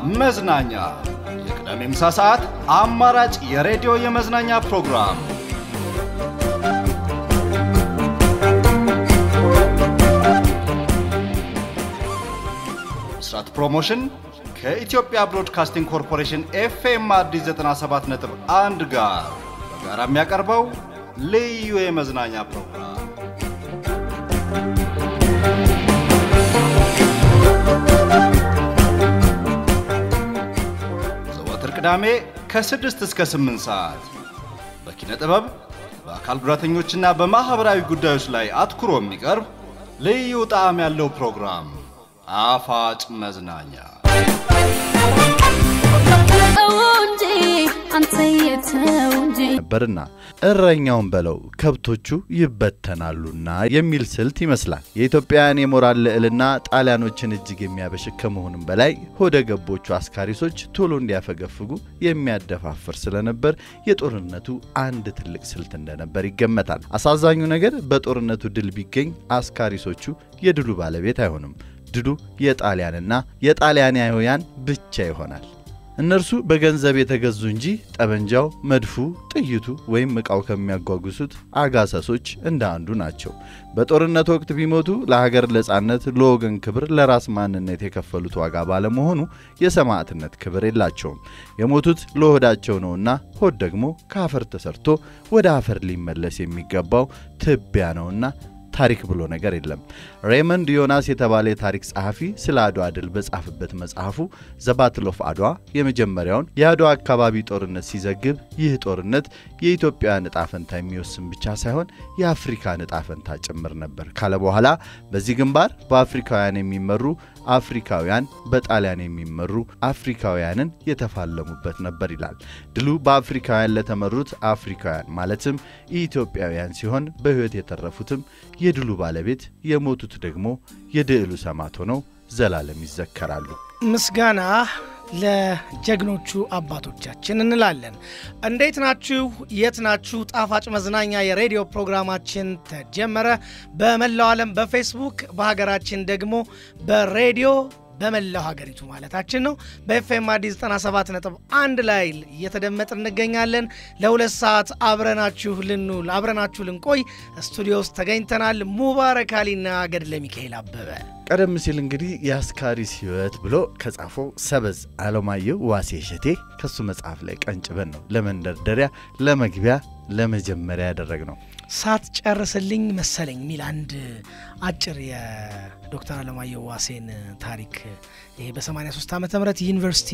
መዝናኛ የቅዳሜ ምሳ ሰዓት አማራጭ የሬዲዮ የመዝናኛ ፕሮግራም ብስራት ፕሮሞሽን ከኢትዮጵያ ብሮድካስቲንግ ኮርፖሬሽን ኤፍኤም አዲስ 97.1 ጋር በጋራ የሚያቀርበው ልዩ የመዝናኛ ፕሮግራም ቅዳሜ ከ6 እስከ 8 ሰዓት በኪነ ጥበብ በአካል ጉዳተኞችና በማህበራዊ ጉዳዮች ላይ አትኩሮ የሚቀርብ ልዩ ጣዕም ያለው ፕሮግራም አፋጭ መዝናኛ ነበርና እረኛውን በለው ከብቶቹ ይበተናሉና የሚል ስልት ይመስላል። የኢትዮጵያን የሞራል ልዕልና ጣሊያኖችን እጅግ የሚያበሽክ ከመሆኑም በላይ ሆደ ገቦቹ አስካሪሶች ቶሎ እንዲያፈገፍጉ የሚያደፋፍር ስለነበር የጦርነቱ አንድ ትልቅ ስልት እንደነበር ይገመታል። አሳዛኙ ነገር በጦርነቱ ድል ቢገኝ አስካሪሶቹ የድሉ ባለቤት አይሆኑም። ድሉ የጣሊያንና የጣሊያናውያን ብቻ ይሆናል። እነርሱ በገንዘብ የተገዙ እንጂ ጠበንጃው፣ መድፉ፣ ጥይቱ ወይም ዕቃው ከሚያጓጉሱት አጋሰሶች እንደ አንዱ ናቸው። በጦርነት ወቅት ቢሞቱ ለሀገር ነጻነት፣ ለወገን ክብር፣ ለራስ ማንነት የከፈሉት ዋጋ ባለመሆኑ የሰማዕትነት ክብር የላቸውም። የሞቱት ለሆዳቸው ነውና ሆድ ደግሞ ከአፈር ተሰርቶ ወደ አፈር ሊመለስ የሚገባው ትቢያ ነውና ታሪክ ብሎ ነገር የለም። ሬይመንድ ዮናስ የተባለ ታሪክ ጸሐፊ ስለ አድዋ ድል በጻፈበት መጽሐፉ ዘ ባትል ኦፍ አድዋ የመጀመሪያውን የአድዋ አካባቢ ጦርነት ሲዘግብ ይህ ጦርነት የኢትዮጵያን ዕጣ ፈንታ የሚወስን ብቻ ሳይሆን የአፍሪካን ዕጣ ፈንታ ጭምር ነበር ካለ በኋላ በዚህ ግንባር በአፍሪካውያን የሚመሩ አፍሪካውያን በጣሊያን የሚመሩ አፍሪካውያንን የተፋለሙበት ነበር ይላል። ድሉ በአፍሪካውያን ለተመሩት አፍሪካውያን ማለትም ኢትዮጵያውያን ሲሆን በህይወት የተረፉትም የድሉ ባለቤት የሞቱት ደግሞ የድሉ ሰማዕት ሆነው ዘላለም ይዘከራሉ። ምስጋና ለጀግኖቹ አባቶቻችን እንላለን። እንዴት ናችሁ? የት ናችሁ? ጣፋጭ መዝናኛ የሬዲዮ ፕሮግራማችን ተጀመረ። በመላው ዓለም በፌስቡክ በሀገራችን ደግሞ በሬዲዮ በመላው ሀገሪቱ ማለታችን ነው በኤፍኤም አዲስ 97.1 ላይ እየተደመጥን እንገኛለን። ለሁለት ሰዓት አብረናችሁ ልንቆይ ስቱዲዮ ውስጥ ተገኝተናል። ሙባረክ አሊና ገድለ ሚካኤል አበበ ቀደም ሲል እንግዲህ የአስካሪስ ህይወት ብሎ ከጻፈው ሰበዝ አለማየሁ ዋሴ ሸቴ ከሱ መጽሐፍ ላይ ቀንጭበን ነው ለመንደርደሪያ ለመግቢያ ለመጀመሪያ ያደረግነው። ሳት ጨርስልኝ መሰለኝ ሚል አንድ አጭር የዶክተር አለማየሁ ዋሴን ታሪክ ይሄ በ83 ዓመተ ምህረት ዩኒቨርሲቲ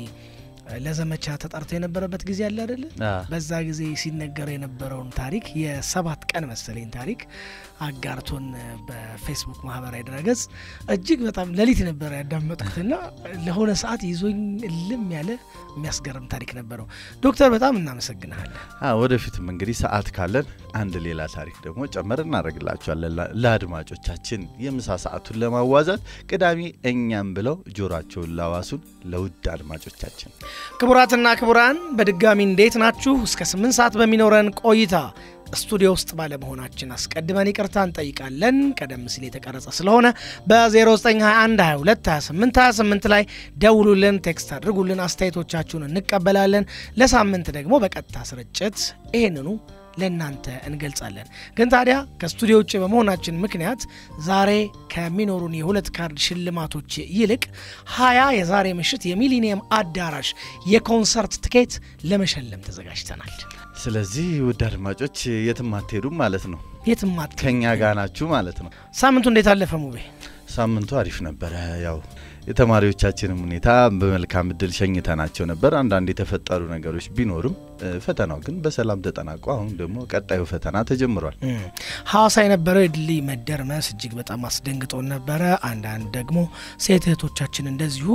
ለዘመቻ ተጣርቶ የነበረበት ጊዜ አለ አይደል? በዛ ጊዜ ሲነገር የነበረውን ታሪክ የሰባት ቀን መሰለኝ ታሪክ አጋርቶን በፌስቡክ ማህበራዊ ድረገጽ እጅግ በጣም ለሊት ነበር ያዳመጥኩትና ለሆነ ሰዓት ይዞኝ ልም ያለ የሚያስገርም ታሪክ ነበረው። ዶክተር በጣም እናመሰግናለን። ወደፊትም እንግዲህ ሰዓት ካለን አንድ ሌላ ታሪክ ደግሞ ጨመር እናደርግላችኋለን ለአድማጮቻችን የምሳ ሰዓቱን ለማዋዛት ቅዳሜ እኛም ብለው ጆሮአቸውን ላዋሱን ለውድ አድማጮቻችን። ክቡራትና ክቡራን በድጋሚ እንዴት ናችሁ? እስከ 8 ሰዓት በሚኖረን ቆይታ ስቱዲዮ ውስጥ ባለ መሆናችን አስቀድመን ይቅርታ እንጠይቃለን። ቀደም ሲል የተቀረጸ ስለሆነ በ0921 22 28 28 ላይ ደውሉልን፣ ቴክስት አድርጉልን፣ አስተያየቶቻችሁን እንቀበላለን። ለሳምንት ደግሞ በቀጥታ ስርጭት ይሄንኑ ለናንተ እንገልጻለን። ግን ታዲያ ከስቱዲዮ ውጭ በመሆናችን ምክንያት ዛሬ ከሚኖሩን የሁለት ካርድ ሽልማቶች ይልቅ 20 የዛሬ ምሽት የሚሊኒየም አዳራሽ የኮንሰርት ትኬት ለመሸለም ተዘጋጅተናል። ስለዚህ ውድ አድማጮች የትም አትሄዱም ማለት ነው። የትም አትሄዱ ከኛ ጋር ናችሁ ማለት ነው። ሳምንቱ እንዴት አለፈ ሙቤ? ሳምንቱ አሪፍ ነበር። ያው የተማሪዎቻችንም ሁኔታ በመልካም እድል ሸኝተናቸው ነበር። አንዳንድ የተፈጠሩ ነገሮች ቢኖርም ፈተናው ግን በሰላም ተጠናቆ አሁን ደግሞ ቀጣዩ ፈተና ተጀምሯል። ሐዋሳ የነበረው ድልድይ መደርመስ እጅግ በጣም አስደንግጦን ነበር። አንዳንድ ደግሞ ሴት እህቶቻችን እንደዚሁ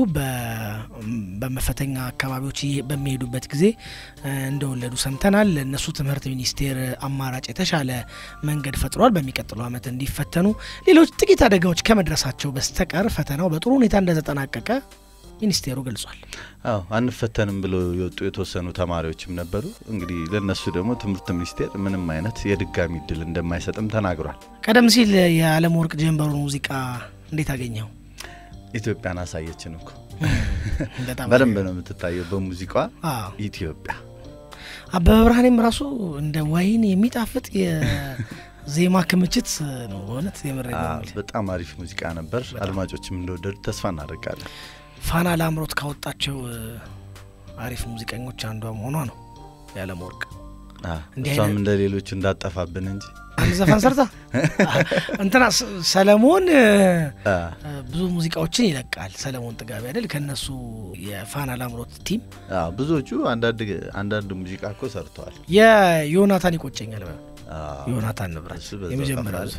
በመፈተኛ አካባቢዎች በሚሄዱበት ጊዜ እንደወለዱ ሰምተናል። ለነሱ ትምህርት ሚኒስቴር አማራጭ የተሻለ መንገድ ፈጥሯል። በሚቀጥለው ዓመት እንዲፈተኑ ሌሎች ጥቂት አደጋዎች ከመድረሳቸው በስተቀር ፈተናው በጥሩ ሁኔታ እንደተጠናቀቀ ሚኒስቴሩ ገልጿል። አንፈተንም ብሎ የወጡ የተወሰኑ ተማሪዎችም ነበሩ። እንግዲህ ለነሱ ደግሞ ትምህርት ሚኒስቴር ምንም አይነት የድጋሚ ድል እንደማይሰጥም ተናግሯል። ቀደም ሲል የዓለም ወርቅ ጀንበሩ ሙዚቃ እንዴት አገኘው? ኢትዮጵያን አሳየችን እኮ በደንብ ነው የምትታየው በሙዚቃዋ ኢትዮጵያ አበበ ብርሃኔም ራሱ እንደ ወይን የሚጣፍጥ የዜማ ክምችት ነው ሆነት የመረገው በጣም አሪፍ ሙዚቃ ነበር አድማጮችም እንደወደዱ ተስፋ እናደርጋለን ፋና ላምሮት ካወጣቸው አሪፍ ሙዚቀኞች አንዷ ሆኗ ነው ያለም ወርቅ እሷም እንደ ሌሎች እንዳጠፋብን እንጂ አንድ ዘፈን ሰርታ እንትና ሰለሞን ብዙ ሙዚቃዎችን ይለቃል ሰለሞን ጥጋቢ አይደል ከነሱ የፋና ላምሮት ቲም ብዙዎቹ አንዳንድ ሙዚቃ እኮ ሰርተዋል የዮናታን ይቆጨኛል ዮናታን ንብረት የመጀመሪያው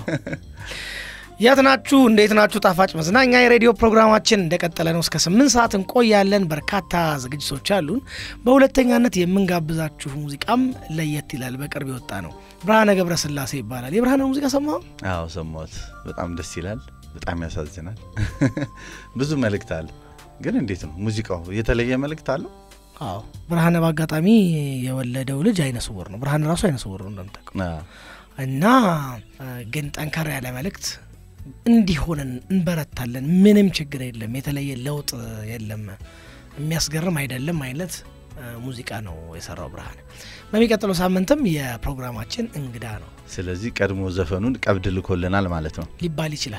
ያትናችሁ እንዴት ናችሁ ጣፋጭ መዝናኛ የሬዲዮ ፕሮግራማችን እንደቀጠለ ነው እስከ 8 ሰዓት እንቆያለን በርካታ ዝግጅቶች አሉን በሁለተኛነት የምንጋብዛችሁ ሙዚቃም ለየት ይላል በቅርብ ይወጣ ነው ብርሃነ ገብረስላሴ ይባላል የብርሃነ ሙዚቃ ሰማው ሰማሁት በጣም ደስ ይላል በጣም ያሳዝናል ብዙ መልእክት አለ ግን እንዴት ነው ሙዚቃው የተለየ መልእክት አለው ብርሃነ ባጋጣሚ የወለደው ልጅ አይነ ስውር ነው ብርሃነ ራሱ አይነ ስውር ነው እንደምታውቀው እና ግን ጠንካራ ያለ መልእክት እንዲሆነን እንበረታለን ምንም ችግር የለም የተለየ ለውጥ የለም የሚያስገርም አይደለም አይነት ሙዚቃ ነው የሰራው ብርሃነ በሚቀጥለው ሳምንትም የፕሮግራማችን እንግዳ ነው ስለዚህ ቀድሞ ዘፈኑን ቀብድ ልኮልናል ማለት ነው ሊባል ይችላል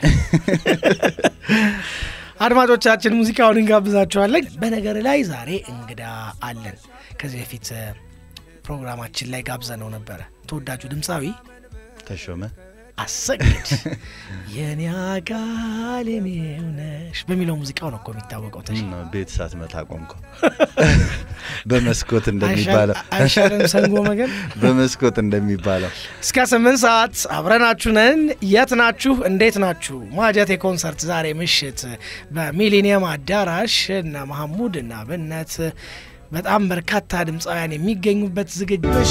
አድማጮቻችን ሙዚቃውን እንጋብዛችኋለን በነገር ላይ ዛሬ እንግዳ አለን ከዚህ በፊት ፕሮግራማችን ላይ ጋብዘነው ነበር ተወዳጁ ድምጻዊ ተሾመ አሰግድ የኔ አካል የኔውነሽ በሚለው ሙዚቃው ነው የሚታወቀው ነው ቤት ሳትመታ ቆምኩ በመስኮት እንደሚባለው አይሻለም ሰንጎ መገን በመስኮት እንደሚባለው እስከ 8 ሰዓት አብረናችሁ ነን የት ናችሁ እንዴት ናችሁ ማጀቴ ኮንሰርት ዛሬ ምሽት በሚሊኒየም አዳራሽ እና መሐሙድ እና በእናት በጣም በርካታ ድምጻውያን የሚገኙበት ዝግጅት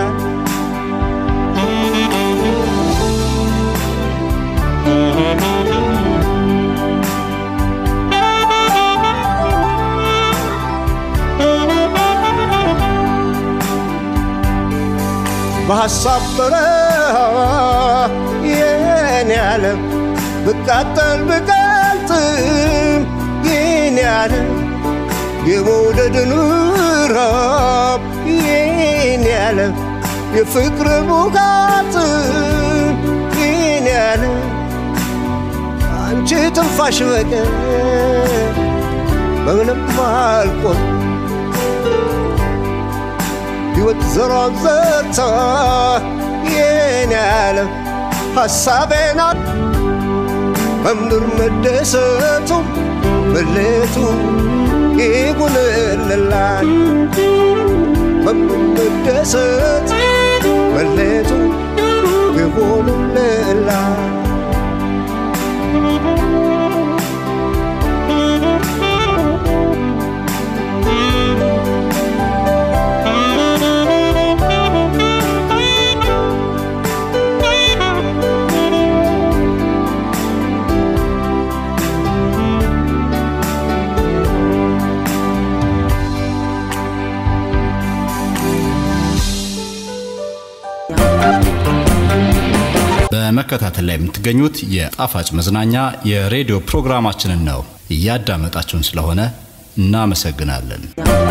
በሐሳብ በረሃ የኔ ዓለም ብቃጠል ብቀልጥም የኔ ዓለም የመውደድን ራብ የኔ ዓለም የፍቅር ቡቃት የኔ ዓለም አንቺ ትንፋሽ በቀር በምንም አልቆም ሕይወት ዘሯን ዘርታ የኔ ዓለም ሐሳቤና በምድር መደሰቱ መለቱ ይጉልልላል በምድር መደሰት መለቱ ይጉልልላል በመከታተል ላይ የምትገኙት የጣፋጭ መዝናኛ የሬዲዮ ፕሮግራማችንን ነው እያዳመጣችሁን ስለሆነ እናመሰግናለን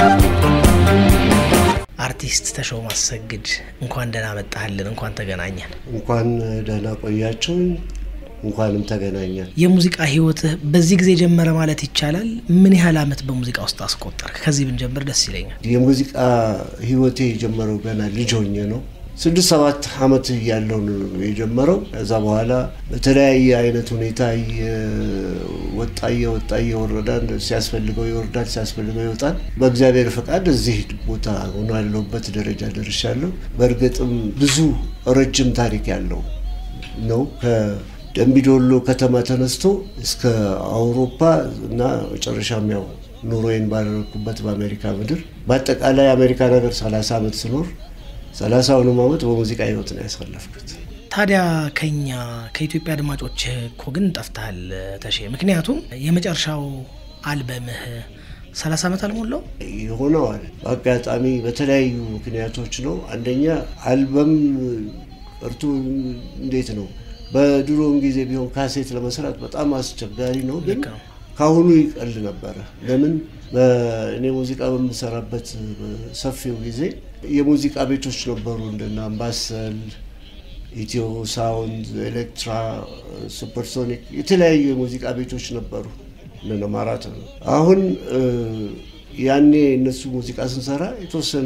አርቲስት ተሾመ አሰግድ እንኳን ደህና መጣህልን እንኳን ተገናኘን እንኳን ደህና ቆያችሁ እንኳንም ተገናኘን የሙዚቃ ህይወት በዚህ ጊዜ ጀመረ ማለት ይቻላል ምን ያህል አመት በሙዚቃ ውስጥ አስቆጠርክ ከዚህ ብንጀምር ደስ ይለኛል የሙዚቃ ህይወቴ የጀመረው ገና ልጅ ሆኜ ነው 6-7 አመት ያለው ነው የጀመረው ከዛ በኋላ በተለያየ አይነት ሁኔታ ወጣ ይወርዳ ሲያስፈልገው ይወርዳል ሲያስፈልገው ይወጣል በእግዚአብሔር ፈቃድ እዚህ ቦታ ሆኖ ያለውበት ደረጃ ደርሻለሁ በእርግጥም ብዙ ረጅም ታሪክ ያለው ነው ከደምቢዶሎ ከተማ ተነስቶ እስከ አውሮፓ እና መጨረሻም ያው ኑሮዬን ባደረኩበት በአሜሪካ ምድር በአጠቃላይ አሜሪካ ነገር 30 አመት ስኖር 30 አመት በሙዚቃ ህይወት ነው ያሳለፍኩት ታዲያ ከኢትዮጵያ አድማጮች እኮ ግን ጠፍተሃል ተሼ ምክንያቱም የመጨረሻው አልበምህ 30 አመት አልሞላው ይሆናል በአጋጣሚ በተለያዩ ምክንያቶች ነው አንደኛ አልበም እርቱ እንዴት ነው በድሮን ጊዜ ቢሆን ካሴት ለመስራት በጣም አስቸጋሪ ነው ግን ካሁኑ ይቀል ነበር። ለምን እኔ ሙዚቃ በምሰራበት ሰፊው ጊዜ የሙዚቃ ቤቶች ነበሩ እንደና አምባሰል፣ ኢትዮ ሳውንድ፣ ኤሌክትራ፣ ሱፐርሶኒክ የተለያዩ የሙዚቃ ቤቶች ነበሩ እና ማራቶን። አሁን ያኔ እነሱ ሙዚቃ ስንሰራ የተወሰነ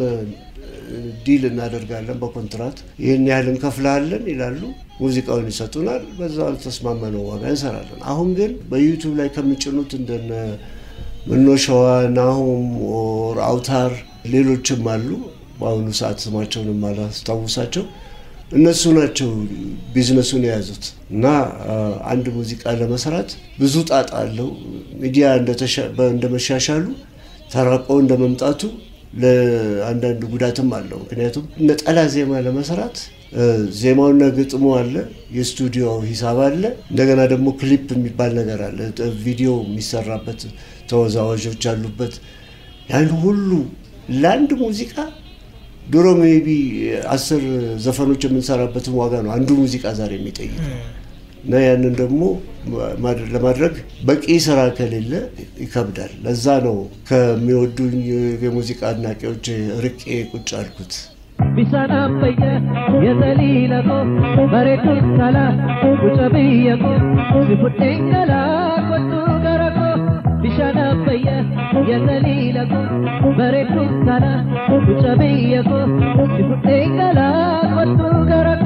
ዲል እናደርጋለን በኮንትራት ይሄን ያህል እንከፍላለን ይላሉ። ሙዚቃውን ይሰጡናል፣ በዛው ተስማመነው ዋጋ እንሰራለን። አሁን ግን በዩቲዩብ ላይ ከሚጭኑት እንደነ ምኖሸዋ፣ ናሆም ኦር አውታር ሌሎችም አሉ። በአሁኑ ሰዓት ስማቸውን ማላስታውሳቸው እነሱ ናቸው ቢዝነሱን የያዙት እና አንድ ሙዚቃ ለመስራት ብዙ ጣጣ አለው። ሚዲያ እንደመሻሻሉ ተራቆ እንደመምጣቱ ለአንዳንድ ጉዳትም አለው። ምክንያቱም ነጠላ ዜማ ለመስራት ዜማውና ግጥሙ አለ፣ የስቱዲዮ ሂሳብ አለ፣ እንደገና ደግሞ ክሊፕ የሚባል ነገር አለ፣ ቪዲዮ የሚሰራበት ተወዛዋዦች አሉበት። ያን ሁሉ ለአንድ ሙዚቃ ድሮ ሜቢ 10 ዘፈኖች የምንሰራበትን ዋጋ ነው አንዱ ሙዚቃ ዛሬ የሚጠይቅ እና ያንን ደግሞ ለማድረግ በቂ ስራ ከሌለ ይከብዳል። ለዛ ነው ከሚወዱኝ የሙዚቃ አድናቂዎች ርቄ ቁጭ አልኩት። ቢሰናበየ የተሊለቆ መሬቱ ሰላ ቁጨብየቆ ሲፉቴንገላ ቆጡ ገረቆ ቢሰናበየ የተሊለቆ መሬቱ ሰላ ቁጨብየቆ ሲፉቴንገላ ቆጡ ገረቆ።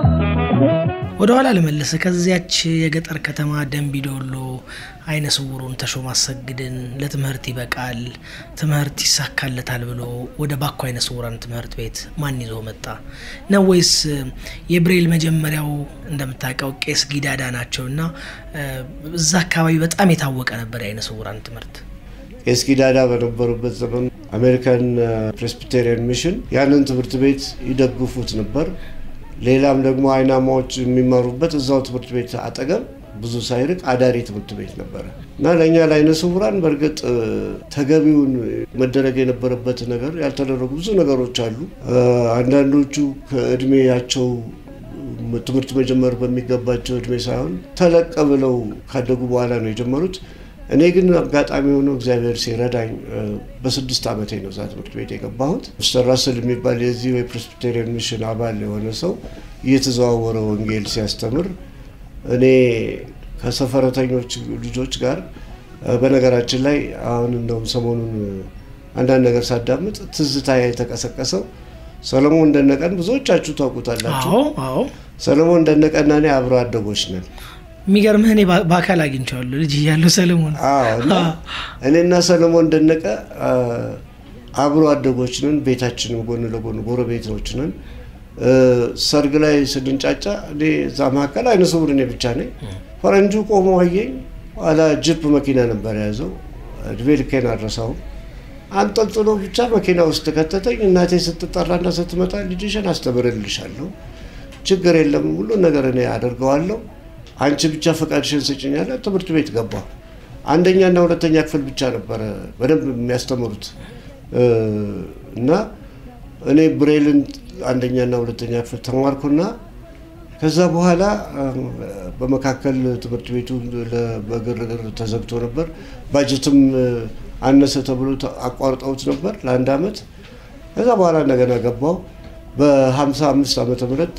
ወደ ኋላ ለመለሰ ከዚያች የገጠር ከተማ ደምቢዶሎ አይነ ስውሩን ተሾመ አሰግድን ለትምህርት ይበቃል ትምህርት ይሳካለታል ብሎ ወደ ባኮ አይነ ስውራን ትምህርት ቤት ማን ይዞ መጣ ነው ወይስ የብሬል መጀመሪያው እንደምታውቀው ቄስ ጊዳዳ ናቸውና እዛ አካባቢ በጣም የታወቀ ነበር አይነ ስውራን ትምህርት? ቄስ ጊዳዳ በነበሩበት ዘመን አሜሪካን ፕሬስቢቴሪያን ሚሽን ያንን ትምህርት ቤት ይደግፉት ነበር። ሌላም ደግሞ አይናማዎች የሚማሩበት እዛው ትምህርት ቤት አጠገብ ብዙ ሳይርቅ አዳሪ ትምህርት ቤት ነበር እና ለኛ ለአይነ ስውራን በርግጥ ተገቢውን መደረግ የነበረበት ነገር ያልተደረጉ ብዙ ነገሮች አሉ። አንዳንዶቹ ከእድሜያቸው ትምህርት መጀመር በሚገባቸው እድሜ ሳይሆን ተለቀ ብለው ካደጉ በኋላ ነው የጀመሩት። እኔ ግን አጋጣሚ ሆኖ እግዚአብሔር ሲረዳኝ በ6 ዓመቴ ነው እዛ ትምህርት ቤት የገባሁት። ሚስተር ራስል የሚባል የዚህ የፕሬስቢቴሪያን ሚሽን አባል የሆነ ሰው እየተዘዋወረ ወንጌል ሲያስተምር እኔ ከሰፈረተኞች ልጆች ጋር በነገራችን ላይ አሁን እንደውም ሰሞኑን አንዳንድ ነገር ሳዳምጥ ትዝታ የተቀሰቀሰው ሰለሞን ደነቀን ብዙዎቻችሁ ታውቁታላችሁ። አዎ ሰለሞን ደነቀና እኔ አብሮ አደጎች ነን። የሚገርምህ እኔ በአካል አግኝቼዋለሁ ልጅ እያለሁ ሰለሞን። እኔና ሰለሞን ደነቀ አብሮ አደጎች ነን። ቤታችንም ጎን ለጎን ጎረቤቶች ነን። ሰርግ ላይ ስንጫጫ እኔ እዛ መካከል አይነ ስውር እኔ ብቻ ነኝ። ፈረንጁ ቆሞ አየኝ። ኋላ ጂፕ መኪና ነበር የያዘው። እድሜ ልኬን አልረሳውም። አንጠልጥሎ ብቻ መኪና ውስጥ ከተተኝ። እናቴ ስትጠራና ስትመጣ ልጅሽን አስተምርልሻለሁ፣ ችግር የለም ሁሉ ነገር እኔ አደርገዋለሁ፣ አንቺ ብቻ ፈቃድሽን ስጪኛለ። ትምህርት ቤት ገባ። አንደኛና ሁለተኛ ክፍል ብቻ ነበር በደንብ የሚያስተምሩት እና እኔ ብሬልን አንደኛና ሁለተኛ ክፍል ተማርኩና ከዛ በኋላ በመካከል ትምህርት ቤቱ በግርግር ተዘግቶ ነበር። ባጀትም አነሰ ተብሎ አቋርጠውት ነበር ለአንድ አመት። ከዛ በኋላ እንደገና ገባው። በ55 ዓመተ ምህረት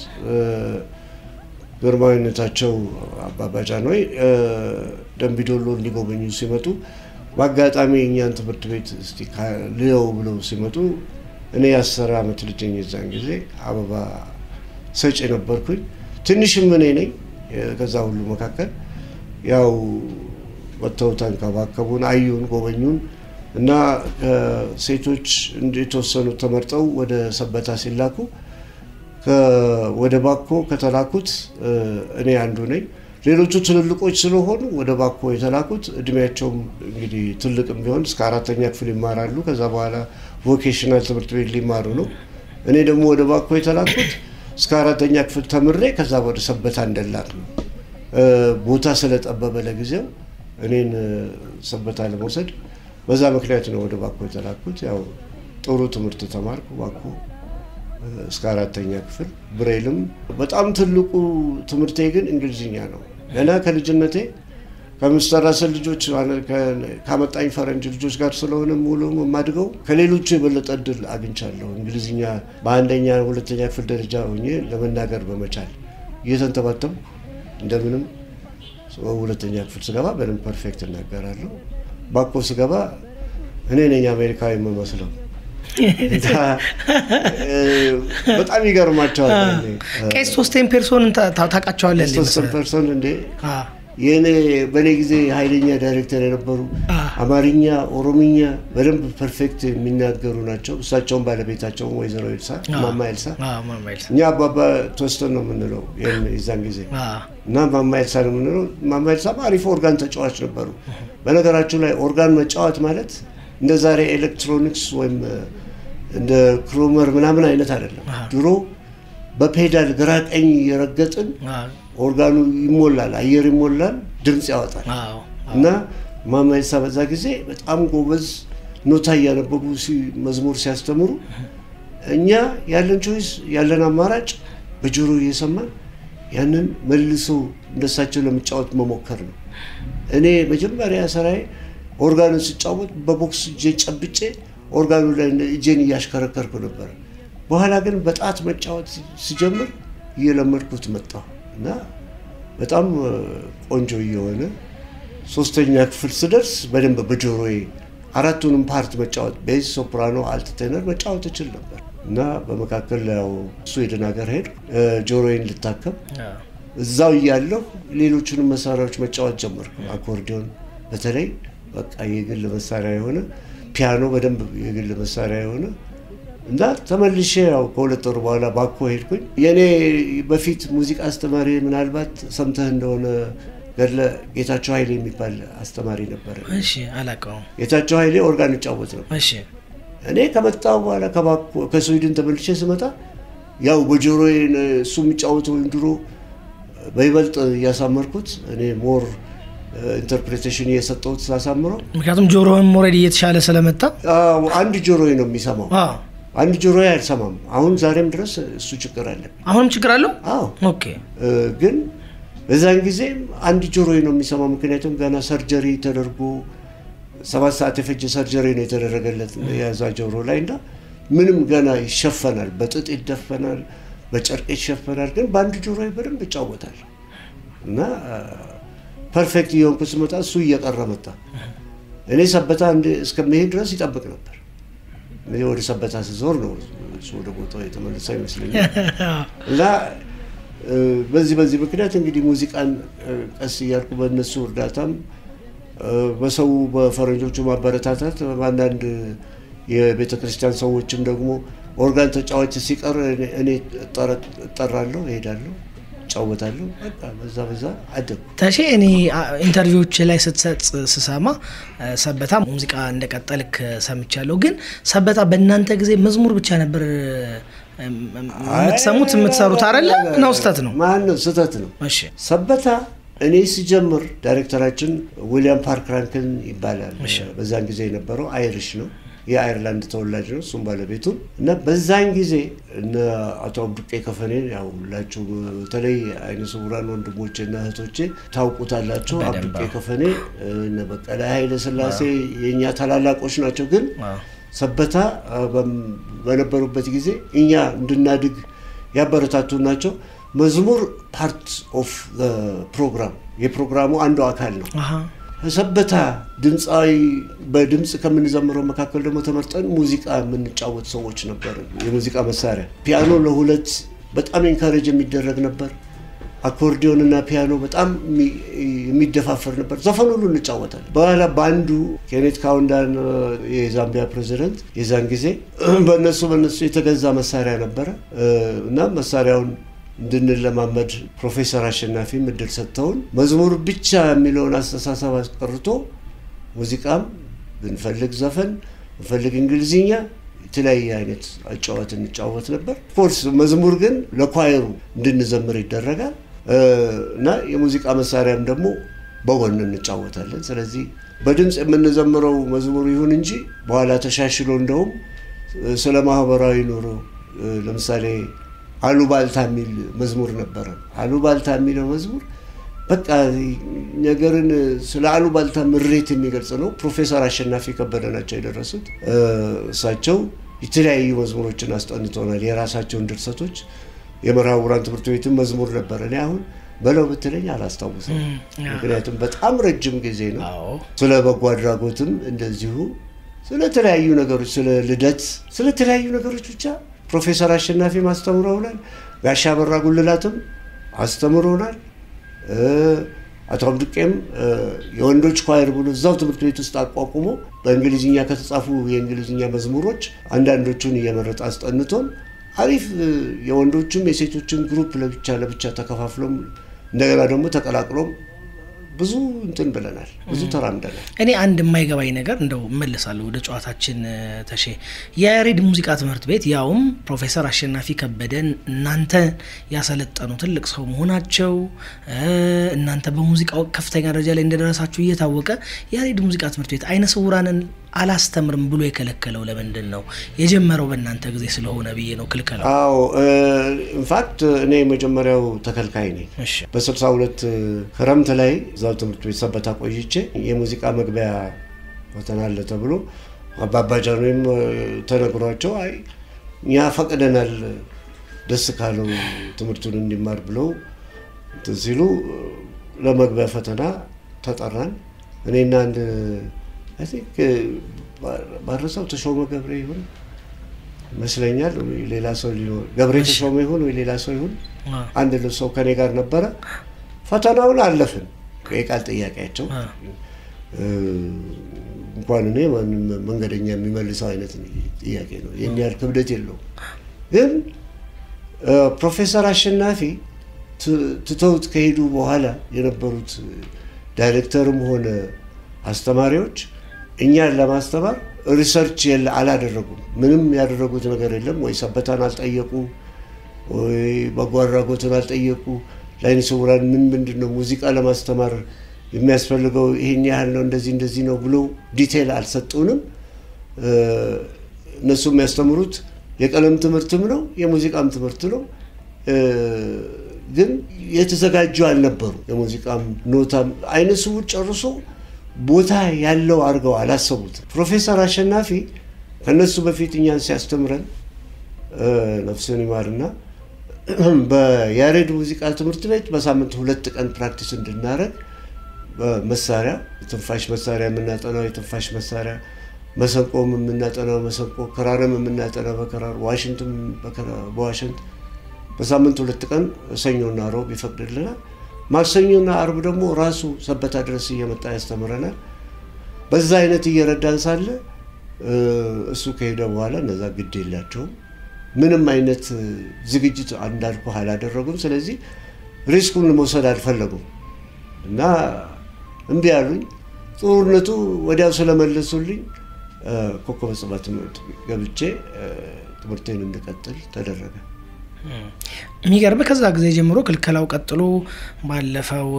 ግርማዊነታቸው አባባጃ ነው ደምቢዶሎ ሊጎበኙ ሲመጡ በአጋጣሚ እኛን ትምህርት ቤት እስቲ ሊዮ ብለው ሲመጡ እኔ 10 ዓመት ልጅ ነኝ። የዛን ጊዜ አበባ ሰጪ ነበርኩኝ። ትንሽም እኔ ነኝ ከዛ ሁሉ መካከል። ያው ወጥተው ተንከባከቡን፣ አዩን፣ ጎበኙን እና ሴቶች እንደተወሰኑ ተመርጠው ወደ ሰበታ ሲላኩ ወደ ባኮ ከተላኩት እኔ አንዱ ነኝ። ሌሎቹ ትልልቆች ስለሆኑ ወደ ባኮ የተላኩት እድሜያቸው እንግዲህ ትልቅም ቢሆን እስከ 4ኛ ክፍል ይማራሉ። ከዛ በኋላ ቮኬሽናል ትምህርት ቤት ሊማሩ ነው። እኔ ደግሞ ወደ ባኮ የተላኩት እስከ 4ኛ ክፍል ተምሬ ከዛ ወደ ሰበታ እንደላክ ነው። ቦታ ስለጠበበ ለጊዜው እኔን ሰበታ ለመውሰድ በዛ ምክንያት ነው ወደ ባኮ የተላኩት። ያው ጥሩ ትምህርት ተማርኩ ባኮ እስከ 4ኛ ክፍል። ብሬልም በጣም ትልቁ ትምህርቴ ግን እንግሊዝኛ ነው። ገና ከልጅነቴ ከምስተራሰል ልጆች ካመጣኝ ፈረንጅ ልጆች ጋር ስለሆነ ሙሉ ማድገው ከሌሎቹ የበለጠ እድል አግኝቻለሁ። እንግሊዝኛ በአንደኛ ሁለተኛ ክፍል ደረጃ ሆኜ ለመናገር በመቻል እየተንተባተብኩ እንደምንም ሁለተኛ ክፍል ስገባ በደንብ ፐርፌክት እናገራለሁ። ባኮ ስገባ እኔ ነኝ አሜሪካዊ የምመስለው። በጣም ይገርማቸዋል። ቄስ ሶስቴን ፐርሶንን ታውቃቸዋለህ እንዴ? ሶስቴን ፐርሶን እንዴ የኔ በኔ ጊዜ ኃይለኛ ዳይሬክተር የነበሩ አማርኛ ኦሮምኛ በደንብ ፐርፌክት የሚናገሩ ናቸው። እሳቸውን ባለቤታቸው ወይዘሮ ኤልሳ ማማ ኤልሳ እኛ አባባ ተወስተን ነው የምንለው የዛን ጊዜ እና ማማ ኤልሳ ነው የምንለው። ማማ ኤልሳ አሪፍ ኦርጋን ተጫዋች ነበሩ። በነገራችን ላይ ኦርጋን መጫወት ማለት እንደ ዛሬ ኤሌክትሮኒክስ ወይም እንደ ክሮመር ምናምን አይነት አይደለም። ድሮ በፔዳል ግራ ቀኝ የረገጥን ኦርጋኑ ይሞላል፣ አየር ይሞላል፣ ድምጽ ያወጣል። እና ማማ ኤልሳ በዛ ጊዜ በጣም ጎበዝ ኖታ ያነበቡ መዝሙር ሲያስተምሩ እኛ ያለን ቾይስ ያለን አማራጭ በጆሮ እየሰማን ያንን መልሶ እንደሳቸው ለመጫወት መሞከር ነው። እኔ መጀመሪያ ሰራይ ኦርጋኑን ሲጫወት በቦክስ እጄ ጨብጬ ኦርጋኑ ላይ እጄን እያሽከረከርኩ ነበር። በኋላ ግን በጣት መጫወት ሲጀምር እየለመድኩት መጣሁ እና በጣም ቆንጆ እየሆነ ሶስተኛ ክፍል ስደርስ በደንብ በጆሮዬ አራቱንም ፓርት መጫወት ቤዝ፣ ሶፕራኖ፣ አልት ቴነር መጫወት እችል ነበር እና በመካከል ያው ስዊድን ሀገር ሄድ ጆሮዬን ልታከም እዛው እያለሁ ሌሎቹንም መሳሪያዎች መጫወት ጀመርኩ። አኮርዲዮን በተለይ በቃ የግል መሳሪያ የሆነ ፒያኖ በደንብ የግል መሳሪያ የሆነ እና ተመልሼ ያው ከሁለት ወር በኋላ ባኮ ሄድኩኝ። የኔ በፊት ሙዚቃ አስተማሪ ምናልባት ሰምተህ እንደሆነ ገድለ ጌታቸው ኃይሌ የሚባል አስተማሪ ነበር። እሺ አላውቀውም። ጌታቸው ኃይሌ ኦርጋን ይጫወት ነው። እሺ እኔ ከመጣሁ በኋላ ከባኮ ከስዊድን ተመልሼ ስመጣ ያው በጆሮዬ እሱ የሚጫወተው ድሮ በይበልጥ እያሳመርኩት እኔ ሞር ኢንተርፕሬቴሽን እየሰጠሁት ሳሳምረው ምክንያቱም ጆሮህም ኦልሬዲ እየተሻለ ስለመጣ አንድ ጆሮዬ ነው የሚሰማው። አንድ ጆሮዬ አይሰማም። አሁን ዛሬም ድረስ እሱ ችግር አለብኝ። አሁንም ችግር አለው? አዎ ኦኬ። ግን በዛን ጊዜ አንድ ጆሮዬ ነው የሚሰማው። ምክንያቱም ገና ሰርጀሪ ተደርጎ 7 ሰዓት የፈጀ ሰርጀሪ ነው የተደረገለት የዛ ጆሮ ላይ እና ምንም ገና ይሸፈናል፣ በጥጥ ይደፈናል፣ በጨርቅ ይሸፈናል። ግን በአንድ ጆሮዬ በደንብ ይጫወታል እና ፐርፌክት የሆንኩ ስመጣ እሱ እየቀረ መጣ። እኔ ሰበታ እስከመሄድ ድረስ ይጠብቅ ነበር። እኔ ወደ ሰበታ ስዞር ነው እሱ ወደ ቦታው የተመለሰ ይመስለኛል። እና በዚህ ምክንያት እንግዲህ ሙዚቃን ቀስ እያልኩ በእነሱ እርዳታም በሰው በፈረንጆቹ ማበረታታት አንዳንድ የቤተክርስቲያን ሰዎችም ደግሞ ኦርጋን ተጫዋች ሲቀር እኔ እጠራለሁ፣ እሄዳለሁ፣ ጫወታለሁ። በቃ በዛ አደኩ። ታሺ እኔ ኢንተርቪዎች ላይ ስትሰጥ ስሰማ ሰበታ ሙዚቃ እንደቀጠልክ ሰምቻለሁ። ግን ሰበታ በእናንተ ጊዜ መዝሙር ብቻ ነበር የምትሰሩት አይደለ? ነው ስተት ነው? ማን ነው ስተት ነው? እሺ ሰበታ እኔ ሲጀምር ዳይሬክተራችን ዊሊያም ፓርክራንክን ይባላል። በዛን ጊዜ የነበረው አይሪሽ ነው፣ የአየርላንድ ተወላጅ ነው እሱም ባለቤቱ። እና በዛን ጊዜ እነ አቶ አብዱቄ ከፈኔ ያው ሁላችሁ በተለይ አይነ ስውራን ወንድሞቼና እህቶቼ ታውቁታላችሁ። አብዱቄ ከፈኔ እነ በቀለ ኃይለ ሥላሴ የኛ ታላላቆች ናቸው። ግን ሰበታ በነበሩበት ጊዜ እኛ እንድናድግ ያበረታቱ ናቸው። መዝሙር ፓርት ኦፍ ፕሮግራም የፕሮግራሙ አንዱ አካል ነው። ሰበታ ድምጻዊ በድምጽ ከምንዘምረው መካከል ደግሞ ተመርጠን ሙዚቃ የምንጫወት ሰዎች ነበር። የሙዚቃ መሳሪያ ፒያኖ ለሁለት በጣም ኢንካሬጅ የሚደረግ ነበር። አኮርዲዮን እና ፒያኖ በጣም የሚደፋፈር ነበር። ዘፈን ሁሉ እንጫወታለን። በኋላ ባንዱ ኬኔት ካውንዳን የዛምቢያ ፕሬዚደንት የዛን ጊዜ በእነሱ የተገዛ መሳሪያ ነበረ እና መሳሪያውን እንድንለማመድ ፕሮፌሰር አሸናፊ ምድል ሰጥተውን መዝሙር ብቻ የሚለውን አስተሳሰብ አስቀርቶ ሙዚቃም ብንፈልግ ዘፈን ብንፈልግ እንግሊዝኛ የተለያየ አይነት አጫዋት እንጫወት ነበር። ኮርስ መዝሙር ግን ለኳየሩ እንድንዘምር ይደረጋል እና የሙዚቃ መሳሪያም ደግሞ በጎን እንጫወታለን። ስለዚህ በድምጽ የምንዘምረው መዝሙር ይሁን እንጂ በኋላ ተሻሽሎ እንደውም ስለ ማህበራዊ ኑሮ ለምሳሌ አሉባልታ የሚል መዝሙር ነበር። አሉባልታ የሚለው መዝሙር በቃ ነገርን ስለ አሉባልታ ምሬት የሚገልጽ ነው። ፕሮፌሰር አሸናፊ ከበደ ናቸው የደረሱት። እሳቸው የተለያዩ መዝሙሮችን አስጠንተውናል። የራሳቸውን ድርሰቶች የመርሃውራን ትምህርት ቤትም መዝሙር ነበር። እኔ አሁን በለው ብትለኝ አላስታውስም፣ ምክንያቱም በጣም ረጅም ጊዜ ነው። ስለ በጎ አድራጎትም እንደዚሁ ስለ ተለያዩ ነገሮች፣ ስለ ልደት፣ ስለ ተለያዩ ነገሮች ብቻ ፕሮፌሰር አሸናፊ ማስተምረውናል። ጋሻ በራ ጉልላትም አስተምረውናል። አቶ አብዱቄም የወንዶች ኳየር ብሎ እዛው ትምህርት ቤት ውስጥ አቋቁሞ በእንግሊዝኛ ከተጻፉ የእንግሊዝኛ መዝሙሮች አንዳንዶቹን እየመረጠ አስጠንቶን አሪፍ የወንዶችም የሴቶችም ግሩፕ ለብቻ ተከፋፍሎም እንደገና ደግሞ ተቀላቅሎም ብዙ እንትን ብለናል፣ ብዙ ተራምደናል። እኔ አንድ የማይገባኝ ነገር እንደው መልሳለሁ ወደ ጨዋታችን ተሼ የያሬድ ሙዚቃ ትምህርት ቤት ያውም ፕሮፌሰር አሸናፊ ከበደን እናንተ ያሰለጠኑ ትልቅ ሰው መሆናቸው እናንተ በሙዚቃው ከፍተኛ ደረጃ ላይ እንደደረሳችሁ እየታወቀ የያሬድ ሙዚቃ ትምህርት ቤት አይነ ስውራንን አላስተምርም ብሎ የከለከለው ለምንድን ነው? የጀመረው በእናንተ ጊዜ ስለሆነ ብዬ ነው ክልከለው። አዎ ኢንፋክት እኔ መጀመሪያው ተከልካይ ነኝ። በ62 ክረምት ላይ እዛው ትምህርት ቤት ሰበታ ቆይቼ የሙዚቃ መግቢያ ፈተና አለ ተብሎ አባባጃኖም ተነግሯቸው አይ እኛ ፈቅደናል ደስ ካለው ትምህርቱን እንዲማር ብለው ሲሉ ለመግቢያ ፈተና ተጠራን። እኔና አንድ I think ባረሰው ተሾመ ገብሬ ይሁን መስለኛል ሌላ ሰው ሊሆን ገብሬ ተሾመ ይሁን ወይ ሌላ ሰው ይሁን አንድ ሰው ከኔ ጋር ነበረ። ፈተናውን አለፍን። የቃል ጥያቄያቸው እንኳን እኔ መንገደኛ የሚመልሰው አይነት ጥያቄ ነው። የሚያል ክብደት የለው። ግን ፕሮፌሰር አሸናፊ ትተውት ከሄዱ በኋላ የነበሩት ዳይሬክተርም ሆነ አስተማሪዎች እኛን ለማስተማር ሪሰርች አላደረጉም። ምንም ያደረጉት ነገር የለም። ወይ ሰበታን አልጠየቁ ወይ በጎ አድራጎትን አልጠየቁ። ለአይነ ስውራን ምንድነው ሙዚቃ ለማስተማር የሚያስፈልገው ይሄን ያህል ነው እንደዚህ ነው ብሎ ዲቴል አልሰጡንም። እነሱ የሚያስተምሩት የቀለም ትምህርትም ነው የሙዚቃም ትምህርት ነው። ግን የተዘጋጁ አልነበሩ። የሙዚቃም ኖታም አይነ ስውር ጨርሶ ቦታ ያለው አርገው አላሰቡት። ፕሮፌሰር አሸናፊ ከነሱ በፊት እኛን ሲያስተምረን ነፍሱን ይማርና በያሬድ ሙዚቃ ትምህርት ቤት በሳምንት 2 ቀን ፕራክቲስ እንድናረግ በመሳሪያ ትንፋሽ መሳሪያ የምናጠናው የትንፋሽ መሳሪያ፣ መሰንቆም የምናጠናው መሰንቆ፣ ክራርም የምናጠናው በክራር፣ ዋሽንትም በዋሽንት በሳምንት 2 ቀን ሰኞና ሮብ ይፈቅድልናል። ማክሰኞና አርብ ደግሞ ራሱ ሰበታ ድረስ እየመጣ ያስተምረናል። በዛ አይነት እየረዳን ሳለ እሱ ከሄደ በኋላ እነዛ ግድ የላቸውም። ምንም አይነት ዝግጅት አንዳልኩ አላደረጉም። ስለዚህ ሪስኩን መውሰድ አልፈለጉም እና እምቢ አሉኝ። ጦርነቱ ወዲያው ስለመለሱልኝ ኮከበ ጽባህ ትምህርት ገብቼ ትምህርቴን እንድቀጥል ተደረገ። የሚገርም ከዛ ጊዜ ጀምሮ ክልከላው ቀጥሎ ባለፈው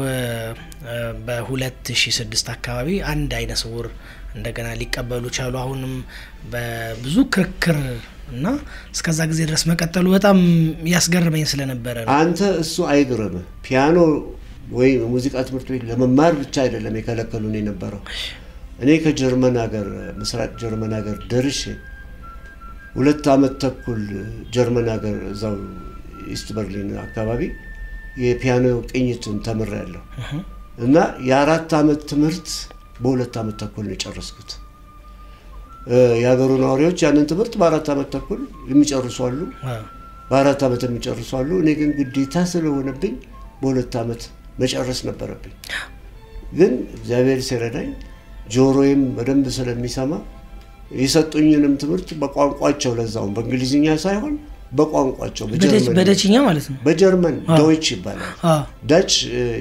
በ2006 አካባቢ አንድ አይነ ስውር እንደገና ሊቀበሉ ቻሉ። አሁንም በብዙ ክርክር እና እስከዛ ጊዜ ድረስ መቀጠሉ በጣም ያስገርመኝ ስለነበረ ነው። አንተ እሱ አይግረም። ፒያኖ ወይ ሙዚቃ ትምህርት ቤት ለመማር ብቻ አይደለም የከለከሉን የነበረው። እኔ ከጀርመን ሀገር ምስራቅ ጀርመን ሀገር ደርሼ 2 ዓመት ተኩል ጀርመን ሀገር እዛው ኢስት በርሊን አካባቢ የፒያኖ ቅኝትን ተምሬያለሁ እና የ4 ዓመት ትምህርት በ2 ዓመት ተኩል ነው የጨረስኩት። የሀገሩ ነዋሪዎች ያንን ትምህርት በ4 ዓመት ተኩል የሚጨርሱ አሉ፣ በ4 ዓመት የሚጨርሱ አሉ። እኔ ግን ግዴታ ስለሆነብኝ በ2 ዓመት መጨረስ ነበረብኝ። ግን እግዚአብሔር ሲረዳኝ ጆሮዬም በደንብ ስለሚሰማ የሰጡኝንም ትምህርት በቋንቋቸው ለዛው በእንግሊዝኛ ሳይሆን በቋንቋቸው በደችኛ ማለት ነው። በጀርመን ዶይች ይባላል። ዳች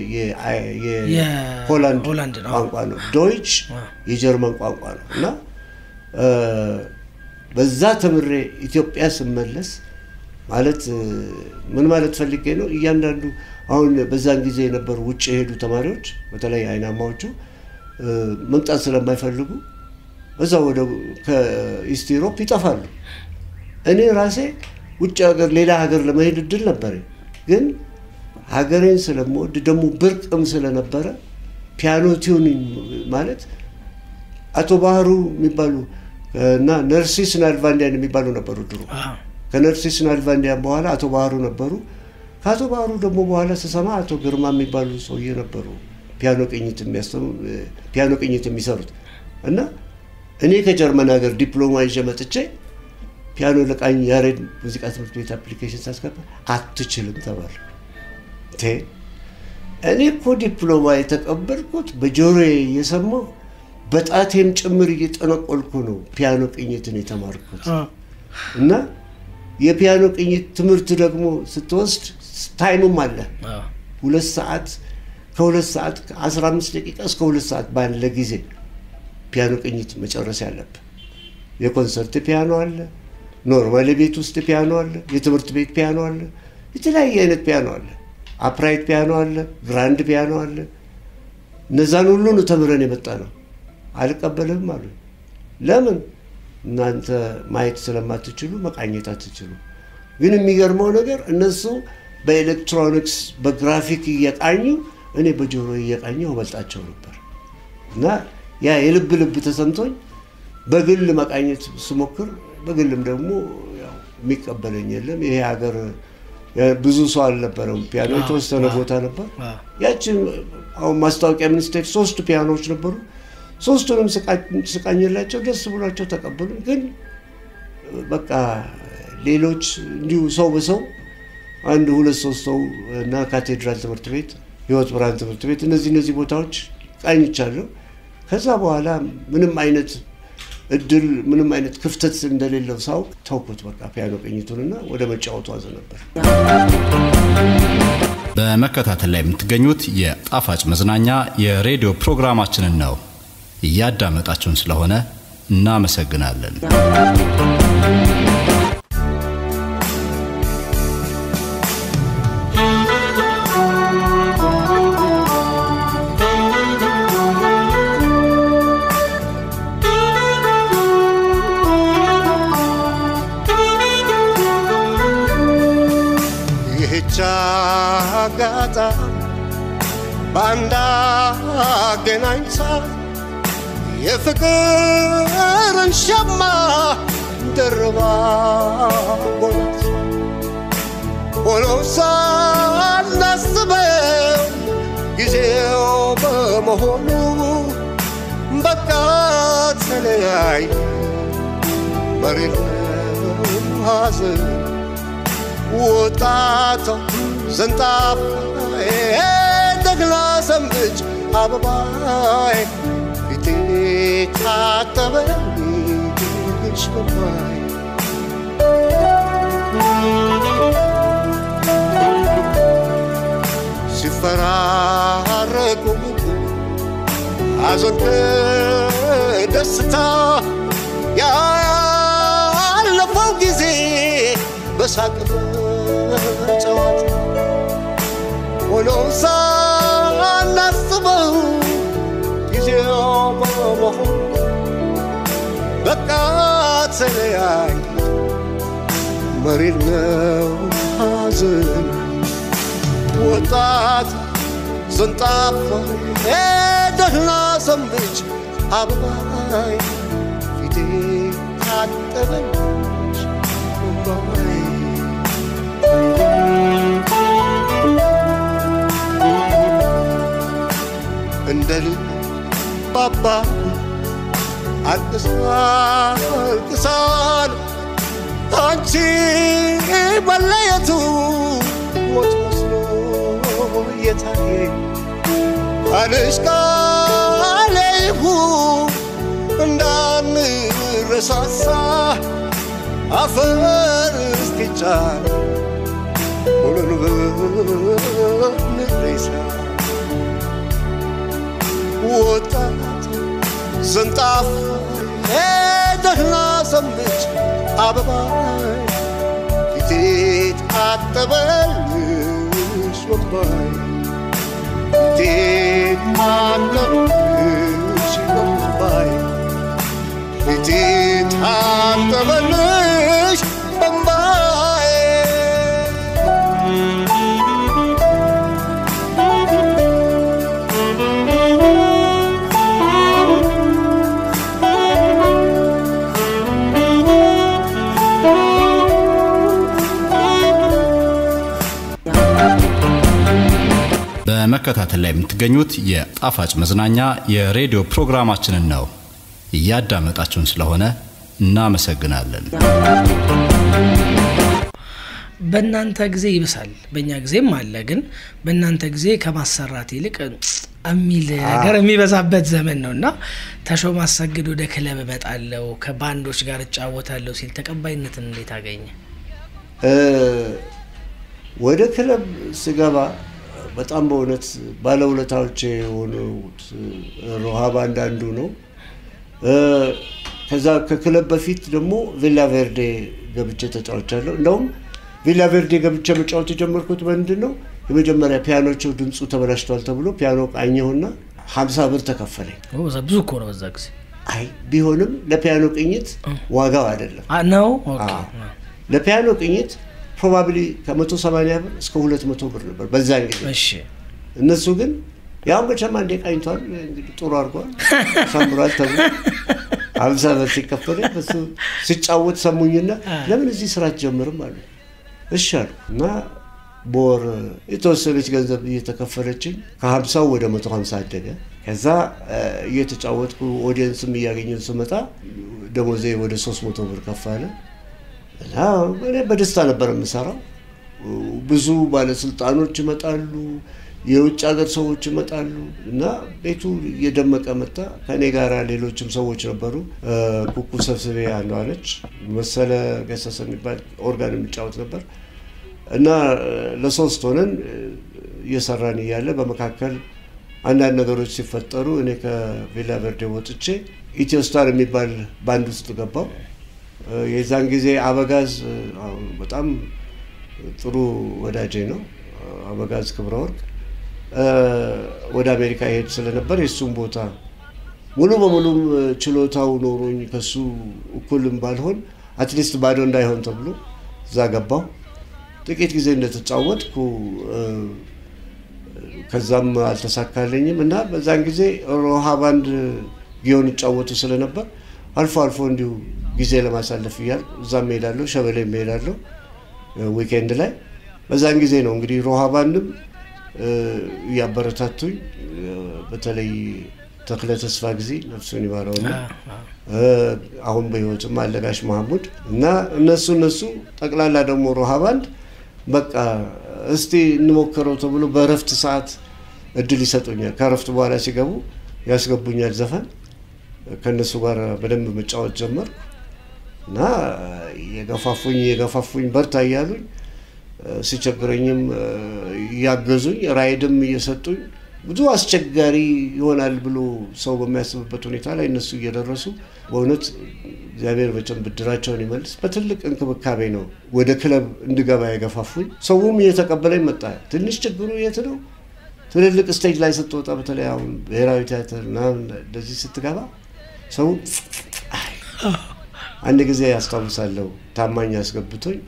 የሆላንድ ቋንቋ ነው። ዶይች የጀርመን ቋንቋ ነው እና በዛ ተምሬ ኢትዮጵያ ስመለስ ማለት ምን ማለት ፈልጌ ነው እያንዳንዱ አሁን በዛን ጊዜ የነበሩ ውጭ የሄዱ ተማሪዎች በተለይ አይናማዎቹ መምጣት ስለማይፈልጉ በዛው ወደ ከኢስት ዩሮፕ ይጠፋሉ። እኔ ራሴ ውጭ ሀገር ሌላ ሀገር ለመሄድ እድል ነበር። ግን ሀገሬን ስለምወድ ደግሞ ብርቅም ስለነበረ ፒያኖ ቲዩኒንግ ማለት አቶ ባህሩ የሚባሉ እና ነርሲስ ናልቫንዲያን የሚባሉ ነበሩ ድሮ ከነርሲስ ናልቫንዲያን በኋላ አቶ ባህሩ ነበሩ ከአቶ ባህሩ ደግሞ በኋላ ተሰማ አቶ ግርማ የሚባሉ ሰውዬ ነበሩ ፒያኖ ቅኝት የሚሰሩት እና እኔ ከጀርመን ሀገር ዲፕሎማ ይዤ መጥቼ ፒያኖ ለቃኝ ያሬድ ሙዚቃ ትምህርት ቤት አፕሊኬሽን ሳስገባ አትችልም ተባለ እኔ እኮ ዲፕሎማ የተቀበልኩት በጆሮዬ እየሰማሁ በጣቴም ጭምር እየጠነቆልኩ ነው ፒያኖ ቅኝትን የተማርኩት እና የፒያኖ ቅኝት ትምህርት ደግሞ ስትወስድ ታይምም አለ 2 ሰዓት ከ2 ሰዓት 15 ደቂቃ እስከ 2 ሰዓት ባለ ጊዜ ፒያኖ ቅኝት መጨረስ ያለበት የኮንሰርት ፒያኖ አለ ኖርማል ቤት ውስጥ ፒያኖ አለ የትምህርት ቤት ፒያኖ አለ የተለያየ አይነት ፒያኖ አለ አፕራይት ፒያኖ አለ ግራንድ ፒያኖ አለ እነዛን ሁሉ ነው ተምረን የመጣ ነው አልቀበልም አሉ ለምን እናንተ ማየት ስለማትችሉ መቃኘት አትችሉ ግን የሚገርመው ነገር እነሱ በኤሌክትሮኒክስ በግራፊክ እየቃኙ እኔ በጆሮ እየቃኘው በልጣቸው ነበር እና ያ የልብ ተሰምቶኝ በግል መቃኘት ስሞክር በግልም ደግሞ ያው የሚቀበለኝ የለም ይሄ ሀገር ብዙ ሰው አልነበረም ፒያኖ የተወሰነ ቦታ ነበር ያችን አሁን ማስታወቂያ ሚኒስቴር 3 ፒያኖዎች ነበሩ 3ቱንም ስቃኝላቸው ደስ ብሏቸው ተቀበሉ ግን በቃ ሌሎች እንዲሁ ሰው በሰው አንድ 2-3 ሰው እና ካቴድራል ትምህርት ቤት ህይወት ብርሃን ትምህርት ቤት እነዚህ ቦታዎች ቃኝቻለሁ ከዛ በኋላ ምንም አይነት እድል ምንም አይነት ክፍተት እንደሌለው ሳው ተውኩት በቃ ፒያኖ ቅኝቱንና ወደ መጫወቱ አዘነበር በመከታተል ላይ የምትገኙት የጣፋጭ መዝናኛ የሬዲዮ ፕሮግራማችንን ነው እያዳመጣችሁን ስለሆነ እናመሰግናለን Chagata Banda Genainsa Yefekern Shama Derba Bonat Olosa Nasbe Gizeo Mahonu Bakat Selay Marin Hazel ወጣቶ ዘንጣፍ ደግላ ሰምች አበባይ ፊቴ ታጠበኝ ሽባይ ሲፈራረቁ አዘንተ ደስታ ያለፈው ጊዜ በሳቅ ጨዋታ ሆኖም ሳናስበው ጊዜው በመሆኑ በቃ ተለያይ መሪር ነው ሐዘን ወጣት ዘንጣፋ ደህና ሰንብች አበባይ ፊቴ ታጠበኝ እንደል ባባ አልቅሳል አንቺ መለየቱ ሞት መስሎ የታየኝ አልሽ ቃሌሁ እንዳንረሳሳ አፈር እስኪጫን ሁሉን ብንሬሳ ወጣት ዘንጣፍ ደህና ሰምች አበባይ ፊቴ ታጠበልሽ ወባይ ፊቴ ታጠበልሽ ወባይ ፊቴ ታጠበልሽ ወባይ በመከታተል ላይ የምትገኙት የጣፋጭ መዝናኛ የሬዲዮ ፕሮግራማችንን ነው። እያዳመጣችሁን ስለሆነ እናመሰግናለን። በእናንተ ጊዜ ይብሳል፣ በእኛ ጊዜም አለ። ግን በእናንተ ጊዜ ከማሰራት ይልቅ አሚል ነገር የሚበዛበት ዘመን ነውና ተሾመ አሰግድ ወደ ክለብ እመጣለሁ ከባንዶች ጋር እጫወታለሁ ሲል ተቀባይነትን እንዴት አገኘ? ወደ ክለብ ስገባ በጣም በእውነት ባለውለታዎች የሆኑት ሮሃ ባንድ አንዱ ነው። ከዛ ከክለብ በፊት ደግሞ ቪላ ቬርዴ ገብቼ ተጫውቻለሁ። እንደውም ቪላ ቬርዴ ገብቼ መጫወት የጀመርኩት ምንድነው የመጀመሪያ ፒያኖቸው ድምጹ ተበላሽቷል ተብሎ ፒያኖ ቃኘውና 50 ብር ተከፈለኝ። ብዙ እኮ ነው በዛ ጊዜ። አይ ቢሆንም ለፒያኖ ቅኝት ዋጋው አይደለም ነው። ኦኬ ለፒያኖ ቅኝት ፕሮባብሊ ከ180 ብር እስከ 200 ብር ነበር በዛ ጊዜ። እሺ እነሱ ግን ያው በቻማ እንደ ቃኝቷል እንግዲህ ጥሩ አድርጓል ሳምራል ተብሎ 50 ብር ሲከፈለኝ በሱ ሲጫወት ሰሙኝና ለምን እዚህ ስራ ጀምርም አሉ። እሺ አሉና ቦር የተወሰነች ገንዘብ እየተከፈለችኝ ከ50 ወደ 150 አደገ። ከዛ እየተጫወትኩ ኦዲየንስም እያገኘን ስመጣ ደሞዜ ወደ 300 ብር ከፋለ። እኔ በደስታ ነበር የምሰራው። ብዙ ባለስልጣኖች ይመጣሉ፣ የውጭ ሀገር ሰዎች ይመጣሉ እና ቤቱ እየደመቀ መጣ። ከኔ ጋር ሌሎችም ሰዎች ነበሩ። ኩኩ ሰብስቤ አለች መሰለ ገሰሰ የሚባል ኦርጋን የሚጫወት ነበር እና ለሶስት ሆነን እየሰራን እያለ በመካከል አንዳንድ ነገሮች ሲፈጠሩ እኔ ከቪላ ቬርዴ ወጥቼ ኢትዮ ስታር የሚባል ባንድ ውስጥ ገባው። የዛን ጊዜ አበጋዝ በጣም ጥሩ ወዳጄ ነው። አበጋዝ ክብረወርቅ ወደ አሜሪካ ሄድ ስለነበር የሱን ቦታ ሙሉ በሙሉ ችሎታው ኖሮኝ ከሱ እኩልም ባልሆን አትሊስት ባዶ እንዳይሆን ተብሎ እዛ ገባው። ጥቂት ጊዜ እንደተጫወትኩ ከዛም አልተሳካለኝም እና በዛን ጊዜ ሮሃ ባንድ ጊዮን ጫወቱ ስለነበር አልፎ አልፎ እንዲሁ ጊዜ ለማሳለፍ ይያል እዛም ሄዳለሁ፣ ሸበሌም ሄዳለሁ ዊኬንድ ላይ። በዛን ጊዜ ነው እንግዲህ ሮሃ ባንድም ያበረታቱኝ በተለይ ተክለ ተስፋ ጊዜ ነፍሱን ይባረውና አሁን በህይወትም አለጋሽ መሐሙድ እና እነሱ ጠቅላላ ደግሞ ሮሃ ባንድ በቃ እስቲ እንሞክረው ተብሎ በረፍት ሰዓት እድል ይሰጡኛል። ከረፍት በኋላ ሲገቡ ያስገቡኛል ዘፈን። ከነሱ ጋር በደንብ መጫወት ጀመር እና የገፋፉኝ በርታ እያሉኝ ሲቸግረኝም ያገዙኝ ራይድም እየሰጡኝ ብዙ አስቸጋሪ ይሆናል ብሎ ሰው በሚያስብበት ሁኔታ ላይ እነሱ እየደረሱ በእውነት እግዚአብሔር በጨም ብድራቸውን ይመልስ በትልቅ እንክብካቤ ነው ወደ ክለብ እንድገባ የገፋፉኝ። ሰውም እየተቀበለኝ መጣ። ትንሽ ችግሩ የት ነው ትልልቅ ስቴጅ ላይ ስትወጣ በተለይ አሁን ብሔራዊ ቲያትር ምናምን እንደዚህ ስትገባ ሰው አንድ ጊዜ ያስታውሳለሁ ታማኝ አስገብቶኝ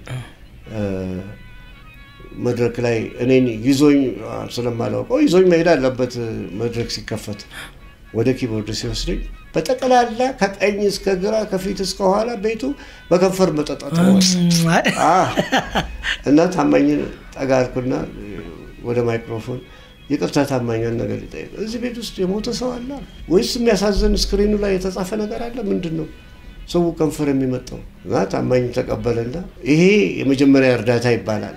መድረክ ላይ እኔን ይዞኝ ስለማላውቀው ይዞኝ መሄድ አለበት መድረክ ሲከፈት ወደ ኪቦርድ ሲወስደኝ በጠቅላላ ከቀኝ እስከ ግራ ከፊት እስከ ኋላ ቤቱ በከንፈር መጠጣት ነው። እና ታማኝን ጠጋልኩና ወደ ማይክሮፎን ይቅርታ ታማኝን ነገር ይጠይቅ እዚህ ቤት ውስጥ የሞተ ሰው አለ ወይስ የሚያሳዝን ስክሪኑ ላይ የተጻፈ ነገር አለ ምንድነው ሰው ከንፈር የሚመጣው? እና ታማኝ ተቀበለና ይሄ የመጀመሪያ እርዳታ ይባላል።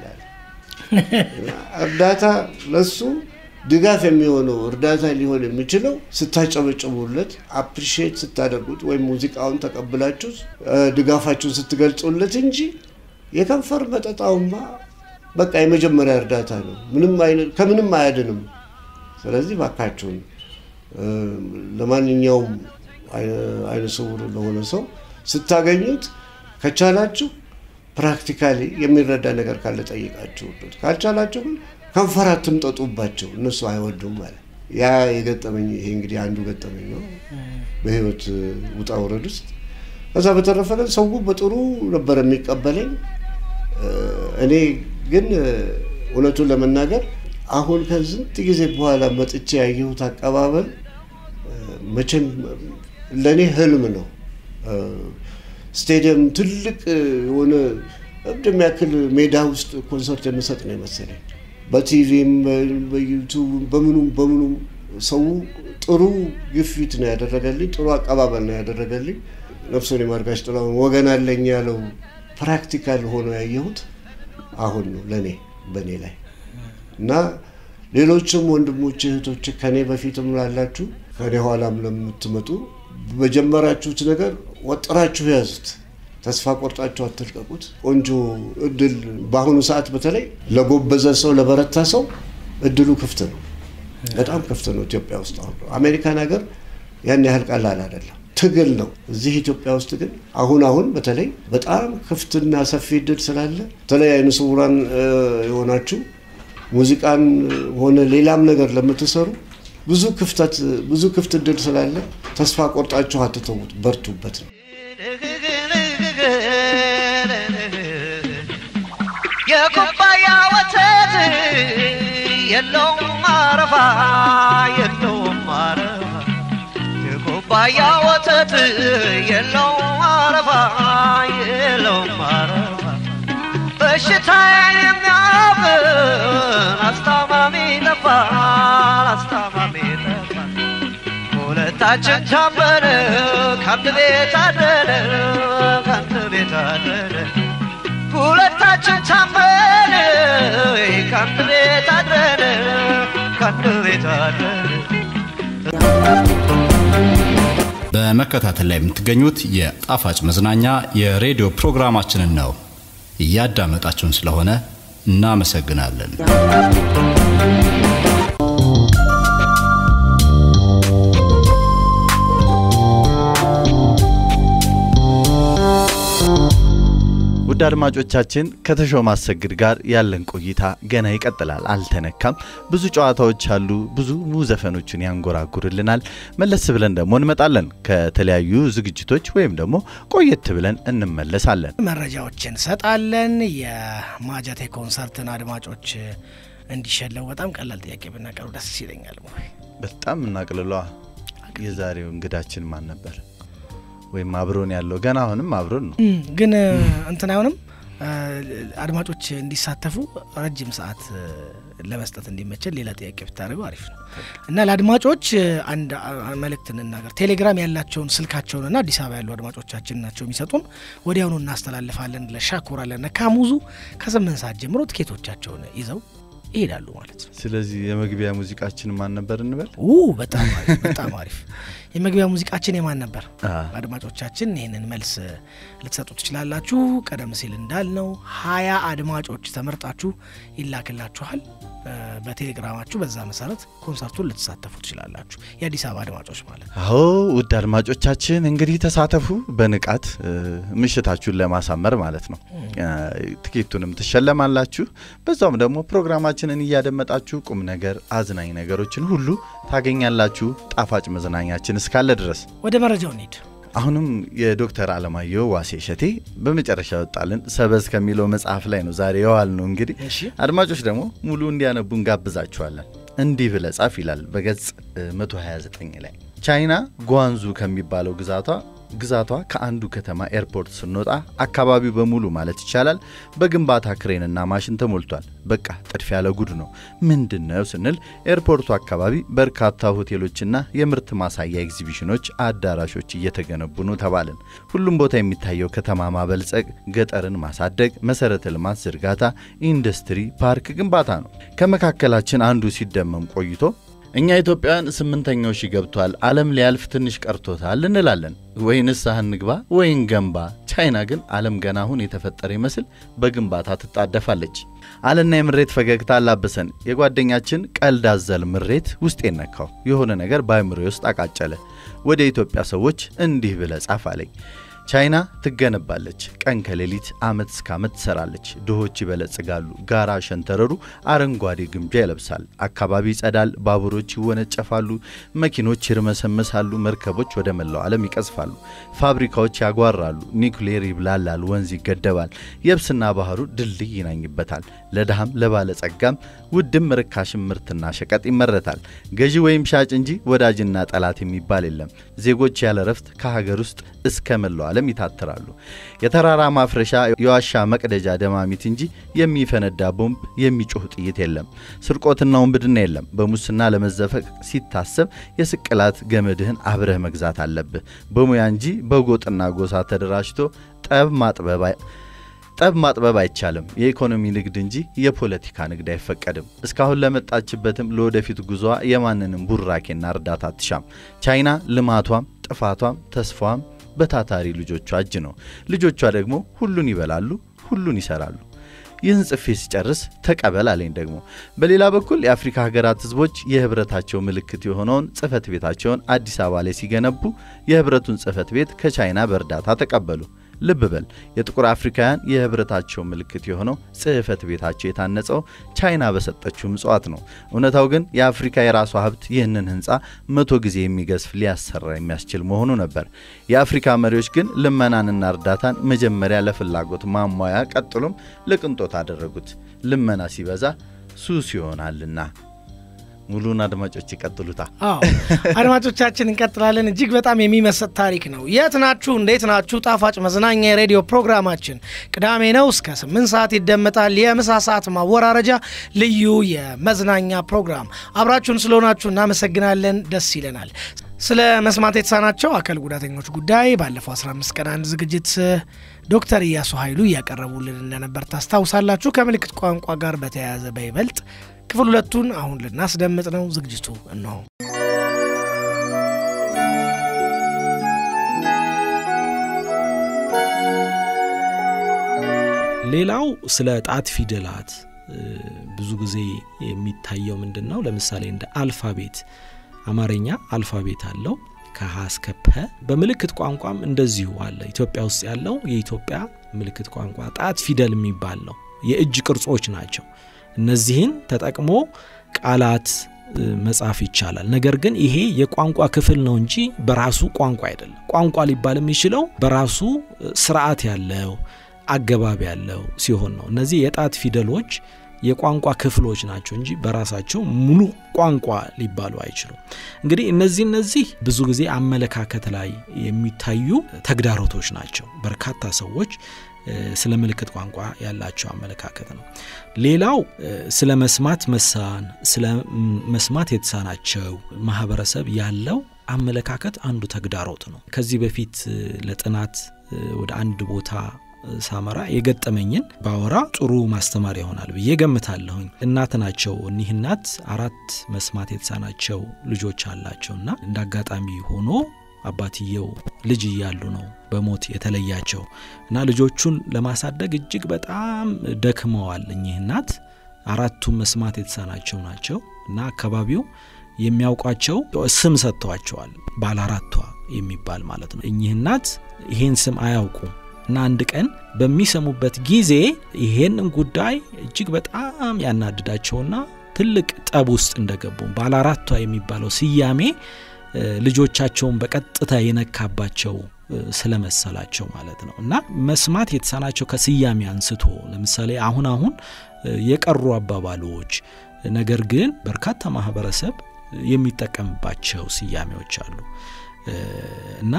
እርዳታ ለሱ ድጋፍ የሚሆነው እርዳታ ሊሆን የሚችለው ስታጨበጭቡለት አፕሪሺየት ስታደርጉት ወይ ሙዚቃውን ተቀብላችሁ ድጋፋችሁን ስትገልጹለት እንጂ የከንፈር መጠጣውማ በቃ የመጀመሪያ እርዳታ ነው። ከምንም አያድንም። ስለዚህ ባካችሁን ለማንኛውም አይነ ስውር ለሆነ ሰው ስታገኙት ከቻላችሁ ፕራክቲካሊ የሚረዳ ነገር ካለ ጠይቃችሁ ካልቻላችሁ ግን ከንፈራትም ጠጡባቸው እነሱ አይወዱም ማለት ያ የገጠመኝ ይሄ እንግዲህ አንዱ ገጠመኝ ነው በህይወት ውጣ ወረድ ውስጥ። ከዛ በተረፈ ሰው በጥሩ ነበር የሚቀበለኝ። እኔ ግን እውነቱን ለመናገር አሁን ከዝንት ጊዜ በኋላ መጥቼ ያየሁት አቀባበል መቼም ለኔ ህልም ነው። ስቴዲየም ትልቅ የሆነ እንደሚያክል ሜዳ ውስጥ ኮንሰርት የምሰጥ ነው መሰለኝ። በቲቪም በዩቲዩብ በምኑ ሰው ጥሩ ግፊት ነው ያደረገልኝ ጥሩ አቀባበል ነው ያደረገልኝ ነፍሱን ይማርጋሽ ጥላሁን ወገን አለኝ ያለው ፕራክቲካል ሆኖ ያየሁት አሁን ነው ለኔ በኔ ላይ እና ሌሎችም ወንድሞች እህቶች ከኔ በፊትም ላላችሁ ከኔ ኋላም ለምትመጡ በጀመራችሁት ነገር ወጥራችሁ ያዙት ተስፋ ቆርጣችሁ አትልቀቁት ቆንጆ እድል በአሁኑ ሰዓት በተለይ ለጎበዘ ሰው ለበረታ ሰው እድሉ ክፍት ነው በጣም ክፍት ነው ኢትዮጵያ ውስጥ አሁን አሜሪካን ሀገር ያን ያህል ቀላል አይደለም ትግል ነው እዚህ ኢትዮጵያ ውስጥ ግን አሁን በተለይ በጣም ክፍትና ሰፊ እድል ስላለ ተለያዩ ሱራን የሆናችሁ ሙዚቃን ሆነ ሌላም ነገር ለምትሰሩ ብዙ ክፍት እድል ስላለ ተስፋ ቆርጣችሁ አትተውት በርቱበት ነው የኩባያ ወተት የለውም ማረፋ የለውም ማረፋ የኩባያ ወተት የለውም ማረፋ የለውም ማረፋ በሽታ የሚያብን አስታማሚ ጠፋ ሁለታችን ታመነ ከአንድ ቤት አደረ ሁለታችን ታመነ ከአንድ ቤት አደረ በመከታተል ላይ የምትገኙት የጣፋጭ መዝናኛ የሬዲዮ ፕሮግራማችንን ነው እያዳመጣችሁን ስለሆነ እናመሰግናለን ውድ አድማጮቻችን ከተሾመ አሰግድ ጋር ያለን ቆይታ ገና ይቀጥላል አልተነካም ብዙ ጨዋታዎች አሉ ብዙ ሙዘፈኖችን ያንጎራጉርልናል መለስ ብለን ደግሞ እንመጣለን ከተለያዩ ዝግጅቶች ወይም ደግሞ ቆየት ብለን እንመለሳለን መረጃዎችን ሰጣለን የማጀቴ ኮንሰርትን አድማጮች እንዲሸለው በጣም ቀላል ጥያቄ ብናቀርብ ደስ ይለኛል በጣም እናቀልሏ የዛሬው እንግዳችን ማን ነበር ወይም አብሮን ያለው ገና አሁንም አብሮን ነው ግን እንትን አይሆንም አድማጮች እንዲሳተፉ ረጅም ሰዓት ለመስጠት እንዲመቸል ሌላ ጥያቄ ብታደርጉ አሪፍ ነው እና ለአድማጮች አንድ መልእክት እንናገር ቴሌግራም ያላቸውን ስልካቸውንና አዲስ አበባ ያሉ አድማጮቻችን ናቸው የሚሰጡን ወዲያውኑ እናስተላልፋለን ለሻኩራ ለነካሙዙ ከ8 ሰዓት ጀምሮ ትኬቶቻቸውን ይዘው ይሄዳሉ ማለት ነው ስለዚህ የመግቢያ ሙዚቃችን ማን ነበር እንበል በጣም አሪፍ የመግቢያ ሙዚቃችን የማን ነበር አድማጮቻችን ይሄንን መልስ ልትሰጡ ትችላላችሁ ቀደም ሲል እንዳልነው 20 አድማጮች ተመርጣችሁ ይላክላችኋል በቴሌግራማችሁ በዛ መሰረት ኮንሰርቱን ልትሳተፉ ትችላላችሁ የአዲስ አበባ አድማጮች ማለት አዎ ውድ አድማጮቻችን እንግዲህ ተሳተፉ በንቃት ምሽታችሁን ለማሳመር ማለት ነው ትኬቱንም ትሸለማላችሁ በዛውም ደግሞ ፕሮግራማችንን እያደመጣችሁ ቁም ነገር አዝናኝ ነገሮችን ሁሉ ታገኛላችሁ ጣፋጭ መዝናኛችን እስካለ ድረስ ወደ መረጃው እንሂድ አሁንም የዶክተር አለማየሁ ዋሴ ሸቴ በመጨረሻ ወጣልን ሰበዝ ከሚለው መጽሐፍ ላይ ነው ዛሬ የዋል ነው እንግዲህ አድማጮች ደግሞ ሙሉ እንዲያነቡን ጋብዛችኋለን እንዲህ ብለ ጻፍ ይላል በገጽ 129 ላይ ቻይና ጓንዙ ከሚባለው ግዛቷ ከአንዱ ከተማ ኤርፖርት ስንወጣ አካባቢው በሙሉ ማለት ይቻላል በግንባታ ክሬንና ማሽን ተሞልቷል በቃ ጥድፊያ ለጉድ ነው ምንድነው ስንል ኤርፖርቱ አካባቢ በርካታ ሆቴሎችና የምርት ማሳያ ኤግዚቢሽኖች አዳራሾች እየተገነቡ ነው ተባልን ሁሉም ቦታ የሚታየው ከተማ ማበልጸግ ገጠርን ማሳደግ መሰረተ ልማት ዝርጋታ ኢንዱስትሪ ፓርክ ግንባታ ነው ከመካከላችን አንዱ ሲደመም ቆይቶ እኛ ኢትዮጵያን 8ኛው ሺ ገብቷል ዓለም ሊያልፍ ትንሽ ቀርቶታል እንላለን ወይንስ አንግባ ወይን ገንባ ቻይና ግን ዓለም ገና አሁን የተፈጠረ ይመስል በግንባታ ትጣደፋለች አለና የምሬት ፈገግታ አላበሰን የጓደኛችን ቀልድ አዘል ምሬት ውስጤን ነካው የሆነ ነገር ባይምሮዬ ውስጥ አቃጨለ ወደ ኢትዮጵያ ሰዎች እንዲህ ብለ ጻፍ አለኝ ቻይና ትገነባለች ቀን ከሌሊት አመት እስከ አመት ትሰራለች ድሆች ይበለጽጋሉ ጋራ ሸንተረሩ አረንጓዴ ግምጃ ይለብሳል አካባቢ ጸዳል ባቡሮች ይወነጨፋሉ መኪኖች ይርመሰመሳሉ መርከቦች ወደ መላው ዓለም ይቀዝፋሉ ፋብሪካዎች ያጓራሉ ኒውክሌር ይብላላል ወንዝ ይገደባል የብስና ባህሩ ድልድይ ይናኝበታል ለደሃም ለባለጸጋም ውድም ርካሽም ምርትና ሸቀጥ ይመረታል ገዢ ወይም ሻጭ እንጂ ወዳጅና ጠላት የሚባል የለም ዜጎች ያለ ረፍት ከሀገር ውስጥ እስከ መላው ዓለም ይታተራሉ። የተራራ ማፍረሻ የዋሻ መቅደጃ ደማሚት እንጂ የሚፈነዳ ቦምብ የሚጮህ ጥይት የለም። ስርቆትና ወንብድና የለም። በሙስና ለመዘፈቅ ሲታሰብ የስቅላት ገመድህን አብረህ መግዛት አለብህ። በሙያ እንጂ በጎጥና ጎሳ ተደራጅቶ ጠብ ማጥበብ አይቻልም። የኢኮኖሚ ንግድ እንጂ የፖለቲካ ንግድ አይፈቀድም። እስካሁን ለመጣችበትም ለወደፊት ጉዞዋ የማንንም ቡራኬና እርዳታ አትሻም። ቻይና ልማቷም ጥፋቷም ተስፋዋም በታታሪ ልጆቿ እጅ ነው። ልጆቿ ደግሞ ሁሉን ይበላሉ፣ ሁሉን ይሰራሉ። ይህን ጽፌ ሲጨርስ ተቀበል አለኝ ደግሞ። በሌላ በኩል የአፍሪካ ሀገራት ህዝቦች የህብረታቸው ምልክት የሆነውን ጽፈት ቤታቸውን አዲስ አበባ ላይ ሲገነቡ የህብረቱን ጽፈት ቤት ከቻይና በእርዳታ ተቀበሉ። ልብ በል የጥቁር አፍሪካውያን የህብረታቸው ምልክት የሆነው ጽፈት ቤታቸው የታነጸው ቻይና በሰጠችው ምጽዋት ነው። እውነታው ግን የአፍሪካ የራሷ ሀብት ይህንን ህንጻ 100 ጊዜ የሚገዝፍ ሊያሰራ የሚያስችል መሆኑ ነበር። የአፍሪካ መሪዎች ግን ልመናንና እርዳታን መጀመሪያ ለፍላጎት ማሟያ ቀጥሎም ለቅንጦት አደረጉት። ልመና ሲበዛ ሱስ ይሆናልና። ሙሉን አድማጮች ይቀጥሉታ። አድማጮቻችን እንቀጥላለን። እጅግ በጣም የሚመስጥ ታሪክ ነው። የት ናችሁ? እንዴት ናችሁ? ጣፋጭ መዝናኛ የሬዲዮ ፕሮግራማችን ቅዳሜ ነው እስከ 8 ሰዓት ይደመጣል። የምሳ ሰዓት ማወራረጃ ልዩ የመዝናኛ ፕሮግራም። አብራችሁን ስለሆናችሁ እናመሰግናለን። ደስ ይለናል። ስለ መስማት የተሳናቸው አካል ጉዳተኞች ጉዳይ ባለፈው 15 ቀን አንድ ዝግጅት ዶክተር ኢያሱ ኃይሉ ያቀረቡልን እንደነበር ታስታውሳላችሁ። ከምልክት ቋንቋ ጋር በተያያዘ በይበልጥ ክፍል 2ቱን አሁን ልናስደምጥ ነው። ዝግጅቱ እነሆ። ሌላው ስለ ጣት ፊደላት ብዙ ጊዜ የሚታየው ምንድነው? ለምሳሌ እንደ አልፋቤት አማርኛ አልፋቤት አለው ከሀ እስከ ፐ። በምልክት ቋንቋም እንደዚሁ አለ። ኢትዮጵያ ውስጥ ያለው የኢትዮጵያ ምልክት ቋንቋ ጣት ፊደል የሚባል ነው። የእጅ ቅርጾች ናቸው። እነዚህን ተጠቅሞ ቃላት መጻፍ ይቻላል። ነገር ግን ይሄ የቋንቋ ክፍል ነው እንጂ በራሱ ቋንቋ አይደለም። ቋንቋ ሊባል የሚችለው በራሱ ስርዓት ያለው አገባብ ያለው ሲሆን ነው። እነዚህ የጣት ፊደሎች የቋንቋ ክፍሎች ናቸው እንጂ በራሳቸው ሙሉ ቋንቋ ሊባሉ አይችሉም። እንግዲህ እነዚህ ብዙ ጊዜ አመለካከት ላይ የሚታዩ ተግዳሮቶች ናቸው። በርካታ ሰዎች ስለ ምልክት ቋንቋ ያላቸው አመለካከት ነው። ሌላው ስለ መስማት መሳን ስለ መስማት የተሳናቸው ማህበረሰብ ያለው አመለካከት አንዱ ተግዳሮት ነው። ከዚህ በፊት ለጥናት ወደ አንድ ቦታ ሳመራ የገጠመኝን ባወራ ጥሩ ማስተማር ይሆናል ብዬ ገምታለሁኝ። እናት ናቸው። እኒህ እናት 4 መስማት የተሳናቸው ልጆች አላቸውና እንዳጋጣሚ ሆኖ አባትየው ልጅ ያሉ ነው በሞት የተለያቸው እና ልጆቹን ለማሳደግ እጅግ በጣም ደክመዋል። እኚህ እናት 4ቱም መስማት የተሳናቸው ናቸው እና አካባቢው የሚያውቋቸው ስም ሰጥተዋቸዋል። ባለ 4ቷ የሚባል ማለት ነው። እኚህ እናት ይሄን ስም አያውቁም እና አንድ ቀን በሚሰሙበት ጊዜ ይሄንን ጉዳይ እጅግ በጣም ያናድዳቸውና ትልቅ ጠብ ውስጥ እንደገቡ ባለ 4ቷ የሚባለው ስያሜ ልጆቻቸውን በቀጥታ የነካባቸው ስለመሰላቸው ማለት ነው። እና መስማት የተሳናቸው ከስያሜ አንስቶ ለምሳሌ አሁን የቀሩ አባባሎች ነገር ግን በርካታ ማህበረሰብ የሚጠቀምባቸው ስያሜዎች አሉ እና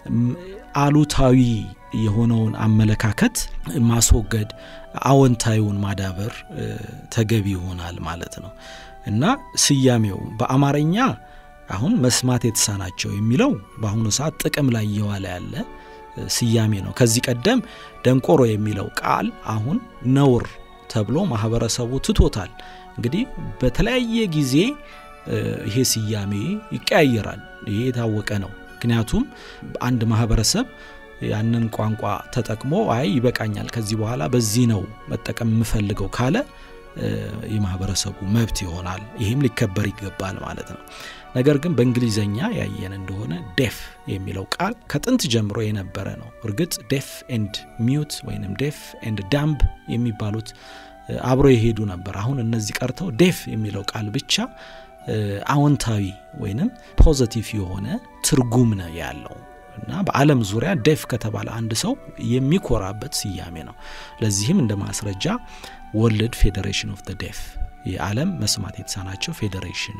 አሉታዊ የሆነውን አመለካከት ማስወገድ አዎንታዊውን ማዳበር ተገቢ ይሆናል ማለት ነው። እና ስያሜው በአማርኛ አሁን መስማት የተሳናቸው የሚለው በአሁኑ ሰዓት ጥቅም ላይ እየዋለ ያለ ስያሜ ነው። ከዚህ ቀደም ደንቆሮ የሚለው ቃል አሁን ነውር ተብሎ ማህበረሰቡ ትቶታል። እንግዲህ በተለያየ ጊዜ ይሄ ስያሜ ይቀያየራል። ይሄ የታወቀ ነው። ምክንያቱም አንድ ማህበረሰብ ያንን ቋንቋ ተጠቅሞ አይ ይበቃኛል ከዚህ በኋላ በዚህ ነው መጠቀም የምፈልገው ካለ የማህበረሰቡ መብት ይሆናል። ይሄም ሊከበር ይገባል ማለት ነው። ነገር ግን በእንግሊዘኛ ያየን እንደሆነ ዴፍ የሚለው ቃል ከጥንት ጀምሮ የነበረ ነው። እርግጥ ዴፍ ኤንድ ሚውት ወይንም ዴፍ ኤንድ ዳምብ የሚባሉት አብሮ ይሄዱ ነበር። አሁን እነዚህ ቀርተው ዴፍ የሚለው ቃል ብቻ አዎንታዊ ወይንም ፖዚቲቭ የሆነ ትርጉም ነው ያለው እና በዓለም ዙሪያ ዴፍ ከተባለ አንድ ሰው የሚኮራበት ስያሜ ነው። ለዚህም እንደ ማስረጃ ወርልድ ፌዴሬሽን ኦፍ ዘ ዴፍ የዓለም መስማት የተሳናቸው ፌዴሬሽን፣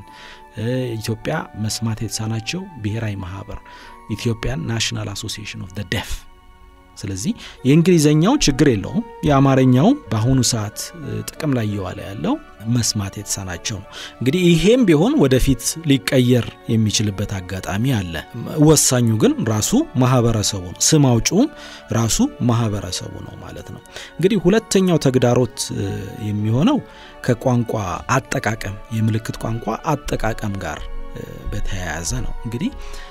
ኢትዮጵያ መስማት የተሳናቸው ብሔራዊ ማህበር ኢትዮጵያን ናሽናል አሶሲዬሽን ኦፍ ዘ ዴፍ ስለዚህ የእንግሊዘኛው ችግር የለውም የአማርኛው በአሁኑ ሰዓት ጥቅም ላይ እየዋለ ያለው መስማት የተሳናቸው ነው እንግዲህ ይሄም ቢሆን ወደፊት ሊቀየር የሚችልበት አጋጣሚ አለ ወሳኙ ግን ራሱ ማህበረሰቡ ነው ስም አውጪው ራሱ ማህበረሰቡ ነው ማለት ነው እንግዲህ ሁለተኛው ተግዳሮት የሚሆነው ከቋንቋ አጠቃቀም የምልክት ቋንቋ አጠቃቀም ጋር በተያያዘ ነው እንግዲህ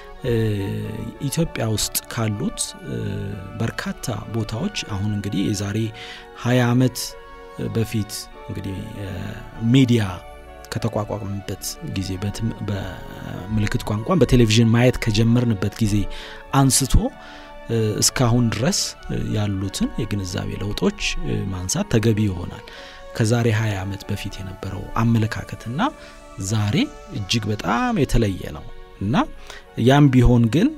ኢትዮጵያ ውስጥ ካሉት በርካታ ቦታዎች አሁን እንግዲህ የዛሬ 20 ዓመት በፊት እንግዲህ ሚዲያ ከተቋቋመበት ጊዜ በምልክት ቋንቋ በቴሌቪዥን ማየት ከጀመርንበት ጊዜ አንስቶ እስካሁን ድረስ ያሉትን የግንዛቤ ለውጦች ማንሳት ተገቢ ይሆናል ከዛሬ 20 ዓመት በፊት የነበረው አመለካከትና ዛሬ እጅግ በጣም የተለየ ነው እና ያም ቢሆን ግን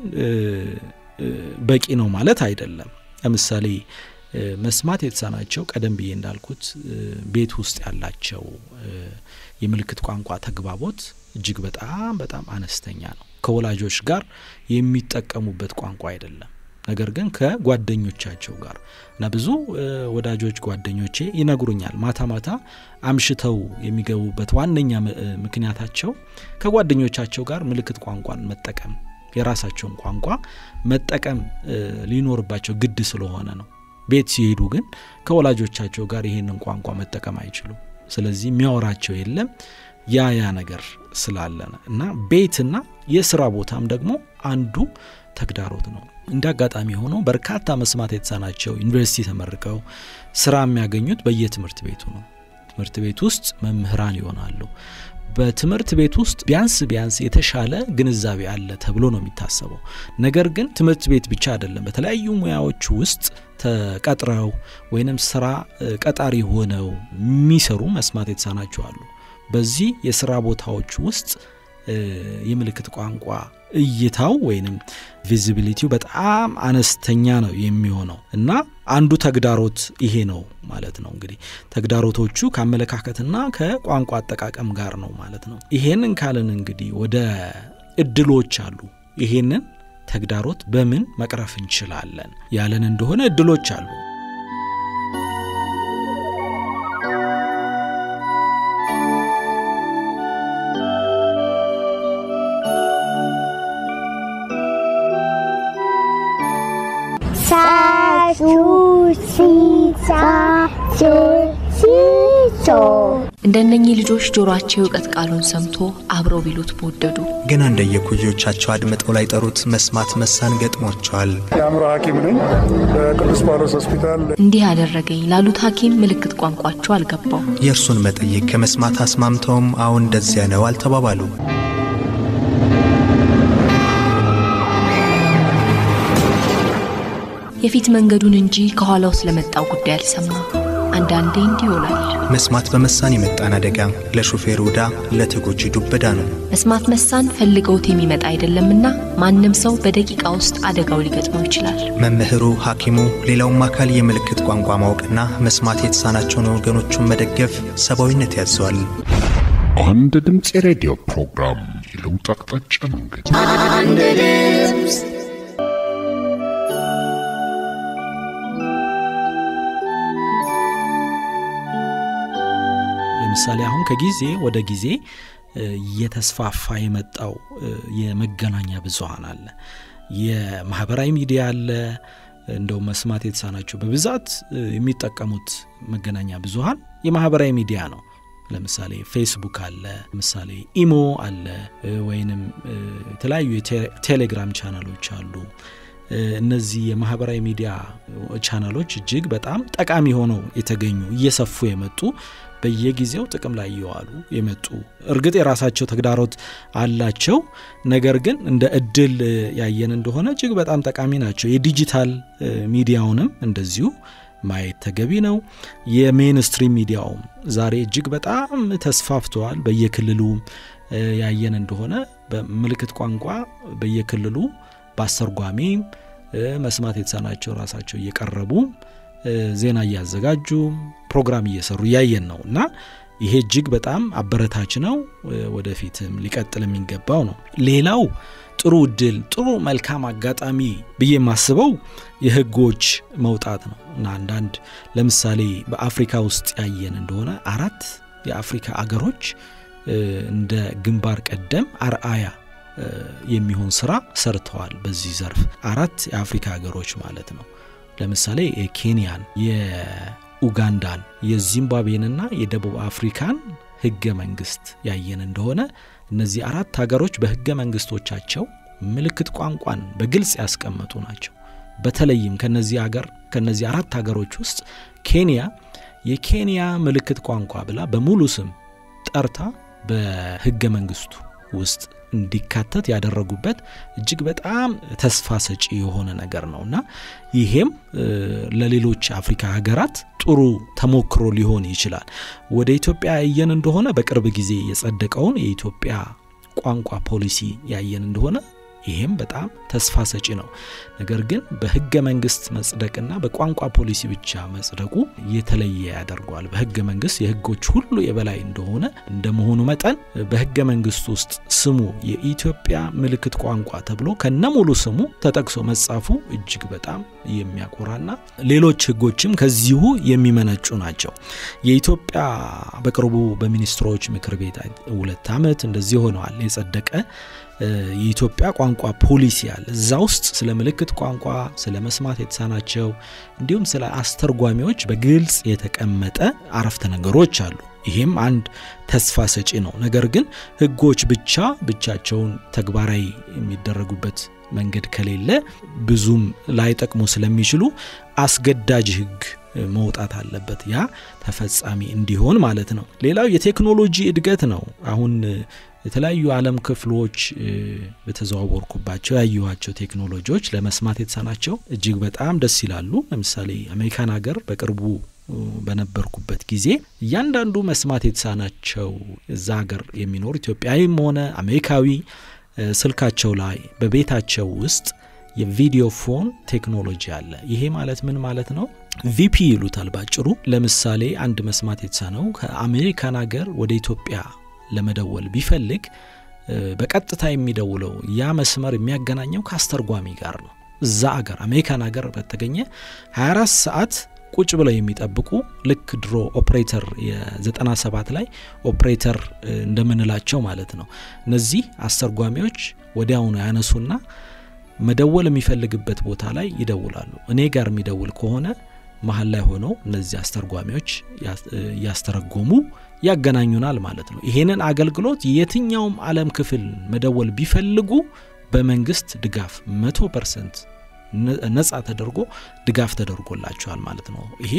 በቂ ነው ማለት አይደለም ለምሳሌ መስማት የተሳናቸው ቀደም ብዬ እንዳልኩት ቤት ውስጥ ያላቸው የምልክት ቋንቋ ተግባቦት እጅግ በጣም አነስተኛ ነው ከወላጆች ጋር የሚጠቀሙበት ቋንቋ አይደለም ነገር ግን ከጓደኞቻቸው ጋር እና ብዙ ወዳጆች ጓደኞቼ ይነግሩኛል ማታ አምሽተው የሚገቡበት ዋነኛ ምክንያታቸው ከጓደኞቻቸው ጋር ምልክት ቋንቋን መጠቀም የራሳቸውን ቋንቋ መጠቀም ሊኖርባቸው ግድ ስለሆነ ነው ቤት ሲሄዱ ግን ከወላጆቻቸው ጋር ይሄንን ቋንቋ መጠቀም አይችሉም ስለዚህ የሚያወራቸው የለም ያ ነገር ስላለና እና ቤትና የሥራ ቦታም ደግሞ አንዱ ተግዳሮት ነው እንዳጋጣሚ ሆኖ በርካታ መስማት የተሳናቸው ዩኒቨርሲቲ ተመርቀው ስራ የሚያገኙት በየትምህርት ቤቱ ነው ትምህርት ቤት ውስጥ መምህራን ይሆናሉ በትምህርት ቤት ውስጥ ቢያንስ የተሻለ ግንዛቤ አለ ተብሎ ነው የሚታሰበው ነገር ግን ትምህርት ቤት ብቻ አይደለም በተለያዩ ሙያዎች ውስጥ ተቀጥረው ወይንም ስራ ቀጣሪ ሆነው የሚሰሩ መስማት የተሳናቸው አሉ በዚህ የሥራ ቦታዎች ውስጥ የምልክት ቋንቋ እይታው ወይንም ቪዚቢሊቲው በጣም አነስተኛ ነው የሚሆነው እና አንዱ ተግዳሮት ይሄ ነው ማለት ነው እንግዲህ ተግዳሮቶቹ ከአመለካከትና ከቋንቋ አጠቃቀም ጋር ነው ማለት ነው ይሄንን ካለን እንግዲህ ወደ እድሎች አሉ ይሄንን ተግዳሮት በምን መቅረፍ እንችላለን ያለን እንደሆነ እድሎች አሉ እንደነኚህ ልጆች ጆሮአቸው ዕውቀት ቃሉን ሰምቶ አብረው ቢሉት በወደዱ ግን እንደየኩዮቻቸው አድምጠው ላይ ጠሩት መስማት መሳን ገጥሟቸዋል የአእምሮ ሐኪም ነኝ በቅዱስ ጳውሎስ ሆስፒታል እንዲህ ያደረገኝ ላሉት ሐኪም ምልክት ቋንቋቸው አልገባው የእርሱን መጠይቅ ከመስማት አስማምተውም አሁን እንደዚያ ነው አልተባባሉ የፊት መንገዱን እንጂ ከኋላው ስለመጣው ጉዳይ አልሰማ አንዳንዴ እንዲሆናል መስማት በመሳን የመጣን አደጋ ለሹፌሩ ዳ ለተጎጂ ዱበዳ ነው መስማት መሳን ፈልገውት የሚመጣ አይደለምና ማንንም ሰው በደቂቃ ውስጥ አደጋው ሊገጥመው ይችላል መምህሩ ሐኪሙ ሌላውም አካል የምልክት ቋንቋ ማወቅና መስማት የተሳናቸውን ወገኖቹን መደገፍ ሰብአዊነት ያዘዋል አንድ ድምጽ የሬዲዮ ፕሮግራም የለውጥ አቅጣጫ ነው እንግዲህ አንድ ድምጽ ለምሳሌ አሁን ከጊዜ ወደ ጊዜ የተስፋፋ የመጣው የመገናኛ ብዙሃን አለ የማህበራዊ ሚዲያ አለ እንደው መስማት የተሳናቸው በብዛት የሚጠቀሙት መገናኛ ብዙሃን የማህበራዊ ሚዲያ ነው ለምሳሌ ፌስቡክ አለ ለምሳሌ ኢሞ አለ ወይንም የተለያዩ ቴሌግራም ቻናሎች አሉ እነዚህ የማህበራዊ ሚዲያ ቻናሎች እጅግ በጣም ጠቃሚ ሆነው የተገኙ እየሰፉ የመጡ በየጊዜው ጥቅም ላይ ይዋሉ የመጡ እርግጥ የራሳቸው ተግዳሮት አላቸው ነገር ግን እንደ እድል ያየን እንደሆነ እጅግ በጣም ጠቃሚ ናቸው የዲጂታል ሚዲያውንም እንደዚሁ ማየት ተገቢ ነው የሜንስትሪም ሚዲያውም ዛሬ እጅግ በጣም ተስፋፍቷል በየክልሉ ያየን እንደሆነ በምልክት ቋንቋ በየክልሉ ባሰርጓሚ መስማት የተሳናቸው ራሳቸው እየቀረቡ ዜና ያዘጋጁ ፕሮግራም እየሰሩ ያየን ነውና ይሄ እጅግ በጣም አበረታች ነው። ወደፊትም ሊቀጥል የሚገባው ነው። ሌላው ጥሩ እድል ጥሩ መልካም አጋጣሚ ብዬ ማስበው የህጎች መውጣት ነው እና አንዳንድ ለምሳሌ በአፍሪካ ውስጥ ያየን እንደሆነ 4 የአፍሪካ አገሮች እንደ ግንባር ቀደም አርአያ የሚሆን ስራ ሰርተዋል በዚህ ዘርፍ 4 የአፍሪካ ሀገሮች ማለት ነው። ለምሳሌ የኬንያን፣ የኡጋንዳን፣ የዚምባብዌንና የደቡብ አፍሪካን ህገ መንግስት ያየን እንደሆነ እነዚህ 4 ሀገሮች በህገ መንግስቶቻቸው ምልክት ቋንቋን በግልጽ ያስቀመጡ ናቸው። በተለይም ከነዚህ 4 ሀገሮች ውስጥ ኬንያ የኬንያ ምልክት ቋንቋ ብላ በሙሉ ስም ጠርታ በህገ መንግስቱ ውስጥ እንዲካተት ያደረጉበት እጅግ በጣም ተስፋ ሰጪ የሆነ ነገር ነውና ይሄም ለሌሎች አፍሪካ ሀገራት ጥሩ ተሞክሮ ሊሆን ይችላል። ወደ ኢትዮጵያ ያየን እንደሆነ በቅርብ ጊዜ የጸደቀውን የኢትዮጵያ ቋንቋ ፖሊሲ ያየን እንደሆነ ይሄም በጣም ተስፋ ሰጪ ነው። ነገር ግን በህገ መንግስት መጽደቅና በቋንቋ ፖሊሲ ብቻ መጽደቁ የተለየ ያደርጋል። በህገ መንግስት የህጎች ሁሉ የበላይ እንደመሆኑ መጠን በህገ መንግስት ውስጥ ስሙ የኢትዮጵያ ምልክት ቋንቋ ተብሎ ከነሙሉ ስሙ ተጠቅሶ መጻፉ እጅግ በጣም የሚያኮራና ሌሎች ህጎችም ከዚሁ የሚመነጩ ናቸው። የኢትዮጵያ በቅርቡ በሚኒስትሮች ምክር ቤት 2 ዓመት እንደዚህ ሆነዋል የጸደቀ የኢትዮጵያ ቋንቋ ፖሊሲ አለ። እዛ ውስጥ ስለ ምልክት ቋንቋ ስለ መስማት የተሳናቸው እንዲሁም ስለ አስተርጓሚዎች በግልጽ የተቀመጠ አረፍተ ነገሮች አሉ። ይሄም አንድ ተስፋ ሰጪ ነው። ነገር ግን ህጎች ብቻቸውን ተግባራዊ የሚደረጉበት መንገድ ከሌለ ብዙም ላይጠቅሙ ስለሚችሉ አስገዳጅ ህግ መውጣት አለበት ያ ተፈጻሚ እንዲሆን ማለት ነው። ሌላው የቴክኖሎጂ እድገት ነው። አሁን የተለያዩ ዓለም ክፍሎች በተዘዋወርኩባቸው ያዩዋቸው ቴክኖሎጂዎች ለመስማት የተሳናቸው እጅግ በጣም ደስ ይላሉ። ለምሳሌ አሜሪካን ሀገር በቅርቡ በነበርኩበት ጊዜ እያንዳንዱ መስማት የተሳናቸው እዛ ሀገር የሚኖር ኢትዮጵያዊም ሆነ አሜሪካዊ ስልካቸው ላይ በቤታቸው ውስጥ የቪዲዮ ፎን ቴክኖሎጂ አለ። ይሄ ማለት ምን ማለት ነው? ቪፒ ይሉታል ባጭሩ። ለምሳሌ አንድ መስማት የተሳነው ከአሜሪካን ሀገር ወደ ኢትዮጵያ ለመደወል ቢፈልግ በቀጥታ የሚደውለው ያ መስመር የሚያገናኘው ከአስተርጓሚ ጋር ነው። እዛ ሀገር አሜሪካን ሀገር በተገኘ 24 ሰዓት ቁጭ ብለው የሚጠብቁ ልክ ድሮ ኦፕሬተር የ97 ላይ ኦፕሬተር እንደምንላቸው ማለት ነው። እነዚህ አስተርጓሚዎች ወዲያውኑ ያነሱና መደወል የሚፈልግበት ቦታ ላይ ይደውላሉ። እኔ ጋር የሚደውል ከሆነ መሃል ላይ ሆነው እነዚህ አስተርጓሚዎች ያስተረጎሙ ያገናኙናል ማለት ነው። ይሄንን አገልግሎት የትኛውም ዓለም ክፍል መደወል ቢፈልጉ በመንግስት ድጋፍ 100% ነፃ ተደርጎ ድጋፍ ተደርጎላቸዋል ማለት ነው። ይሄ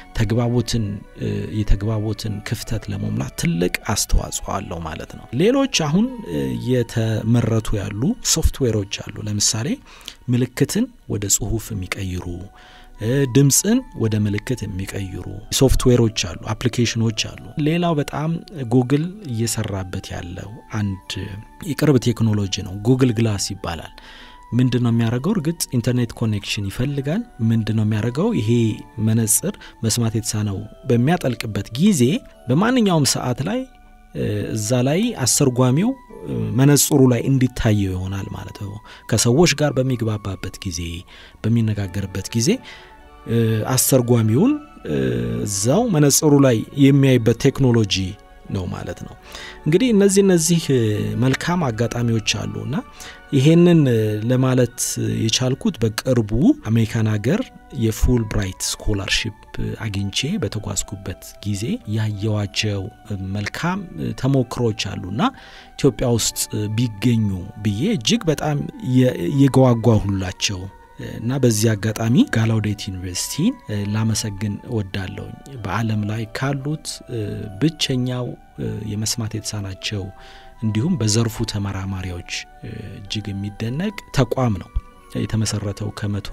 የተግባቦትን ክፍተት ለመሙላት ትልቅ አስተዋጽኦ አለው ማለት ነው። ሌሎች አሁን የተመረቱ ያሉ ሶፍትዌሮች አሉ። ለምሳሌ ምልክትን ወደ ጽሁፍ የሚቀይሩ ድምጽን ወደ ምልክት የሚቀይሩ ሶፍትዌሮች አሉ፣ አፕሊኬሽኖች አሉ። ሌላው በጣም ጉግል እየሰራበት ያለው አንድ የቅርብ ቴክኖሎጂ ነው። ጉግል ግላስ ይባላል። ምንድነው የሚያደርገው? እርግጥ ኢንተርኔት ኮኔክሽን ይፈልጋል። ምንድነው የሚያደርገው? ይሄ መነጽር መስማት የተሳነው በሚያጠልቅበት ጊዜ በማንኛውም ሰዓት ላይ እዛ ላይ አስተርጓሚው መነጽሩ ላይ እንዲታየው ይሆናል ማለት ነው። ከሰዎች ጋር በሚግባባበት ጊዜ በሚነጋገርበት ጊዜ አስተርጓሚውን እዛው መነጽሩ ላይ የሚያይበት ቴክኖሎጂ ነው ማለት ነው። እንግዲህ እነዚህ መልካም አጋጣሚዎች አሉና ይሄንን ለማለት የቻልኩት በቅርቡ አሜሪካን ሀገር የፉል ብራይት ስኮላርሺፕ አግኝቼ በተጓዝኩበት ጊዜ ያየዋቸው መልካም ተሞክሮች አሉና ኢትዮጵያ ውስጥ ቢገኙ ብዬ እጅግ በጣም የጓጓሁላቸው እና በዚህ አጋጣሚ ጋላውዴት ዩኒቨርሲቲ ላመሰግን ወዳለሁ። በዓለም ላይ ካሉት ብቸኛው የመስማት የተሳናቸው እንዲሁም በዘርፉ ተመራማሪዎች እጅግ የሚደነቅ ተቋም ነው። የተመሰረተው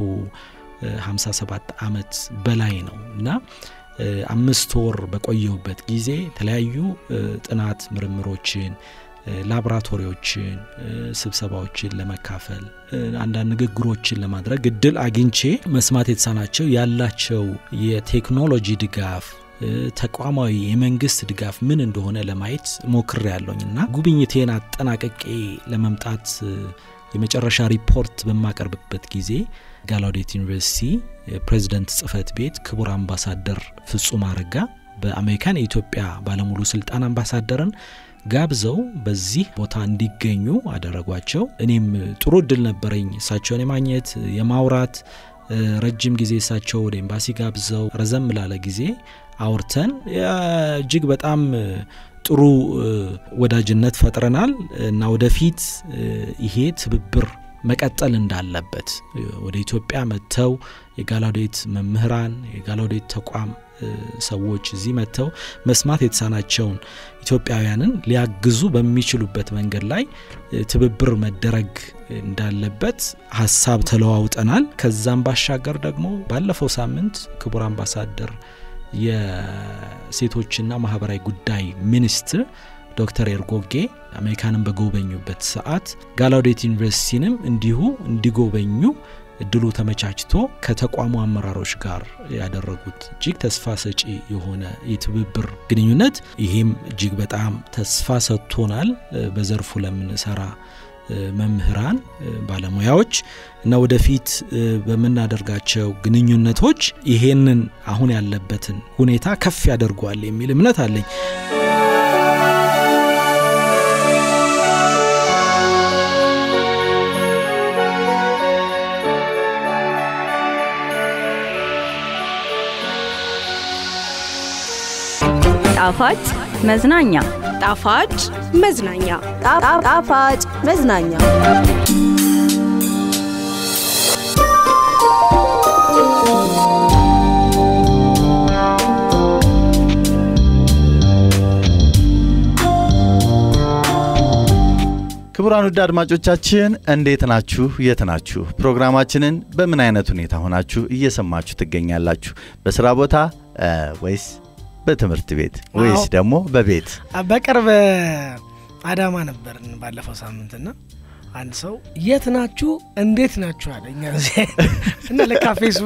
ከ157 ዓመት በላይ ነው እና 5 ወር በቆየሁበት ጊዜ የተለያዩ ጥናት ምርምሮችን ላብራቶሪዎችን ስብሰባዎችን ለመካፈል አንዳንድ ንግግሮችን ለማድረግ እድል አግኝቼ መስማት የተሳናቸው ያላቸው የቴክኖሎጂ ድጋፍ ተቋማዊ የመንግስት ድጋፍ ምን እንደሆነ ለማየት ሞክሬያለሁና ጉብኝቴን አጠናቅቄ ለመምጣት የመጨረሻ ሪፖርት በማቀርብበት ጊዜ ጋላውዴት ዩኒቨርሲቲ ፕሬዝዳንት ጽፈት ቤት ክቡር አምባሳደር ፍጹም አረጋ በአሜሪካን የኢትዮጵያ ባለሙሉ ስልጣን አምባሳደርን ጋብዘው በዚህ ቦታ እንዲገኙ አደረጓቸው። እኔም ጥሩ እድል ነበረኝ እሳቸውን የማግኘት የማውራት ረጅም ጊዜ እሳቸው ወደ ኤምባሲ ጋብዘው ረዘም ላለ ጊዜ አውርተን እጅግ በጣም ጥሩ ወዳጅነት ፈጥረናል እና ወደፊት ይሄ ትብብር መቀጠል እንዳለበት ወደ ኢትዮጵያ መተው የጋላውዴት መምህራን የጋላውዴት ተቋም ሰዎች እዚህ መተው መስማት የተሳናቸውን ኢትዮጵያውያንን ሊያግዙ በሚችሉበት መንገድ ላይ ትብብር መደረግ እንዳለበት ሐሳብ ተለዋውጠናል። ከዛም ባሻገር ደግሞ ባለፈው ሳምንት ክቡር አምባሳደር የሴቶችና ማህበራዊ ጉዳይ ሚኒስትር ዶክተር ኤርጎጌ አሜሪካንን በጎበኙበት ሰዓት ጋላውዴት ዩኒቨርሲቲንም እንዲሁ እንዲጎበኙ እድሉ ተመቻችቶ ከተቋሙ አመራሮች ጋር ያደረጉት እጅግ ተስፋ ሰጪ የሆነ የትብብር ግንኙነት ይሄም እጅግ በጣም ተስፋ ሰጥቶናል በዘርፉ ለምንሰራ መምህራን ባለሙያዎች እና ወደፊት በመናደርጋቸው ግንኙነቶች ይሄንን አሁን ያለበትን ሁኔታ ከፍ ያደርጓል የሚል እምነት አለኝ። ጣፋጭ መዝናኛ ጣፋጭ መዝናኛ ጣፋጭ መዝናኛ ክቡራን ውድ አድማጮቻችን እንዴት ናችሁ? የት ናችሁ? ፕሮግራማችንን በምን አይነት ሁኔታ ሆናችሁ እየሰማችሁ ትገኛላችሁ? በስራ ቦታ ወይስ በትምህርት ቤት ወይስ ደግሞ በቤት? በቅርብ አዳማ ነበርን ባለፈው ሳምንትና አንድ ሰው የት ናችሁ እንዴት ናችሁ አለኝ እና ለካ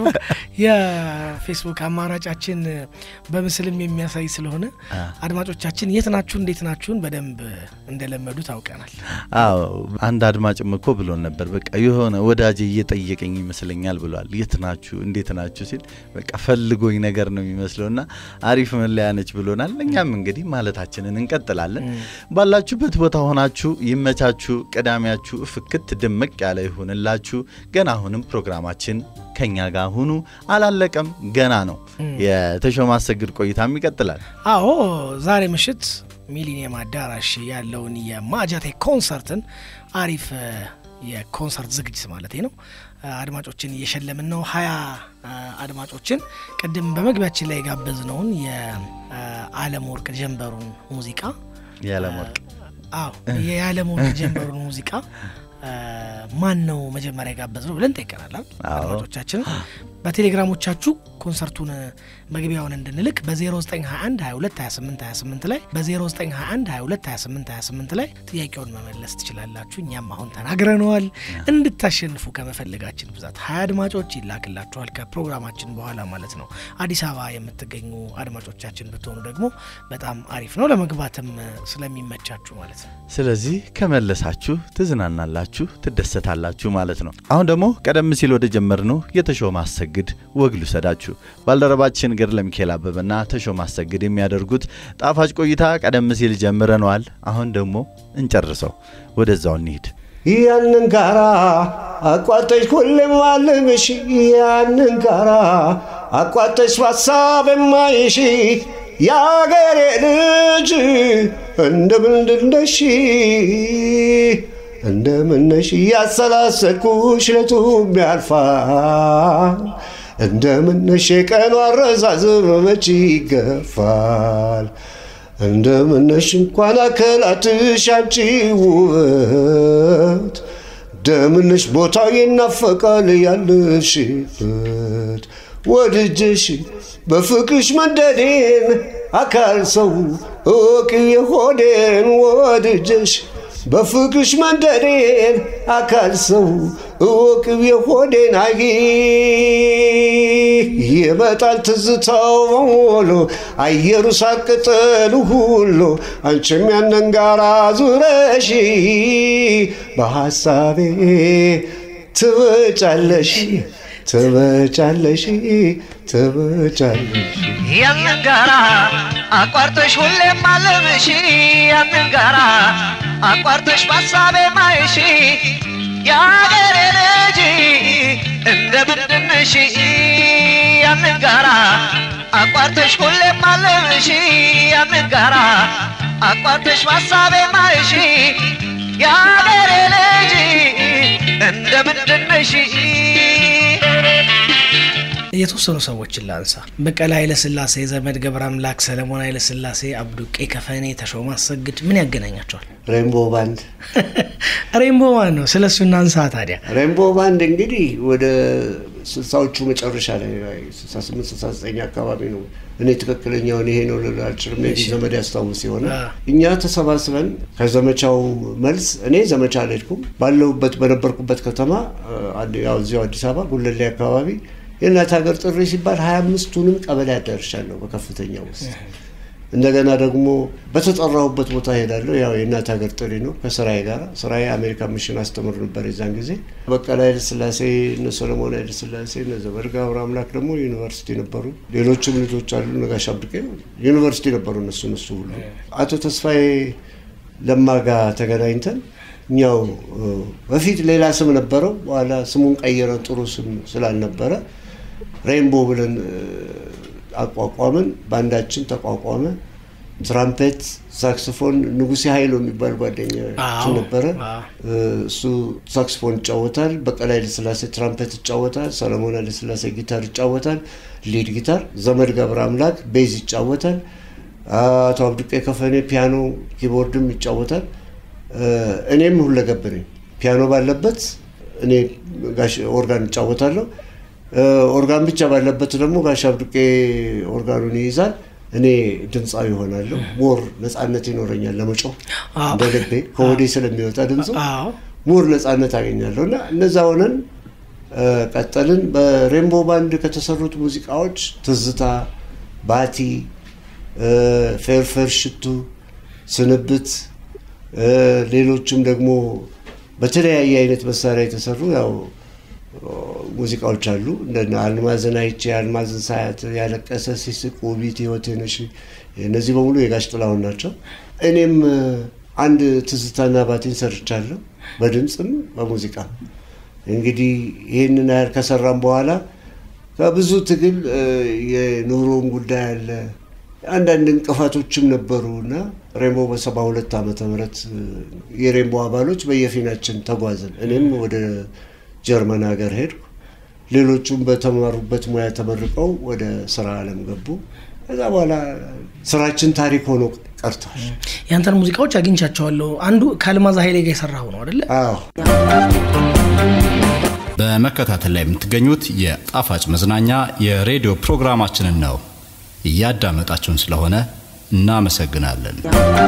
የፌስቡክ አማራጫችን በምስልም የሚያሳይ ስለሆነ አድማጮቻችን የት ናችሁ እንዴት ናችሁን በደንብ እንደለመዱ ታውቀናል። አዎ አንድ አድማጭም እኮ ብሎን ነበር በቃ የሆነ ወዳጅ እየጠየቀኝ ይመስለኛል ብሏል። የት ናችሁ እንዴት ናችሁ ሲል በቃ ፈልጎኝ ነገር ነው የሚመስለውና አሪፍ መለያ ነች ብሎናል። እኛም እንግዲህ ማለታችንን እንቀጥላለን። ባላችሁበት ቦታ ሆናችሁ ይመቻችሁ ቀዳሚያችሁ ፍክት ድምቅ ያለ ይሁንላችሁ። ገና አሁንም ፕሮግራማችን ከኛ ጋር ሆኑ አላለቀም ገና ነው። የተሾመ አሰግድ ቆይታም ይቀጥላል። አዎ ዛሬ ምሽት ሚሊኒየም አዳራሽ ያለውን የማጃቴ ኮንሰርትን አሪፍ የኮንሰርት ዝግጅት ማለት ነው አድማጮችን እየሸለምን ነው። 20 አድማጮችን ቀደም በመግቢያችን ላይ ጋበዝነውን የዓለም ወርቅ ጀንበሩን ሙዚቃ የዓለም ወርቅ ጀንበሩን ሙዚቃ ማን ነው መጀመሪያ ጋበዝነው ብለን ጠይቀናል አድማጮቻችን። በቴሌግራሞቻችሁ ኮንሰርቱን መግቢያውን እንድንልክ በ0921 22 28 28 ላይ በ0921 22 28 28 ላይ ጥያቄውን መመለስ ትችላላችሁ። እኛም አሁን ተናግረናል እንድታሸንፉ ከመፈለጋችን ብዛት 20 አድማጮች ይላክላችኋል ከፕሮግራማችን በኋላ ማለት ነው። አዲስ አበባ የምትገኙ አድማጮቻችን ብትሆኑ ደግሞ በጣም አሪፍ ነው ለመግባትም ስለሚመቻችሁ ማለት ነው። ስለዚህ ከመለሳችሁ ትዝናናላችሁ ትደሰታላችሁ ማለት ነው። አሁን ደግሞ ቀደም ሲል ወደ ጀመርነው የተሾመ አሰግድ ወግሉ ሰዳችሁ ባልደረባችን ገድለ ሚካኤል አበበና ተሾመ አሰግድ የሚያደርጉት ጣፋጭ ቆይታ ቀደም ሲል ጀምረናል። አሁን ደግሞ እንጨርሰው ወደዛው እንሂድ። ያንን ጋራ አቋጠሽ ሁሌም አልምሽ ያንን ጋራ አቋጠሽ ሐሳብ የማይሽ ያገሬ ልጅ እንደምንነሽ ያሰላሰልኩሽ ለቱም ያልፋል እንደምንነሽ የቀኑ አረዛዝም መች ይገፋል እንደምንነሽ እንኳን አከላትሽ አንቺ ውበት እንደምንነሽ ቦታው ይናፈቃል ያለሽበት ወድጀሽ በፍቅርሽ መንደዴን አካል ሰው እወቅ የሆዴን ወድጀሽ በፍቅርሽ መንደሬን አካል ሰው እወቅብ የሆዴን አጊ ይመጣል ትዝታው በሞሎ አየሩ ሳቅጠሉ ሁሉ አንቺም ያንን ጋራ ዙረሽ በሐሳቤ ትበጫለሽ ትበጫለሽ ትበጫለሽ ያንን ጋራ አቋርጠሽ ሁሌም አለምሽ ያንን ጋራ አቋርጠሽ በሐሳቤ ማይሽ ያገሬ ልጅ እንደምንድነሽ ያንን ጋራ አቋርጠሽ ሁሌም አለምሽ ያንን ጋራ አቋርጠሽ በሐሳቤ ማይሽ ያገሬ ልጅ እንደምንድነሽ የተወሰኑ ሰዎችን ላንሳ። በቀለ ኃይለ ሥላሴ፣ ዘመድ ገብረ አምላክ፣ ሰለሞን ኃይለ ሥላሴ፣ አብዱቄ ከፈኔ፣ ተሾመ አሰግድ ምን ያገናኛቸዋል? ሬንቦ ባንድ ሬንቦ ባንድ ነው። ስለሱ እናንሳ ታዲያ። ሬንቦ ባንድ እንግዲህ ወደ 60ዎቹ መጨረሻ ላይ 68 69 አካባቢ ነው። እኔ ትክክለኛውን ይሄ ነው ለአልችልም ዘመድ ያስታውስ ይሆናል። እኛ ተሰባስበን ከዘመቻው መልስ እኔ ዘመቻ አልሄድኩም። ባለሁበት በነበርኩበት ከተማ ያው እዚያው አዲስ አበባ ጉለሌ አካባቢ የእናት ሀገር ጥሪ ሲባል 25ቱንም ቀበሌ አዳርሻለሁ በከፍተኛው ውስጥ። እንደገና ደግሞ በተጠራሁበት ቦታ ሄዳለሁ። ያው የእናት ሀገር ጥሪ ነው ከስራዬ ጋር። ስራዬ አሜሪካ ሚሽን አስተምር ነበር የዛን ጊዜ። በቀለ ኃይለ ሥላሴ፣ እነ ሰለሞን ኃይለ ሥላሴ፣ እነ ዘመድ ገብረ አምላክ ደግሞ ዩኒቨርሲቲ ነበሩ። ሌሎችም ልጆች አሉ። ነጋሽ አብዱቄ ዩኒቨርሲቲ ነበሩ። እነሱ ሁሉ አቶ ተስፋዬ ለማጋ ተገናኝተን እኛው በፊት ሌላ ስም ነበረው፣ በኋላ ስሙን ቀየረን ጥሩ ስም ስላልነበረ ሬንቦ ብለን አቋቋምን። ባንዳችን ተቋቋመ። ትራምፔት፣ ሳክስፎን ንጉሴ ኃይሉ የሚባል ጓደኛችን ነበረ። እሱ ሳክስፎን ይጫወታል። በቀለ ኃይለ ሥላሴ ትራምፔት ይጫወታል። ሰለሞን ኃይለ ሥላሴ ጊታር ይጫወታል፣ ሊድ ጊታር። ዘመድ ገብረ አምላክ ቤዝ ይጫወታል። አቶ አብዱቄ ከፈኔ ፒያኖ ኪቦርድም ይጫወታል። እኔም ሁለገብ ነኝ። ፒያኖ ባለበት እኔ ጋሽ ኦርጋን እጫወታለሁ። ኦርጋን ብቻ ባለበት ደግሞ ጋሽ አብዱቄ ኦርጋኑን ይይዛል። እኔ ድምጻዊ ሆናለሁ። ሞር ነፃነት ይኖረኛል ለመጮህ እንደ ልቤ ከወዴ ስለሚወጣ ድምጹ ሞር ነፃነት አገኛለሁና እነዛ ሆነን ቀጠልን። በሬንቦ ባንድ ከተሰሩት ሙዚቃዎች ትዝታ፣ ባቲ፣ ፌርፌር ሽቱ፣ ስንብት፣ ሌሎችም ደግሞ በተለያየ አይነት መሳሪያ የተሰሩ ያው ሙዚቃዎች አሉ። እንደና አልማዝን አይቼ አልማዝን ሳያት፣ ያለቀሰ ሲስቅ፣ ውቢት ህይወቴ ነሽ፣ እነዚህ በሙሉ የጋሽ ጥላሁን ናቸው። እኔም አንድ ትዝታና ባቲን ሰርቻለሁ በድምጽም በሙዚቃ። እንግዲህ ይሄንን ያህል ከሰራም በኋላ ከብዙ ትግል የኑሮም ጉዳይ አለ፣ አንዳንድ እንቅፋቶችም ነበሩና ሬንቦ በ72 ዓመተ ምህረት የሬንቦ አባሎች በየፊናችን ተጓዝን። እኔም ወደ ጀርመን ሀገር ሄድኩ። ሌሎቹም በተማሩበት ሙያ ተመርቀው ወደ ስራ ዓለም ገቡ። ከዛ በኋላ ስራችን ታሪክ ሆኖ ቀርቷል። ያንተን ሙዚቃዎች አግኝቻቸዋለሁ። አንዱ ከአልማዝ ኃይሌ ጋር የሰራው ነው አይደል? አዎ። በመከታተል ላይ የምትገኙት የጣፋጭ መዝናኛ የሬዲዮ ፕሮግራማችንን ነው። እያዳመጣችሁን ስለሆነ እናመሰግናለን።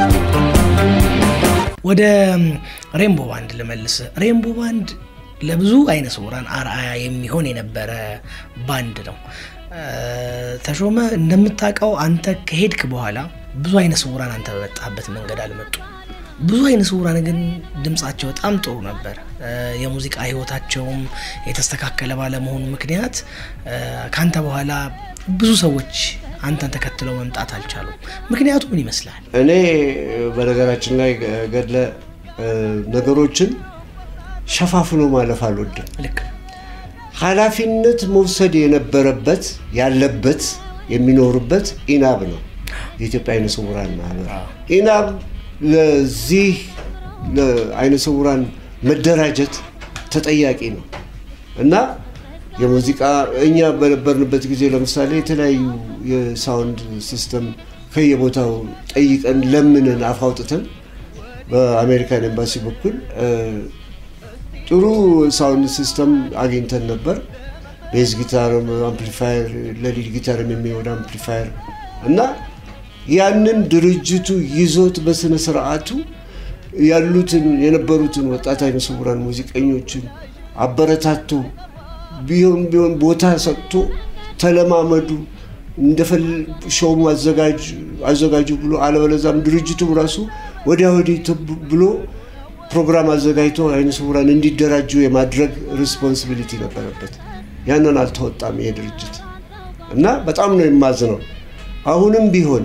ወደ ሬንቦ ባንድ ልመልስ። ሬንቦ ባንድ ለብዙ አይነ ስውራን አርአያ የሚሆን የነበረ ባንድ ነው። ተሾመ እንደምታውቀው አንተ ከሄድክ በኋላ ብዙ አይነ ስውራን አንተ በመጣበት መንገድ አልመጡ። ብዙ አይነ ስውራን ግን ድምጻቸው በጣም ጥሩ ነበር። የሙዚቃ ህይወታቸውም የተስተካከለ ባለመሆኑ ምክንያት ካንተ በኋላ ብዙ ሰዎች አንተን ተከትለው መምጣት አልቻሉም። ምክንያቱ ምን ይመስላል? እኔ በነገራችን ላይ ገድለ ነገሮችን ሸፋፍኖ ማለፍ አልወድም። ልክ ኃላፊነት መውሰድ የነበረበት ያለበት የሚኖርበት ኢናብ ነው፣ የኢትዮጵያ አይነ ስውራን ማህበር። ኢናብ ለዚህ ለአይነ ስውራን መደራጀት ተጠያቂ ነው እና የሙዚቃ እኛ በነበርንበት ጊዜ ለምሳሌ የተለያዩ የሳውንድ ሲስተም ከየቦታው ጠይቀን ለምንን አፋውጥተን በአሜሪካን ኤምባሲ በኩል ጥሩ ሳውንድ ሲስተም አግኝተን ነበር። ቤዝ ጊታር አምፕሊፋየር፣ ለሊድ ጊታር የሚወዳ አምፕሊፋየር እና ያንን ድርጅቱ ይዞት በስነ ስርዓቱ ያሉትን የነበሩትን ወጣት አይነ ስውራን ሙዚቀኞችን አበረታቶ ቢሆን ቦታ ሰጥቶ ተለማመዱ እንደፈል ሾው አዘጋጁ ብሎ አለበለዛም ድርጅቱም ራሱ ወዲያ ብሎ ፕሮግራም አዘጋጅቶ አይነ ስውራን እንዲደራጁ የማድረግ ሪስፖንሲቢሊቲ ነበረበት። ያንን አልተወጣም ይሄ ድርጅት እና በጣም ነው የማዝነው። አሁንም ቢሆን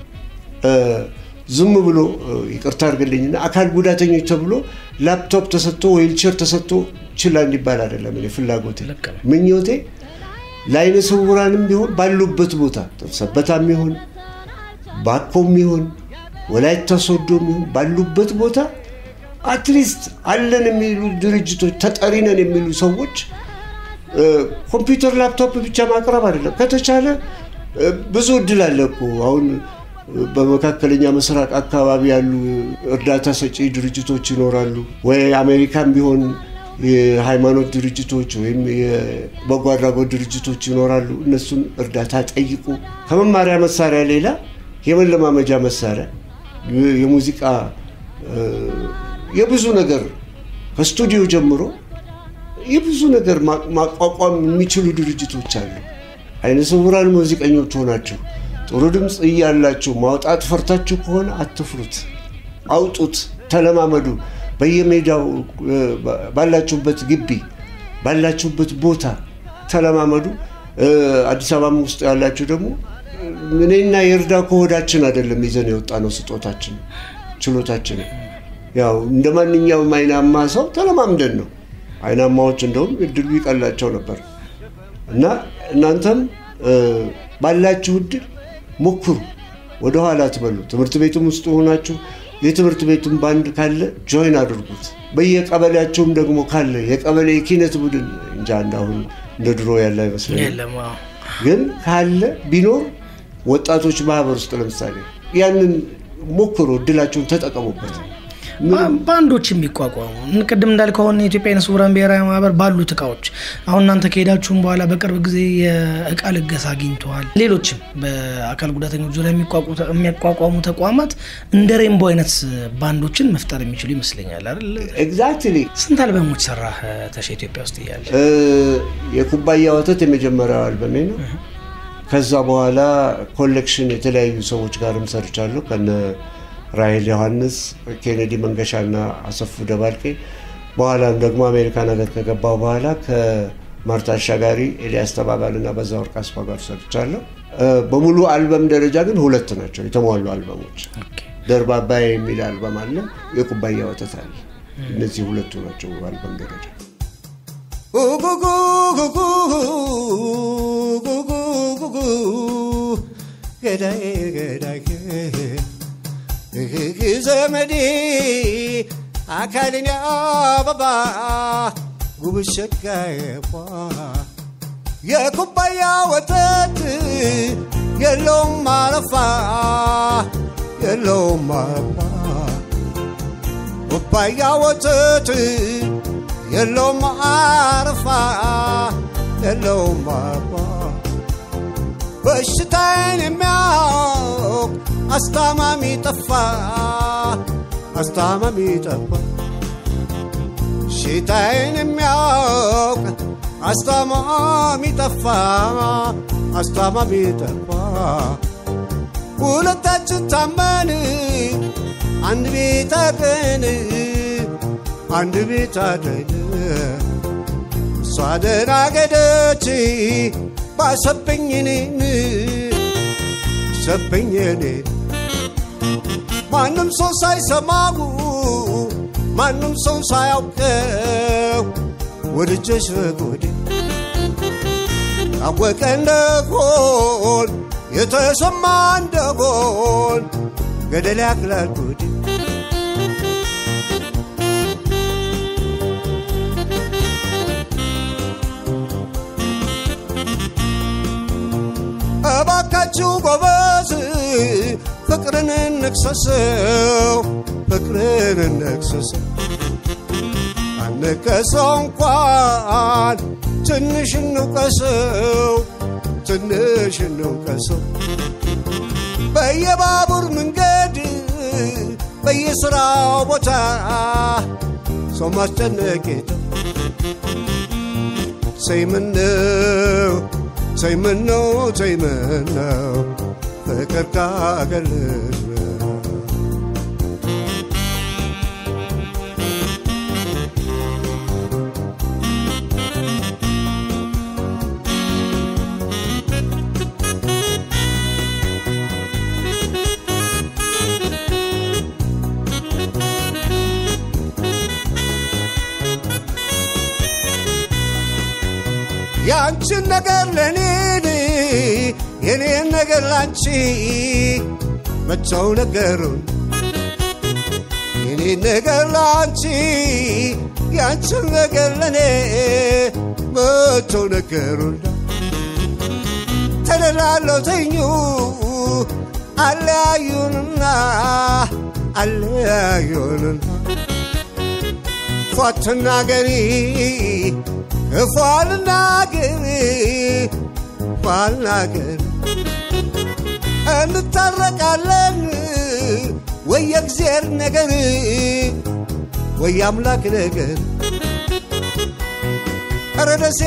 ዝም ብሎ ይቅርታ አድርግልኝና አካል ጉዳተኞች ተብሎ ላፕቶፕ ተሰጥቶ ዊልቸር ተሰጥቶ ችላ እንዲባል አይደለም እኔ ፍላጎቴ ምኞቴ ለአይነ ስውራንም ቢሆን ባሉበት ቦታ ሰበታም ይሁን ባኮም ይሁን ወላይታ ሶዶም ይሁን ባሉበት ቦታ አትሊስት አለን የሚሉ ድርጅቶች ተጠሪነን የሚሉ ሰዎች ኮምፒውተር ላፕቶፕ ብቻ ማቅረብ አይደለም ከተቻለ ብዙ እድል አለ እኮ አሁን በመካከለኛ ምስራቅ አካባቢ ያሉ እርዳታ ሰጪ ድርጅቶች ይኖራሉ ወይ አሜሪካን ቢሆን የሃይማኖት ድርጅቶች ወይም የበጎ አድራጎት ድርጅቶች ይኖራሉ እነሱን እርዳታ ጠይቁ ከመማሪያ መሳሪያ ሌላ የመለማመጃ መሳሪያ የሙዚቃ የብዙ ነገር ከስቱዲዮ ጀምሮ የብዙ ነገር ማቋቋም የሚችሉ ድርጅቶች አሉ አይነ ስውራን ሙዚቀኞች ሆናችሁ ጥሩ ድምጽ ያላችሁ ማውጣት ፈርታችሁ ከሆነ አትፍሩት አውጡት ተለማመዱ በየሜዳው ባላችሁበት ግቢ ባላችሁበት ቦታ ተለማመዱ አዲስ አበባ ውስጥ ያላችሁ ደግሞ ምንና ይርዳ ከሆዳችን አይደለም ይዘን የወጣነው ስጦታችን ችሎታችን ያው እንደማንኛውም አይናማ ሰው ተለማምደን ነው አይናማዎች እንደውም እድሉ ይቀላቸው ነበር እና እናንተም ባላችሁ እድል ሞክሩ ወደ ኋላ አትበሉ ትምህርት ቤቱም ውስጥ ሆናችሁ የትምህርት ቤቱም ባንድ ካለ ጆይን አድርጉት በየቀበሌያችሁም ደግሞ ካለ የቀበሌ ኪነት ቡድን እንጃ እንዳሁን እንደድሮ ያለ አይመስልም ግን ካለ ቢኖር ወጣቶች ማህበር ውስጥ ለምሳሌ ያንን ሞክሩ እድላችሁን ተጠቀሙበት ባንዶች የሚቋቋሙ እንቀድም እንዳልከው የኢትዮጵያ አይነ ስውራን ብሔራዊ ማህበር ባሉ ተቃዎች አሁን እናንተ ከሄዳችሁም በኋላ በቅርብ ጊዜ የእቃ ልገሳ አግኝተዋል ሌሎችም በአካል ጉዳተኞች ዙሪያ የሚቋቋሙ ተቋማት እንደ ሬንቦ አይነት ባንዶችን መፍጠር የሚችሉ ይመስለኛል አይደል ኤግዛክትሊ ስንት አልበሞች ሰራህ ተሸ ኢትዮጵያ ውስጥ ይያል የኩባያ ወተት የመጀመሪያው አልበሜ ነው ከዛ በኋላ ኮሌክሽን የተለያዩ ሰዎች ጋርም ሰርቻለሁ ከነ ራይል ዮሐንስ ኬኔዲ መንገሻና አሰፉ ደባልቄ በኋላ ደግሞ አሜሪካን ሀገር ከገባው በኋላ ከማርታ አሻጋሪ ኤልያስ ተባባልና በዛወርቅ አስፋ ጋር ሰርቻለሁ በሙሉ አልበም ደረጃ ግን ሁለት ናቸው የተሟሉ አልበሞች ደርባባይ የሚል አልበም አለ የኩባያ ወተት አለ እነዚህ ሁለቱ ናቸው አልበም ደረጃ ገዳይ ዘመዴ አካልን አበባ ጉብሸካየፏ የኩባያ ወተት የለውም ማረፋ ኩባያ ወተት የለውም ማረፋ በሽታዬን የሚያውቅ አስታማሚ ጠፋ ሽታዬን የሚያውቅ አስታማሚ ጠፋ ሁለታችን ታመን አንድ ቤት አድረን እሷ ደናገደች ባሰብኝ እኔን ማንም ሰው ሳይሰማው ማንም ሰው ሳያውቀው ወድጀሽ በጎዴ አወቀ እንደሆን የተሰማ እንደሆን ገደል ያክላል ጎዴ እባካችሁ ጎበዝ ፍቅርን እንክሰሰው አንከሰው እንኳን ትንሽ እንውቀሰው በየባቡር መንገድ በየስራው ቦታ ሰው ማስጨነቅ ሰይምነው ሰይምነው ሰይምነው ፍቅር ካገለች ያንቺን ነገር ለኔ የኔን ነገር ላንቺ መቻው ነገሩን የኔን ነገር ላንቺ ያንቺን ነገር ለኔ መቻው ነገሩን ተደላለው ተኙ አለያዩንና ፏትና ገሪ ፋልናገር እንታረቃለን ወይ የእግዚአብሔር ነገር ወይ አምላክ ነገር ኧረ ደሴ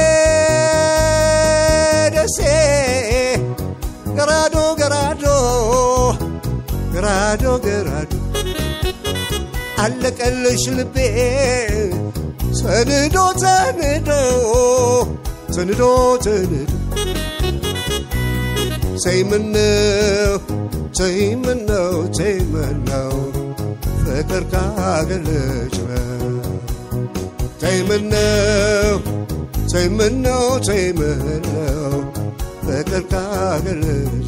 ደሴ ገራዶ ገራዶ ገራዶ ገራዶ አለቀልሽ ልቤ ሰንዶ ሰንዶ ሰንዶ ሰንዶ ሰይምነው ሰይምነው ሰይምነው ፍቅር ካገለች ሰይምነው ሰይምነው ሰይምነው ፍቅር ካገለች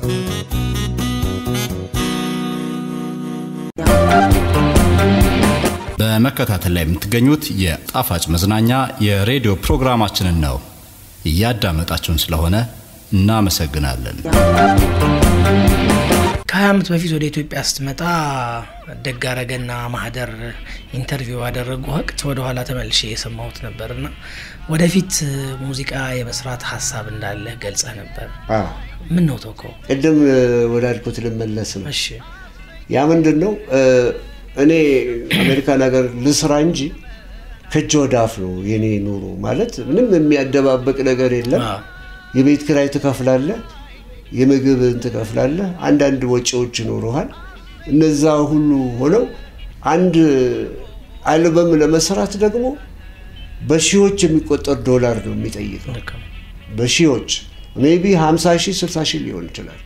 በመከታተል ላይ የምትገኙት የጣፋጭ መዝናኛ የሬዲዮ ፕሮግራማችንን ነው። እያዳመጣችሁን ስለሆነ እናመሰግናለን። ከዓመት በፊት ወደ ኢትዮጵያ ስትመጣ ደጋረገና ማህደር ኢንተርቪው ያደረጉ ወቅት ወደ ኋላ ተመልሼ የሰማሁት ነበርና ወደፊት ሙዚቃ የመስራት ሐሳብ እንዳለ ገልጸ ነበር። ምን ነው ተውከው? ቀደም ወዳልኩት ልመለስ ነው። እሺ ያ ምንድነው? እኔ አሜሪካን ሀገር ልስራ እንጂ ከእጅ ወደ አፍ ነው የኔ ኑሮ ማለት ምንም የሚያደባበቅ ነገር የለም። የቤት ኪራይ ትከፍላለህ፣ የምግብ ትከፍላለህ፣ አንዳንድ ወጪዎች ይኖሩሃል። እነዛ ሁሉ ሆነው አንድ አልበም ለመስራት ደግሞ በሺዎች የሚቆጠር ዶላር ነው የሚጠይቀው። በሺዎች ሜቢ 50,000 60,000 ሊሆን ይችላል።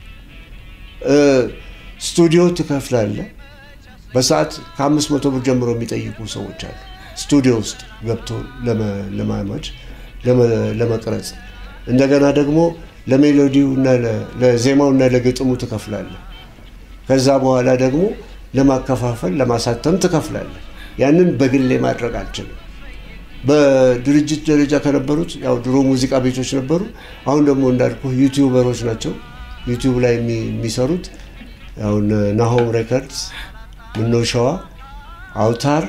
ስቱዲዮ ትከፍላለህ። በሰዓት ከ500 ብር ጀምሮ የሚጠይቁ ሰዎች አሉ ስቱዲዮ ውስጥ ገብቶ ለማማጅ ለመቅረጽ። እንደገና ደግሞ ለሜሎዲውና ለዜማውና ለግጥሙ ትከፍላለህ። ከዛ በኋላ ደግሞ ለማከፋፈል ለማሳተም ትከፍላለህ። ያንን በግሌ ማድረግ አልችልም። በድርጅት ደረጃ ከነበሩት ያው ድሮ ሙዚቃ ቤቶች ነበሩ። አሁን ደግሞ እንዳልኩ ዩቲዩበሮች ናቸው ዩቲዩብ ላይ የሚሰሩት። ያው ናሆም ሬከርድስ፣ ምኖሻዋ፣ አውታር፣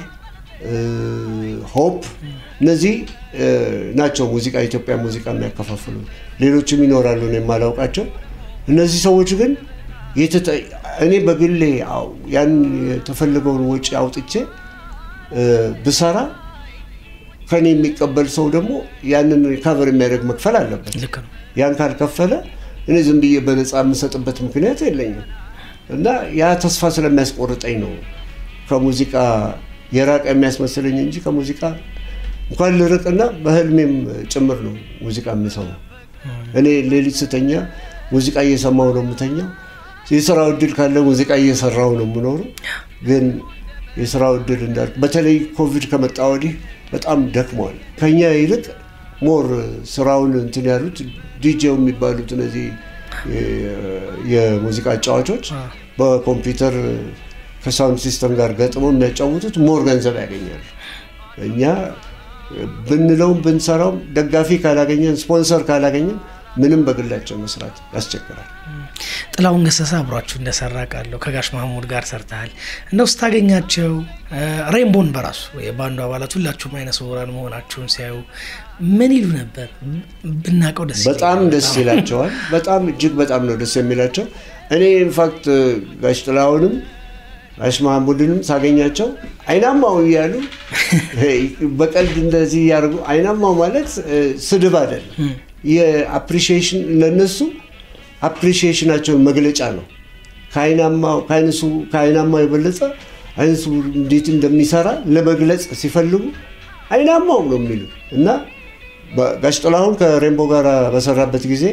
ሆፕ እነዚህ ናቸው ሙዚቃ ኢትዮጵያ ሙዚቃ የሚያከፋፍሉ። ሌሎችም ይኖራሉ ነው የማላውቃቸው። እነዚህ ሰዎች ግን እኔ በግሌ ያን የተፈለገውን ወጪ አውጥቼ ብሰራ ከኔ የሚቀበል ሰው ደግሞ ያንን ካቨር የሚያደርግ መክፈል አለበት። ያን ካልከፈለ እኔ ዝም ብዬ በነፃ የምሰጥበት ምክንያት የለኝም። እና ያ ተስፋ ስለሚያስቆርጠኝ ነው ከሙዚቃ የራቀ የሚያስመስለኝ እንጂ ከሙዚቃ እንኳን ልርቅና በህልሜም ጭምር ነው ሙዚቃ የምሰማው። እኔ ሌሊት ስተኛ ሙዚቃ እየሰማው ነው የምተኛው። የሥራው ዕድል ካለ ሙዚቃ እየሰራው ነው የምኖረው። ግን የሥራው ዕድል እንዳልኩ በተለይ ኮቪድ ከመጣ ወዲህ በጣም ደክሟል። ከኛ ይልቅ ሞር ስራውን እንትን ያሉት ዲጄው የሚባሉት እነዚህ የሙዚቃ አጫዋቾች በኮምፒውተር ከሳውንድ ሲስተም ጋር ገጥመው የሚያጫውቱት ሞር ገንዘብ ያገኛሉ። እኛ ብንለውም ብንሰራውም ደጋፊ ካላገኘን ስፖንሰር ካላገኘን ምንም በግላቸው መስራት ያስቸግራል። ጥላውን ገሰሰ አብሯችሁ እንደሰራ ቃለው ከጋሽ ማህሙድ ጋር ሰርተሃል። እንደው ስታገኛቸው ሬንቦን በራሱ የባንዱ አባላት ሁላችሁም አይነ ስውራን መሆናችሁን ሲያዩ ምን ይሉ ነበር? ብናቀው ደስ ይላል። በጣም ደስ ይላቸዋል። በጣም እጅግ በጣም ነው ደስ የሚላቸው። እኔ ኢንፋክት ጋሽ ጥላውንም ጋሽ መሐሙድንም ሳገኛቸው አይናማው እያሉ በቀልድ እንደዚህ ያርጉ አይናማው ማለት ስድብ አይደለም የአፕሪሺዬሽን ለነሱ አፕሪሺዬሽናቸው መግለጫ ነው ከአይናማው የበለጠ አይንሱ እንዴት እንደሚሰራ ለመግለጽ ሲፈልጉ አይናማው ነው የሚሉ እና ጋሽ ጥላሁን ከሬምቦ ጋር በሰራበት ጊዜ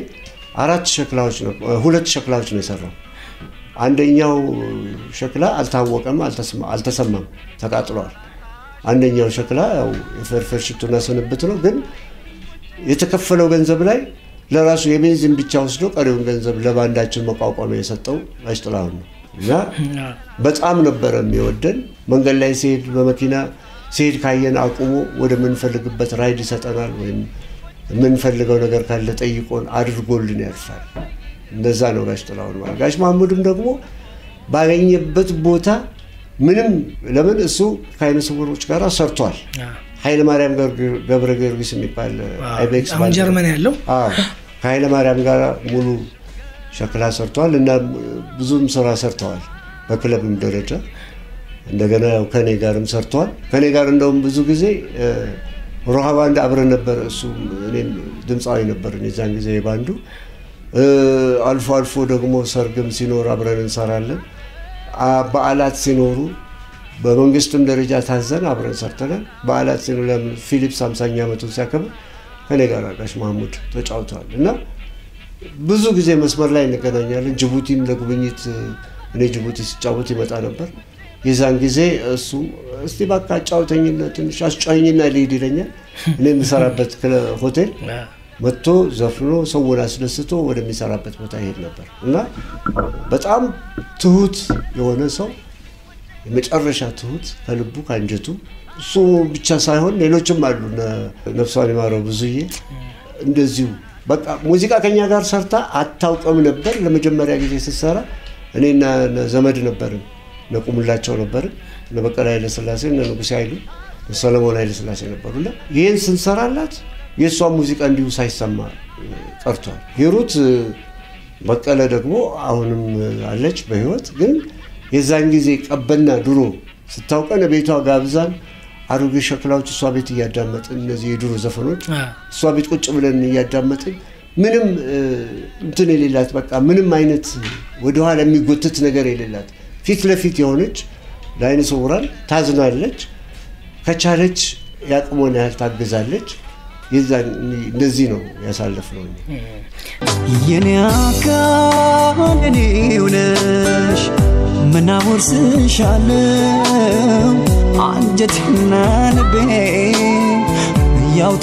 ሁለት ሸክላዎች ነው የሰራው አንደኛው ሸክላ አልታወቀም አልተሰማም ተቃጥሏል አንደኛው ሸክላ ያው የፈርፈር ሽቱና ሰነበት ነው ግን የተከፈለው ገንዘብ ላይ ለራሱ የቤንዚን ብቻ ወስዶ ቀሪውን ገንዘብ ለባንዳችን መቋቋም የሰጠው ጋሽ ጥላሁን ነው እና በጣም ነበር የሚወደን መንገድ ላይ ሲሄድ በመኪና ሲሄድ ካየን አቁሞ ወደ ምንፈልግበት ራይድ ይሰጠናል ወይም ምንፈልገው ነገር ካለ ጠይቆን አድርጎልን ያልፋል እንደዛ ነው ጋሽ ጥላሁን ማለት ጋሽ መሐሙድም ደግሞ ባገኘበት ቦታ ምንም ለምን እሱ ከአይነ ስውሮች ጋር ሰርቷል ኃይለ ማርያም ገብረ ጊዮርጊስ የሚባል አይቤክስ አሁን ጀርመን ያለው ከኃይለ ማርያም ጋር ሙሉ ሸክላ ሰርቷል እና ብዙም ስራ ሰርተዋል በክለብም ደረጃ እንደገና ከኔ ጋርም ሰርቷል ከኔ ጋር እንደውም ብዙ ጊዜ ሮሃ ባንድ አብረን ነበር እሱ እኔም ድምጻዊ ነበር እዛን ጊዜ ባንዱ አልፎ ደግሞ ሰርግም ሲኖር አብረን እንሰራለን በዓላት ሲኖሩ በመንግስትም ደረጃ ታዘን አብረን ሰርተናል በዓላት ሲኖር ፊሊፕስ 50ኛ ዓመቱን ሲያከብር ከኔ ጋር ጋሽ መሐሙድ ተጫውቷል እና ብዙ ጊዜ መስመር ላይ እንገናኛለን ጅቡቲም ለጉብኝት እኔ ጅቡቲ ሲጫወት ይመጣ ነበር የዛን ጊዜ እሱ እስቲ በቃ ጫውተኝና ትንሽ አስጫኝና ልሂድ ይለኛል እኔ የምሰራበት ሆቴል መጥቶ ዘፍኖ ሰውን አስደስቶ ወደሚሰራበት ቦታ ይሄድ ነበር እና በጣም ትሁት የሆነ ሰው የመጨረሻ ትሁት ከልቡ ካንጀቱ እሱ ብቻ ሳይሆን ሌሎችም አሉ ነፍሷን ይማረው ብዙዬ እንደዚሁ በቃ ሙዚቃ ከኛ ጋር ሰርታ አታውቅም ነበር ለመጀመሪያ ጊዜ ስትሰራ እኔና ዘመድ ነበርን ነቁምላቸው ነበር ለበቀለ ኃይለ ሥላሴ እና ንጉሴ ኃይሉ ሰለሞን ኃይለ ሥላሴ ነበሩና ይሄን ስንሰራላት የሷ ሙዚቃ እንዲሁ ሳይሰማ ቀርቷል ሂሩት በቀለ ደግሞ አሁንም አለች በህይወት ግን የዛን ጊዜ ቀበና ድሮ ስታውቀን ቤቷ ጋብዛን አሮጌ ሸክላዎች እሷ ቤት እያዳመጥን እነዚህ የድሮ ዘፈኖች እሷ ቤት ቁጭ ብለን እያዳመጥን ምንም እንትን የሌላት በቃ ምንም አይነት ወደ ኋላ የሚጎትት ነገር የሌላት ፊት ለፊት የሆነች ለአይነ ስውራን ታዝናለች ከቻለች ያቅሞን ያህል ታግዛለች የዛን እንደዚህ ነው ያሳለፍነው የኔ አካል እኔው ነሽ ምን አወርስሻለሁ አንጀቴና ልቤ ያው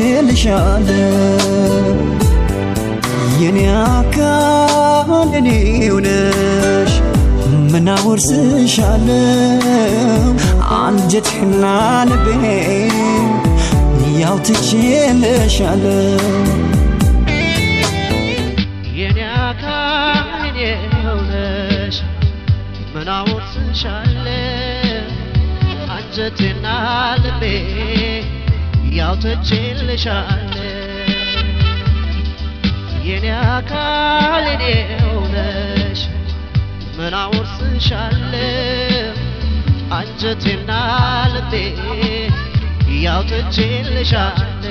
ትችልሻለሁ የኔ አካል እኔው ነሽ ምን አወርስሻለሁ አንጀቴና ልቤ ያው ትችልሻለሁ የኔ አካል እኔው ነሽ ምን አወርስሻለሁ አንጀቴና ልቤ ያው ትችልሻለሁ የኔ አካል እኔው ነሽ ምን አወርስሻለሁ አንጀቴና ልቤ ያው ትችልሻለሁ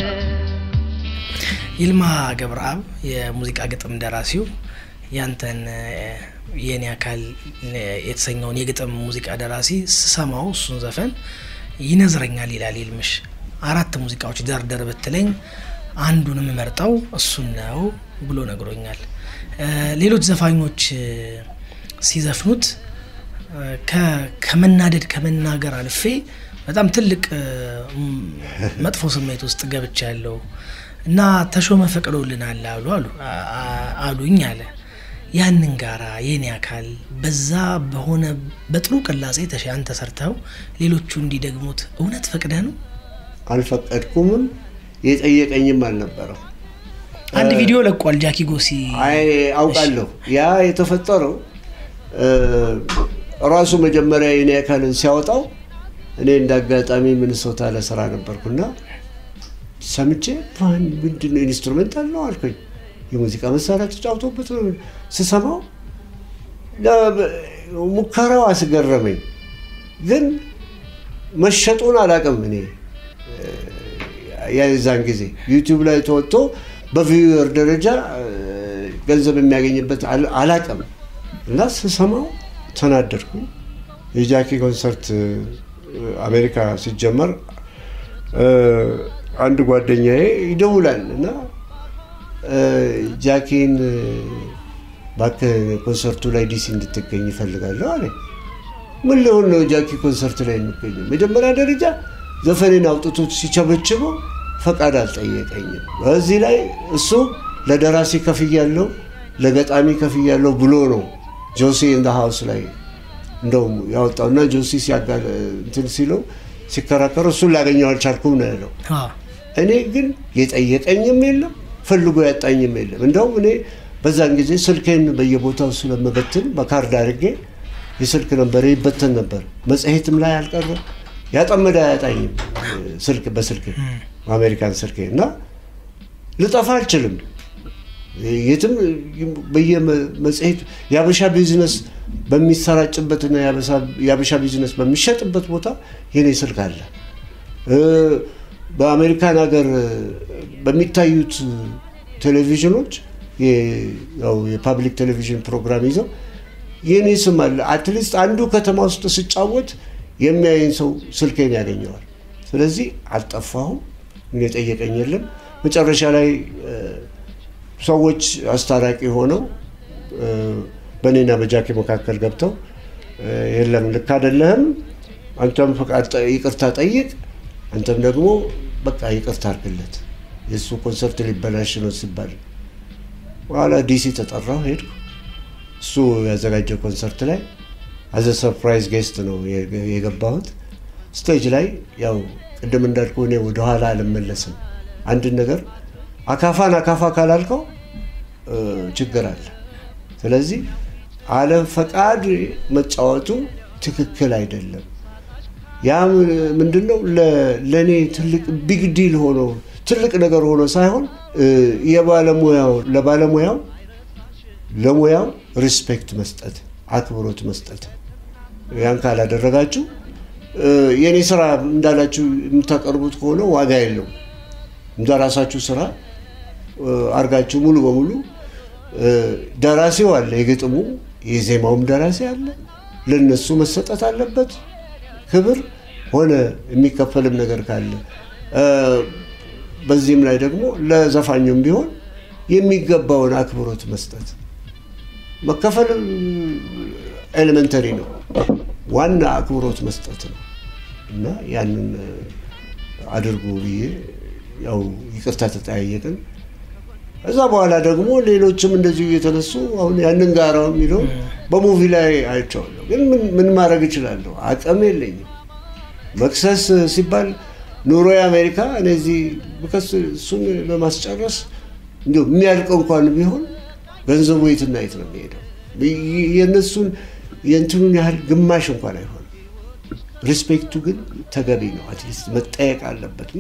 ይልማ ገብረአብ የሙዚቃ ግጥም ደራሲው ያንተን የኔ አካል የተሰኘውን የግጥም ሙዚቃ ደራሲ ስሰማው እሱን ዘፈን ይነዝረኛል ይላል ይልምሽ 4 ሙዚቃዎች ደርደር በትለኝ አንዱንም መርጣው እሱን ነው ብሎ ነግሮኛል ሌሎች ዘፋኞች ሲዘፍኑት ከመናደድ ከመናገር አልፌ በጣም ትልቅ መጥፎ ስሜት ውስጥ ገብቻለሁ እና ተሾመ ፈቅዶልናል አሉኝ አለ ያንን ጋራ የኔ አካል በዛ በሆነ በጥሩ ቅላጼ ተሻን ተሰርተው ሌሎቹ እንዲደግሙት እውነት ፈቅደህ ነው አልፈቀድኩም የጠየቀኝም አልነበረው አንድ ቪዲዮ ለቋል ጃኪ ጎሲ አውቃለሁ ያ የተፈጠረው ራሱ መጀመሪያ የኔ አካልን ሲያወጣው እኔ እንዳጋጣሚ ሚኒሶታ ለስራ ነበርኩና ሰምቼ ማን ምንድነው ኢንስትሩሜንታል ነው አልኩኝ የሙዚቃ መሳሪያ ተጫውቶበት ስሰማው ሙከራው አስገረመኝ። ግን መሸጡን አላውቅም እኔ የዛን ጊዜ ዩቲዩብ ላይ ተወጥቶ በቪውየር ደረጃ ገንዘብ የሚያገኝበት አላውቅም። እና ስሰማው ተናደድኩ። የጃኪ ኮንሰርት አሜሪካ ሲጀመር አንድ ጓደኛዬ ይደውላል እና ጃኪን ባክ ኮንሰርቱ ላይ ዲሲ እንድትገኝ ይፈልጋለሁ አለ። ምን ሊሆን ነው ጃኪ ኮንሰርት ላይ የሚገኘው? መጀመሪያ ደረጃ ዘፈኔን አውጥቶ ሲቸበችበው ፈቃድ አልጠየቀኝም። በዚህ ላይ እሱ ለደራሲ ከፍያለሁ ለገጣሚ ከፍያለሁ ብሎ ነው ጆሲ ኢን ዘ ሃውስ ላይ እንደውም ያወጣውና ጆሲ ሲያጋል እንትን ሲለው ሲከራከሩ እሱን ላገኘው አልቻልኩም ነው ያለው። እኔ ግን የጠየቀኝም የለም ፈልጎ ያጣኝም የለም። እንደውም እኔ በዛን ጊዜ ስልኬን በየቦታው ስለመበትን በካርድ አድርጌ የስልክ ነበር ይበተን ነበር። መጽሔትም ላይ አልቀረ ያጠመደ አያጣኝም ስልክ በስልክ አሜሪካን ስልክ እና ልጠፋ አልችልም። የትም በየመጽሔት ያበሻ ቢዝነስ በሚሰራጭበትና ያበሻ ቢዝነስ በሚሸጥበት ቦታ የኔ ስልክ አለ። በአሜሪካን ሀገር በሚታዩት ቴሌቪዥኖች የፓብሊክ ቴሌቪዥን ፕሮግራም ይዘው የኔ ስም አለ። አትሊስት አንዱ ከተማ ውስጥ ሲጫወት የሚያየኝ ሰው ስልኬን ያገኘዋል። ስለዚህ አልጠፋሁም። እኔ ጠየቀኝ የለም። መጨረሻ ላይ ሰዎች አስታራቂ ሆነው በኔና በጃኪ መካከል ገብተው የለም ልክ አይደለም፣ አንተም ፈቃድ ይቅርታ ጠይቅ፣ አንተም ደግሞ በቃ ይቅርታ አድርግለት የሱ ኮንሰርት ሊበላሽ ነው ሲባል በኋላ ዲሲ ተጠራሁ ሄድኩ። እሱ ያዘጋጀው ኮንሰርት ላይ አዘ ሰርፕራይዝ ጌስት ነው የገባሁት። ስቴጅ ላይ ያው ቅድም እንዳልኩ እኔ ወደ ኋላ አልመለስም። አንድ ነገር አካፋን አካፋ ካላልከው ችግር አለ። ስለዚህ አለ ፈቃድ መጫወቱ ትክክል አይደለም። ያ ምንድነው ለኔ ትልቅ ቢግ ዲል ሆኖ ትልቅ ነገር ሆኖ ሳይሆን ለባለሙያው ለሙያው ሪስፔክት መስጠት አክብሮት መስጠት። ያን ካላደረጋችሁ የኔ ስራ እንዳላችሁ የምታቀርቡት ከሆነ ዋጋ የለውም። እንደራሳችሁ ስራ አርጋችሁ ሙሉ በሙሉ ደራሲው አለ፣ የግጥሙ የዜማውም ደራሲ አለ፣ ለነሱ መሰጠት አለበት ክብር ሆነ የሚከፈልም ነገር ካለ። በዚህም ላይ ደግሞ ለዘፋኙም ቢሆን የሚገባውን አክብሮት መስጠት መከፈል ኤሌመንተሪ ነው። ዋና አክብሮት መስጠት ነው እና ያንን አድርጉ ብዬ ያው ይቅርታ ተጠያየቅን። እዛ በኋላ ደግሞ ሌሎችም እንደዚህ እየተነሱ አሁን ያንን ጋራው የሚለው በሙቪ ላይ አይቻለሁ። ግን ምን ማድረግ እችላለሁ? አቅም የለኝም። መክሰስ ሲባል ኑሮ የአሜሪካ እነዚህ በከስ እሱን ለማስጨረስ እንደው የሚያልቀው እንኳን ቢሆን ገንዘቡ የትና የት ነው የሚሄደው? የነሱን የእንትኑን ያህል ግማሽ እንኳን አይሆንም። ሪስፔክቱ ግን ተገቢ ነው። አትሊስት መጠየቅ አለበት።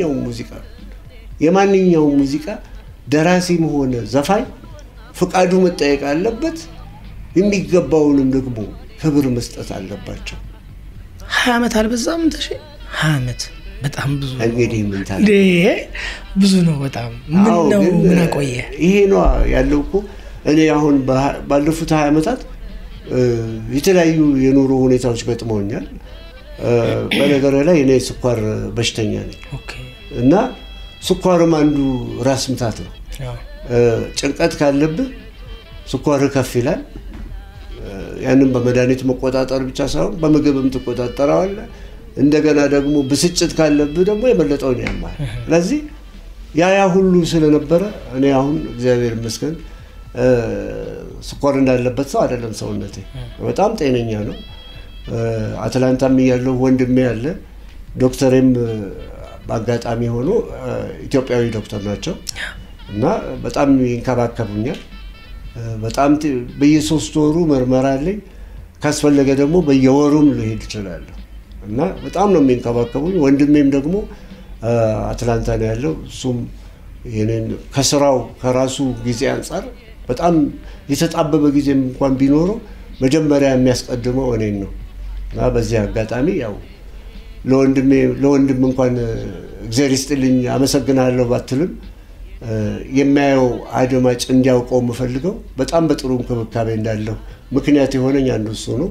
የማንኛውም ሙዚቃ ደራሲም ሆነ ዘፋኝ ፍቃዱ መጠየቅ አለበት። የሚገባውንም ደግሞ ክብር መስጠት አለባቸው። 20 ዓመት አልበዛም? ተሽ 20 ዓመት በጣም ብዙ ነው። እንግዲህ ምን ታዲያ ብዙ ነው በጣም። ምን አቆየ? ይሄ ነው ያለው እኮ። እኔ አሁን ባለፉት 20 ዓመታት የተለያዩ የኑሮ ሁኔታዎች ገጥመውኛል። በነገር ላይ እኔ ስኳር በሽተኛ ነኝ። እና ስኳርም አንዱ ራስ ምታት ነው። ጭንቀት ካለብህ ስኳር ከፍ ይላል። ያንን በመድኃኒት መቆጣጠር ብቻ ሳይሆን በምግብም ትቆጣጠራለህ። እንደገና ደግሞ ብስጭት ካለብህ ደግሞ የበለጠውን ያማል። ስለዚህ ያ ሁሉ ስለነበረ እኔ አሁን እግዚአብሔር ይመስገን ስኳር እንዳለበት ሰው አይደለም ሰውነቴ። በጣም ጤነኛ ነው። አትላንታም ያለው ወንድሜ ያለ ዶክተርም በአጋጣሚ ሆኖ ኢትዮጵያዊ ዶክተር ናቸው እና በጣም ይንከባከቡኛል። በጣም በየ3 ወሩ ምርመራ አለኝ። ካስፈለገ ደግሞ በየወሩም ልሄድ እችላለሁ እና በጣም ነው የሚንከባከቡኝ። ወንድሜም ደግሞ አትላንታ ነው ያለው። እሱም የኔን ከስራው ከራሱ ጊዜ አንፃር በጣም የተጣበበ ጊዜ እንኳን ቢኖረው መጀመሪያ የሚያስቀድመው እኔን ነው እና በዚህ አጋጣሚ ያው ለወንድም እንኳን እግዚአብሔር ይስጥልኝ አመሰግናለሁ ባትልም የሚያየው አድማጭ እንዲያውቀው የምፈልገው በጣም በጥሩ እንክብካቤ እንዳለው ምክንያት የሆነኝ አንዱ እሱ ነው።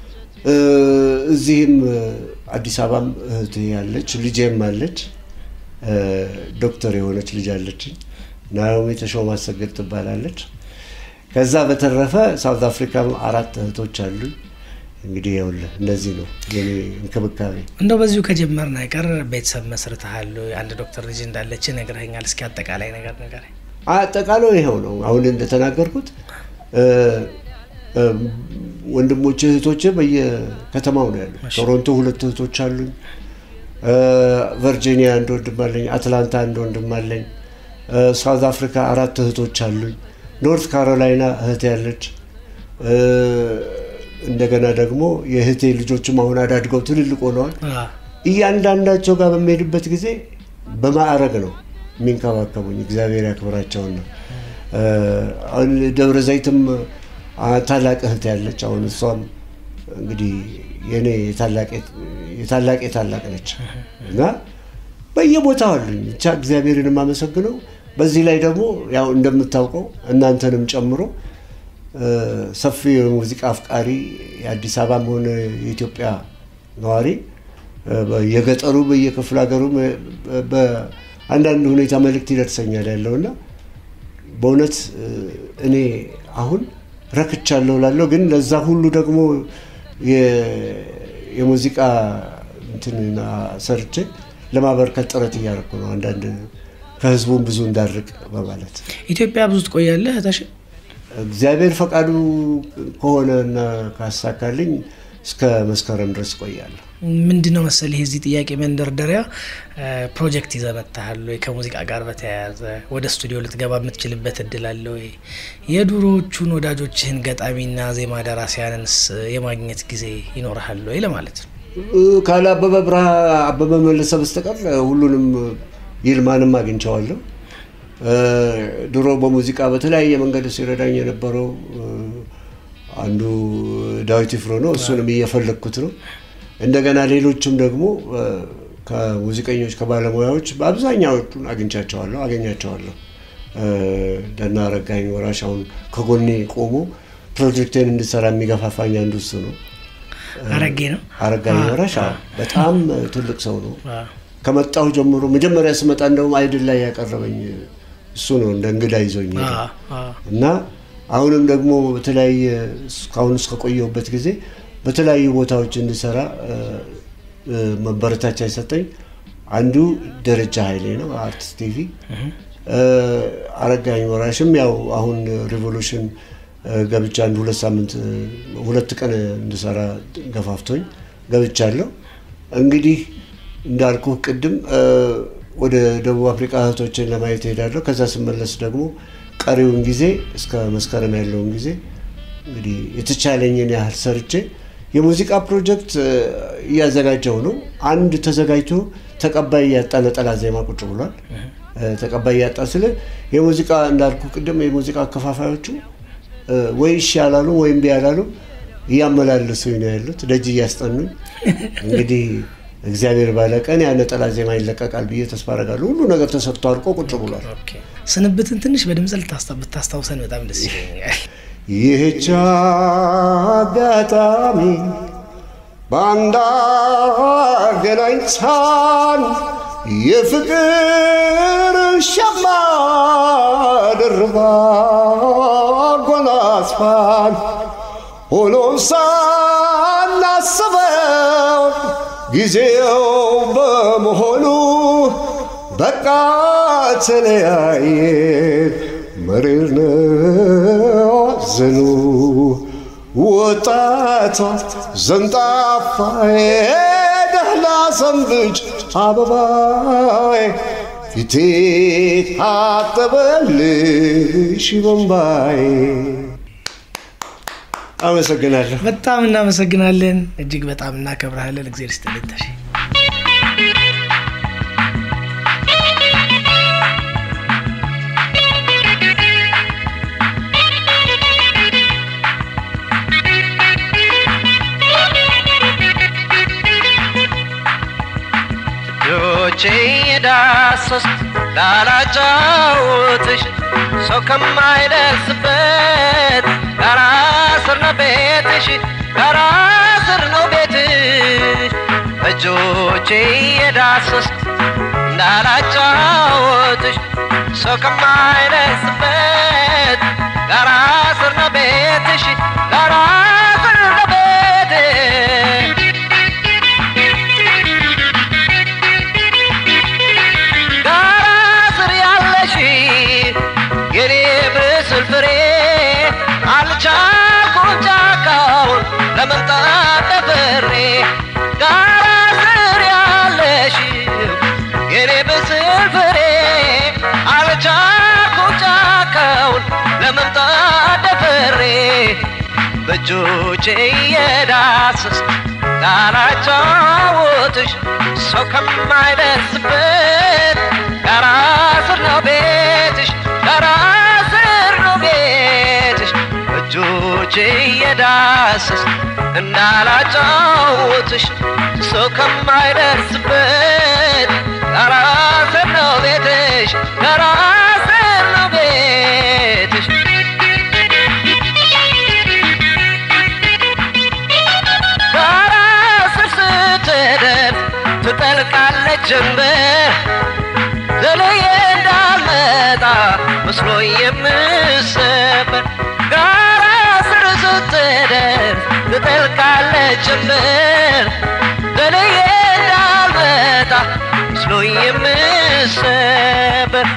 እዚህም አዲስ አበባም እህቴ ያለች ልጄም አለች ዶክተር የሆነች ልጅ አለች ናኦሚ ተሾማ አሰግድ ትባላለች። ከዛ በተረፈ ሳውዝ አፍሪካም 4 እህቶች አሉ። እንግዲህ ያውልህ እንደዚህ ነው የኔ እንክብካቤ። እንደው በዚሁ ከጀመርና አይቀር ቤተሰብ መስርተሃል አንድ ዶክተር ልጅ እንዳለች ነግረኸኛል። እስኪ አጠቃላይ ነገር አጠቃላይ ይሄው ነው አሁን እንደተናገርኩት ወንድሞቼ እህቶቼ በየከተማው ነው ያሉት። ቶሮንቶ 2 እህቶች አሉኝ። ቨርጂኒያ አንድ ወንድም አለኝ። አትላንታ አንድ ወንድም አለኝ። ሳውዝ አፍሪካ 4 እህቶች አሉኝ። ኖርት ካሮላይና እህቴ ያለች እንደገና ደግሞ የእህቴ ልጆችም አሁን አዳድገው ትልልቅ ሆነዋል። እያንዳንዳቸው ጋር በሚሄድበት ጊዜ በማዕረግ ነው የሚንከባከቡኝ። እግዚአብሔር ያክብራቸውና አሁን ደብረ ዘይትም ታላቅ እህቴ ያለች አሁን እሷም እንግዲህ የኔ የታላቅ ነች እና በየቦታው አሉኝ። ብቻ እግዚአብሔርን ማመሰግነው። በዚህ ላይ ደግሞ ያው እንደምታውቀው እናንተንም ጨምሮ ሰፊ የሙዚቃ አፍቃሪ የአዲስ አበባም ሆነ የኢትዮጵያ ነዋሪ በየገጠሩ በየክፍለ ሀገሩ በአንዳንድ ሁኔታ መልእክት ይደርሰኛል ያለውና በእውነት እኔ አሁን ረክቻለሁ ላለው ግን ለዛ ሁሉ ደግሞ የሙዚቃ እንትንና ሰርቼ ለማበርከት ጥረት እያደረኩ ነው። አንዳንድ ከህዝቡም ብዙ እንዳርቅ በማለት ኢትዮጵያ ብዙ ትቆያለህ ታሽ? እግዚአብሔር ፈቃዱ ከሆነና ካሳካልኝ እስከ መስከረም ድረስ ቆያለሁ። ምንድነው መሰለህ እዚህ ጥያቄ መንደርደሪያ ፕሮጀክት ይዘመታል ወይ ከሙዚቃ ጋር በተያያዘ ወደ ስቱዲዮ ልትገባ የምትችልበት እድል አለ ወይ? የዱሮዎቹን ወዳጆችህን ገጣሚና ዜማ ደራሲያንንስ የማግኘት ጊዜ ይኖርሃል ወይ ለማለት ነው። ካለ አበበ መለሰ በስተቀር ሁሉንም ይልማንም አግኝቻለሁ። ድሮ በሙዚቃ በተለያየ መንገድ ሲረዳኝ የነበረው አንዱ ዳዊት ይፍሮ ነው። እሱንም እየፈለኩት ነው። እንደገና ሌሎችም ደግሞ ከሙዚቀኞች ከባለሙያዎች በአብዛኛዎቹን አገኛቸዋለሁ። ደና አረጋኝ ወራሽ አሁን ከጎኔ ቆሞ ፕሮጀክቴን እንድሰራ የሚገፋፋኝ አንዱ እሱ ነው። አረጋኝ ወራሽ በጣም ትልቅ ሰው ነው። ከመጣሁ ጀምሮ መጀመሪያ ስመጣ እንደውም አይድል ላይ ያቀረበኝ እሱ ነው እንደ እንግዳ ይዞኝ እና አሁንም ደግሞ በተለያየ እስካሁን እስከቆየሁበት ጊዜ በተለያዩ ቦታዎች እንድሰራ መበረታቻ ይሰጠኝ አንዱ ደረጃ ኃይሌ ነው አርቲስት ቲቪ። አረጋኝ ወራሽም ያው አሁን ሪቮሉሽን ገብቻ አንድ 2 ሳምንት 2 ቀን እንድሰራ ገፋፍቶኝ ገብቻለሁ። እንግዲህ እንዳልኩ ቅድም ወደ ደቡብ አፍሪካ እህቶችን ለማየት ሄዳለሁ። ከዛ ስመለስ ደግሞ ቀሪውን ጊዜ እስከ መስከረም ያለውን ጊዜ እንግዲህ የተቻለኝን ያህል ሰርቼ የሙዚቃ ፕሮጀክት እያዘጋጀው ነው። አንድ ተዘጋጅቶ ተቀባይ ያጣ ነጠላ ዜማ ቁጭ ብሏል። ተቀባይ ያጣ ስለ የሙዚቃ እንዳልኩ ቅድም የሙዚቃ አከፋፋዮቹ ወይ ይሻላሉ ወይም ቢያላሉ እያመላለሱኝ ነው ያሉት ደጅ እያስጠኑኝ። እንግዲህ እግዚአብሔር ባለቀን ያ ነጠላ ዜማ ይለቀቃል ብዬ ተስፋ አደርጋለሁ። ሁሉ ነገር ተሰርቶ አልቆ ቁጭ ብሏል። ስንብትን ትንሽ በድምጽ ልታስታውሰን በጣም ደስ ይለኛል። ይህች አጋጣሚ ባንዳ ገናኝታን የፍቅር ሸማ ደርባ ጎናጽፋን ሆኖ ሳናስበው ጊዜው በመሆኑ በቃ ተለያየን መሪር ነው አዘኑ ወጣቷ ዘንጣፋዬ ደህና ሰንብች አበባዬ ፊቴ ታጠበልሽ በእምባዬ። አመሰግናለሁ። በጣም እናመሰግናለን። እጅግ በጣም እናከብራለን። እግዚአብሔር ይስጥልኝ ታሽ። እየዳሰስ ላላጫውትሽ ሰው ከማይደርስበት ጋራ ስር ነው ቤትሽ ጋራ ስር ነው ቤትሽ እጆቼ እየዳሰስ ላላጫውትሽ ሰው ከማይደርስበት ጋራ ስር ነው ቤትሽ ጋራ ስር ነው ቤትሽ ፍሬ አልቻልኩም ጫካውን ለመምጣት ደፍሬ ጋራ ስር ያለሽ የኔ ብስል ፍሬ አልቻልኩም ጫካውን ለመምጣት ደፍሬ በእጆቼ እየዳሰስ ላላጫውትሽ ሰው ከማይደርስበት ጋራ ስር ነው ቤትሽ ጋራ እጆቼ እየዳሰስ እንዳላጫውትሽ ሰው ከማይደርስበት ጋራ ስር ነው ቤትሽ ጋራ ስር ነው ቤትሽ ጋራ ስር ስትደርስ ትጠልቃለች ጀንበር ዘልዬ እንዳልመጣ መስሎኝ የምሰበር ጋራ ስር ስትደርስ ትጠልቃለች ጀንበር ዘልዬ እንዳልመጣ መስሎኝ የምሰበር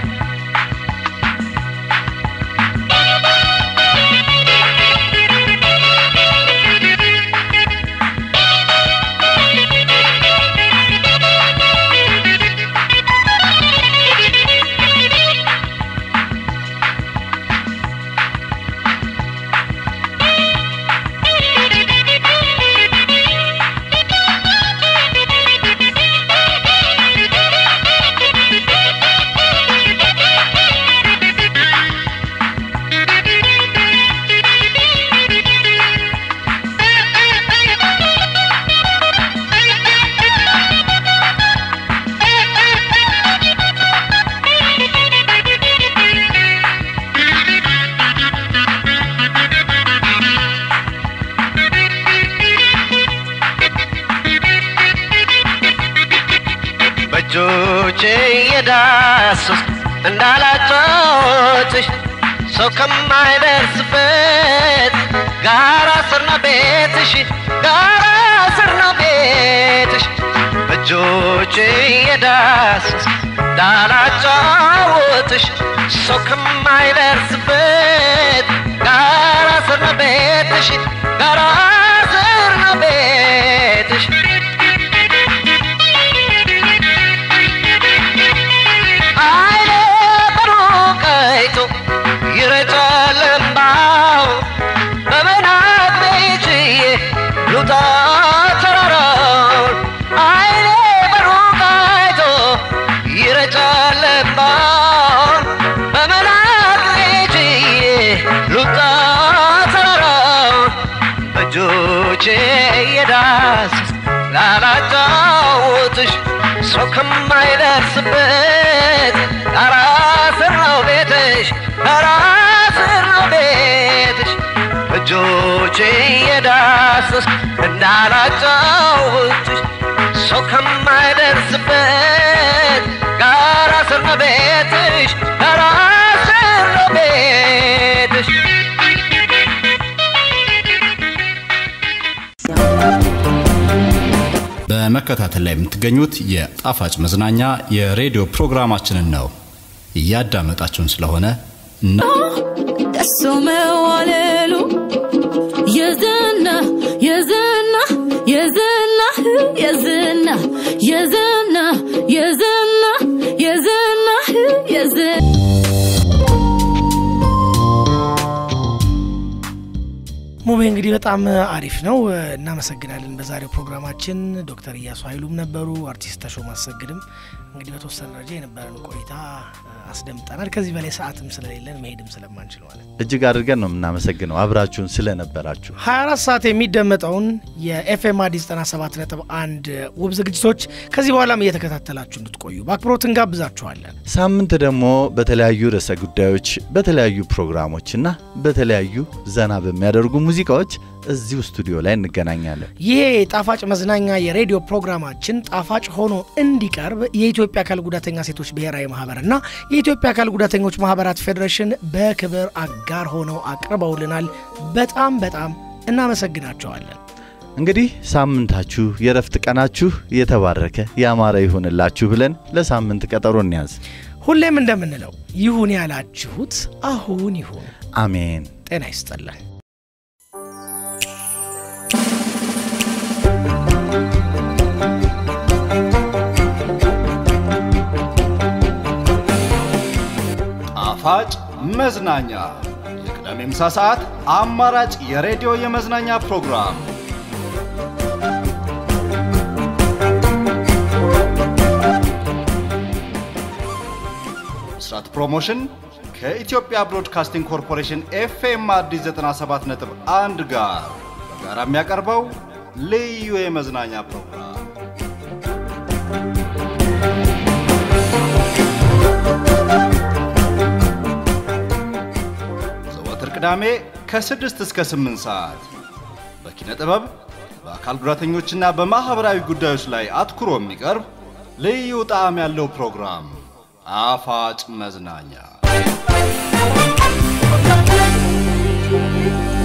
እጆቼ እየዳሰስ እንዳላጫውትሽ ሰው ከማይደርስበት ጋራ ስር ነው ቤትሽ ጋራ ስር ነው ቤትሽ እጆቼ እየዳሰስ እንዳላጫውትሽ ሰው ከማይደርስበት ጋራ ስር ነው ቤትሽ ጋራ ስር ነው ቤትሽ ይረጫል እምባው በመናቅ ቤችዬ ልውጣ ተራራውን አይኔ በሩቅ አይቶ ይረጫል እምባውን በመናቅ ቤችዬ ልውጣ ተራራውን በእጆቼ እየዳሰስ ላላጫውትሽ ሰው ከማይደርስበት ጋራ ስር ነው ቤትሽ ጋራ ስር ነው ቤትሽ እጆቼ እየዳሰስ እንዳላጫውትሽ ሰው ከማይደርስበት ጋራ ስር ነው ቤትሽ ጋራ ስር ነው ቤትሽ በመከታተል ላይ የምትገኙት የጣፋጭ መዝናኛ የሬዲዮ ፕሮግራማችንን ነው። እያዳመጣችሁን ስለሆነ ደስ መዋለሉ የዘና የዘና የዘና የዘና የዘና የዘና የዘና የዘና ሙቤ እንግዲህ በጣም አሪፍ ነው እናመሰግናለን በዛሬው ፕሮግራማችን ዶክተር ኢያሱ ኃይሉም ነበሩ አርቲስት ተሾመ አሰግድም እንግዲህ በተወሰነ ደረጃ የነበረን ቆይታ አስደምጠናል ከዚህ በላይ ሰዓትም ስለሌለን መሄድም ስለማንችል ማለት እጅግ አድርገን ነው እናመሰግነው አብራችሁን ስለነበራችሁ 24 ሰዓት የሚደመጠውን የኤፍኤም አዲስ 97.1 ውብ ዝግጅቶች ከዚህ በኋላም እየተከታተላችሁ እንድትቆዩ በአክብሮት እንጋብዛችኋለን ሳምንት ደግሞ በተለያዩ ርዕሰ ጉዳዮች በተለያዩ ፕሮግራሞችና በተለያዩ ዘና በሚያደርጉ ሙዚቃዎች እዚሁ ስቱዲዮ ላይ እንገናኛለን ይሄ ጣፋጭ መዝናኛ የሬዲዮ ፕሮግራማችን ጣፋጭ ሆኖ እንዲቀርብ የኢትዮጵያ አካል ጉዳተኛ ሴቶች ብሔራዊ ማህበርና የኢትዮጵያ አካል ጉዳተኞች ማህበራት ፌዴሬሽን በክብር አጋር ሆነው አቅርበውልናል በጣም እናመሰግናቸዋለን እንግዲህ ሳምንታችሁ የረፍት ቀናችሁ የተባረከ ያማረ ይሁንላችሁ ብለን ለሳምንት ቀጠሮ እንያዝ ሁሌም እንደምንለው ይሁን ያላችሁት አሁን ይሁን አሜን ጤና ይስጥልን ጣፋጭ መዝናኛ የቅዳሜ ምሳ ሰዓት አማራጭ የሬዲዮ የመዝናኛ ፕሮግራም ብስራት ፕሮሞሽን ከኢትዮጵያ ብሮድካስቲንግ ኮርፖሬሽን ኤፍኤም አዲስ 97.1 ጋር በጋራ የሚያቀርበው ልዩ የመዝናኛ ፕሮግራም ዘወትር ቅዳሜ ከ6 እስከ 8 ሰዓት በኪነ ጥበብ በአካል ጉዳተኞችና በማህበራዊ ጉዳዮች ላይ አትኩሮ የሚቀርብ ልዩ ጣዕም ያለው ፕሮግራም ጣፋጭ መዝናኛ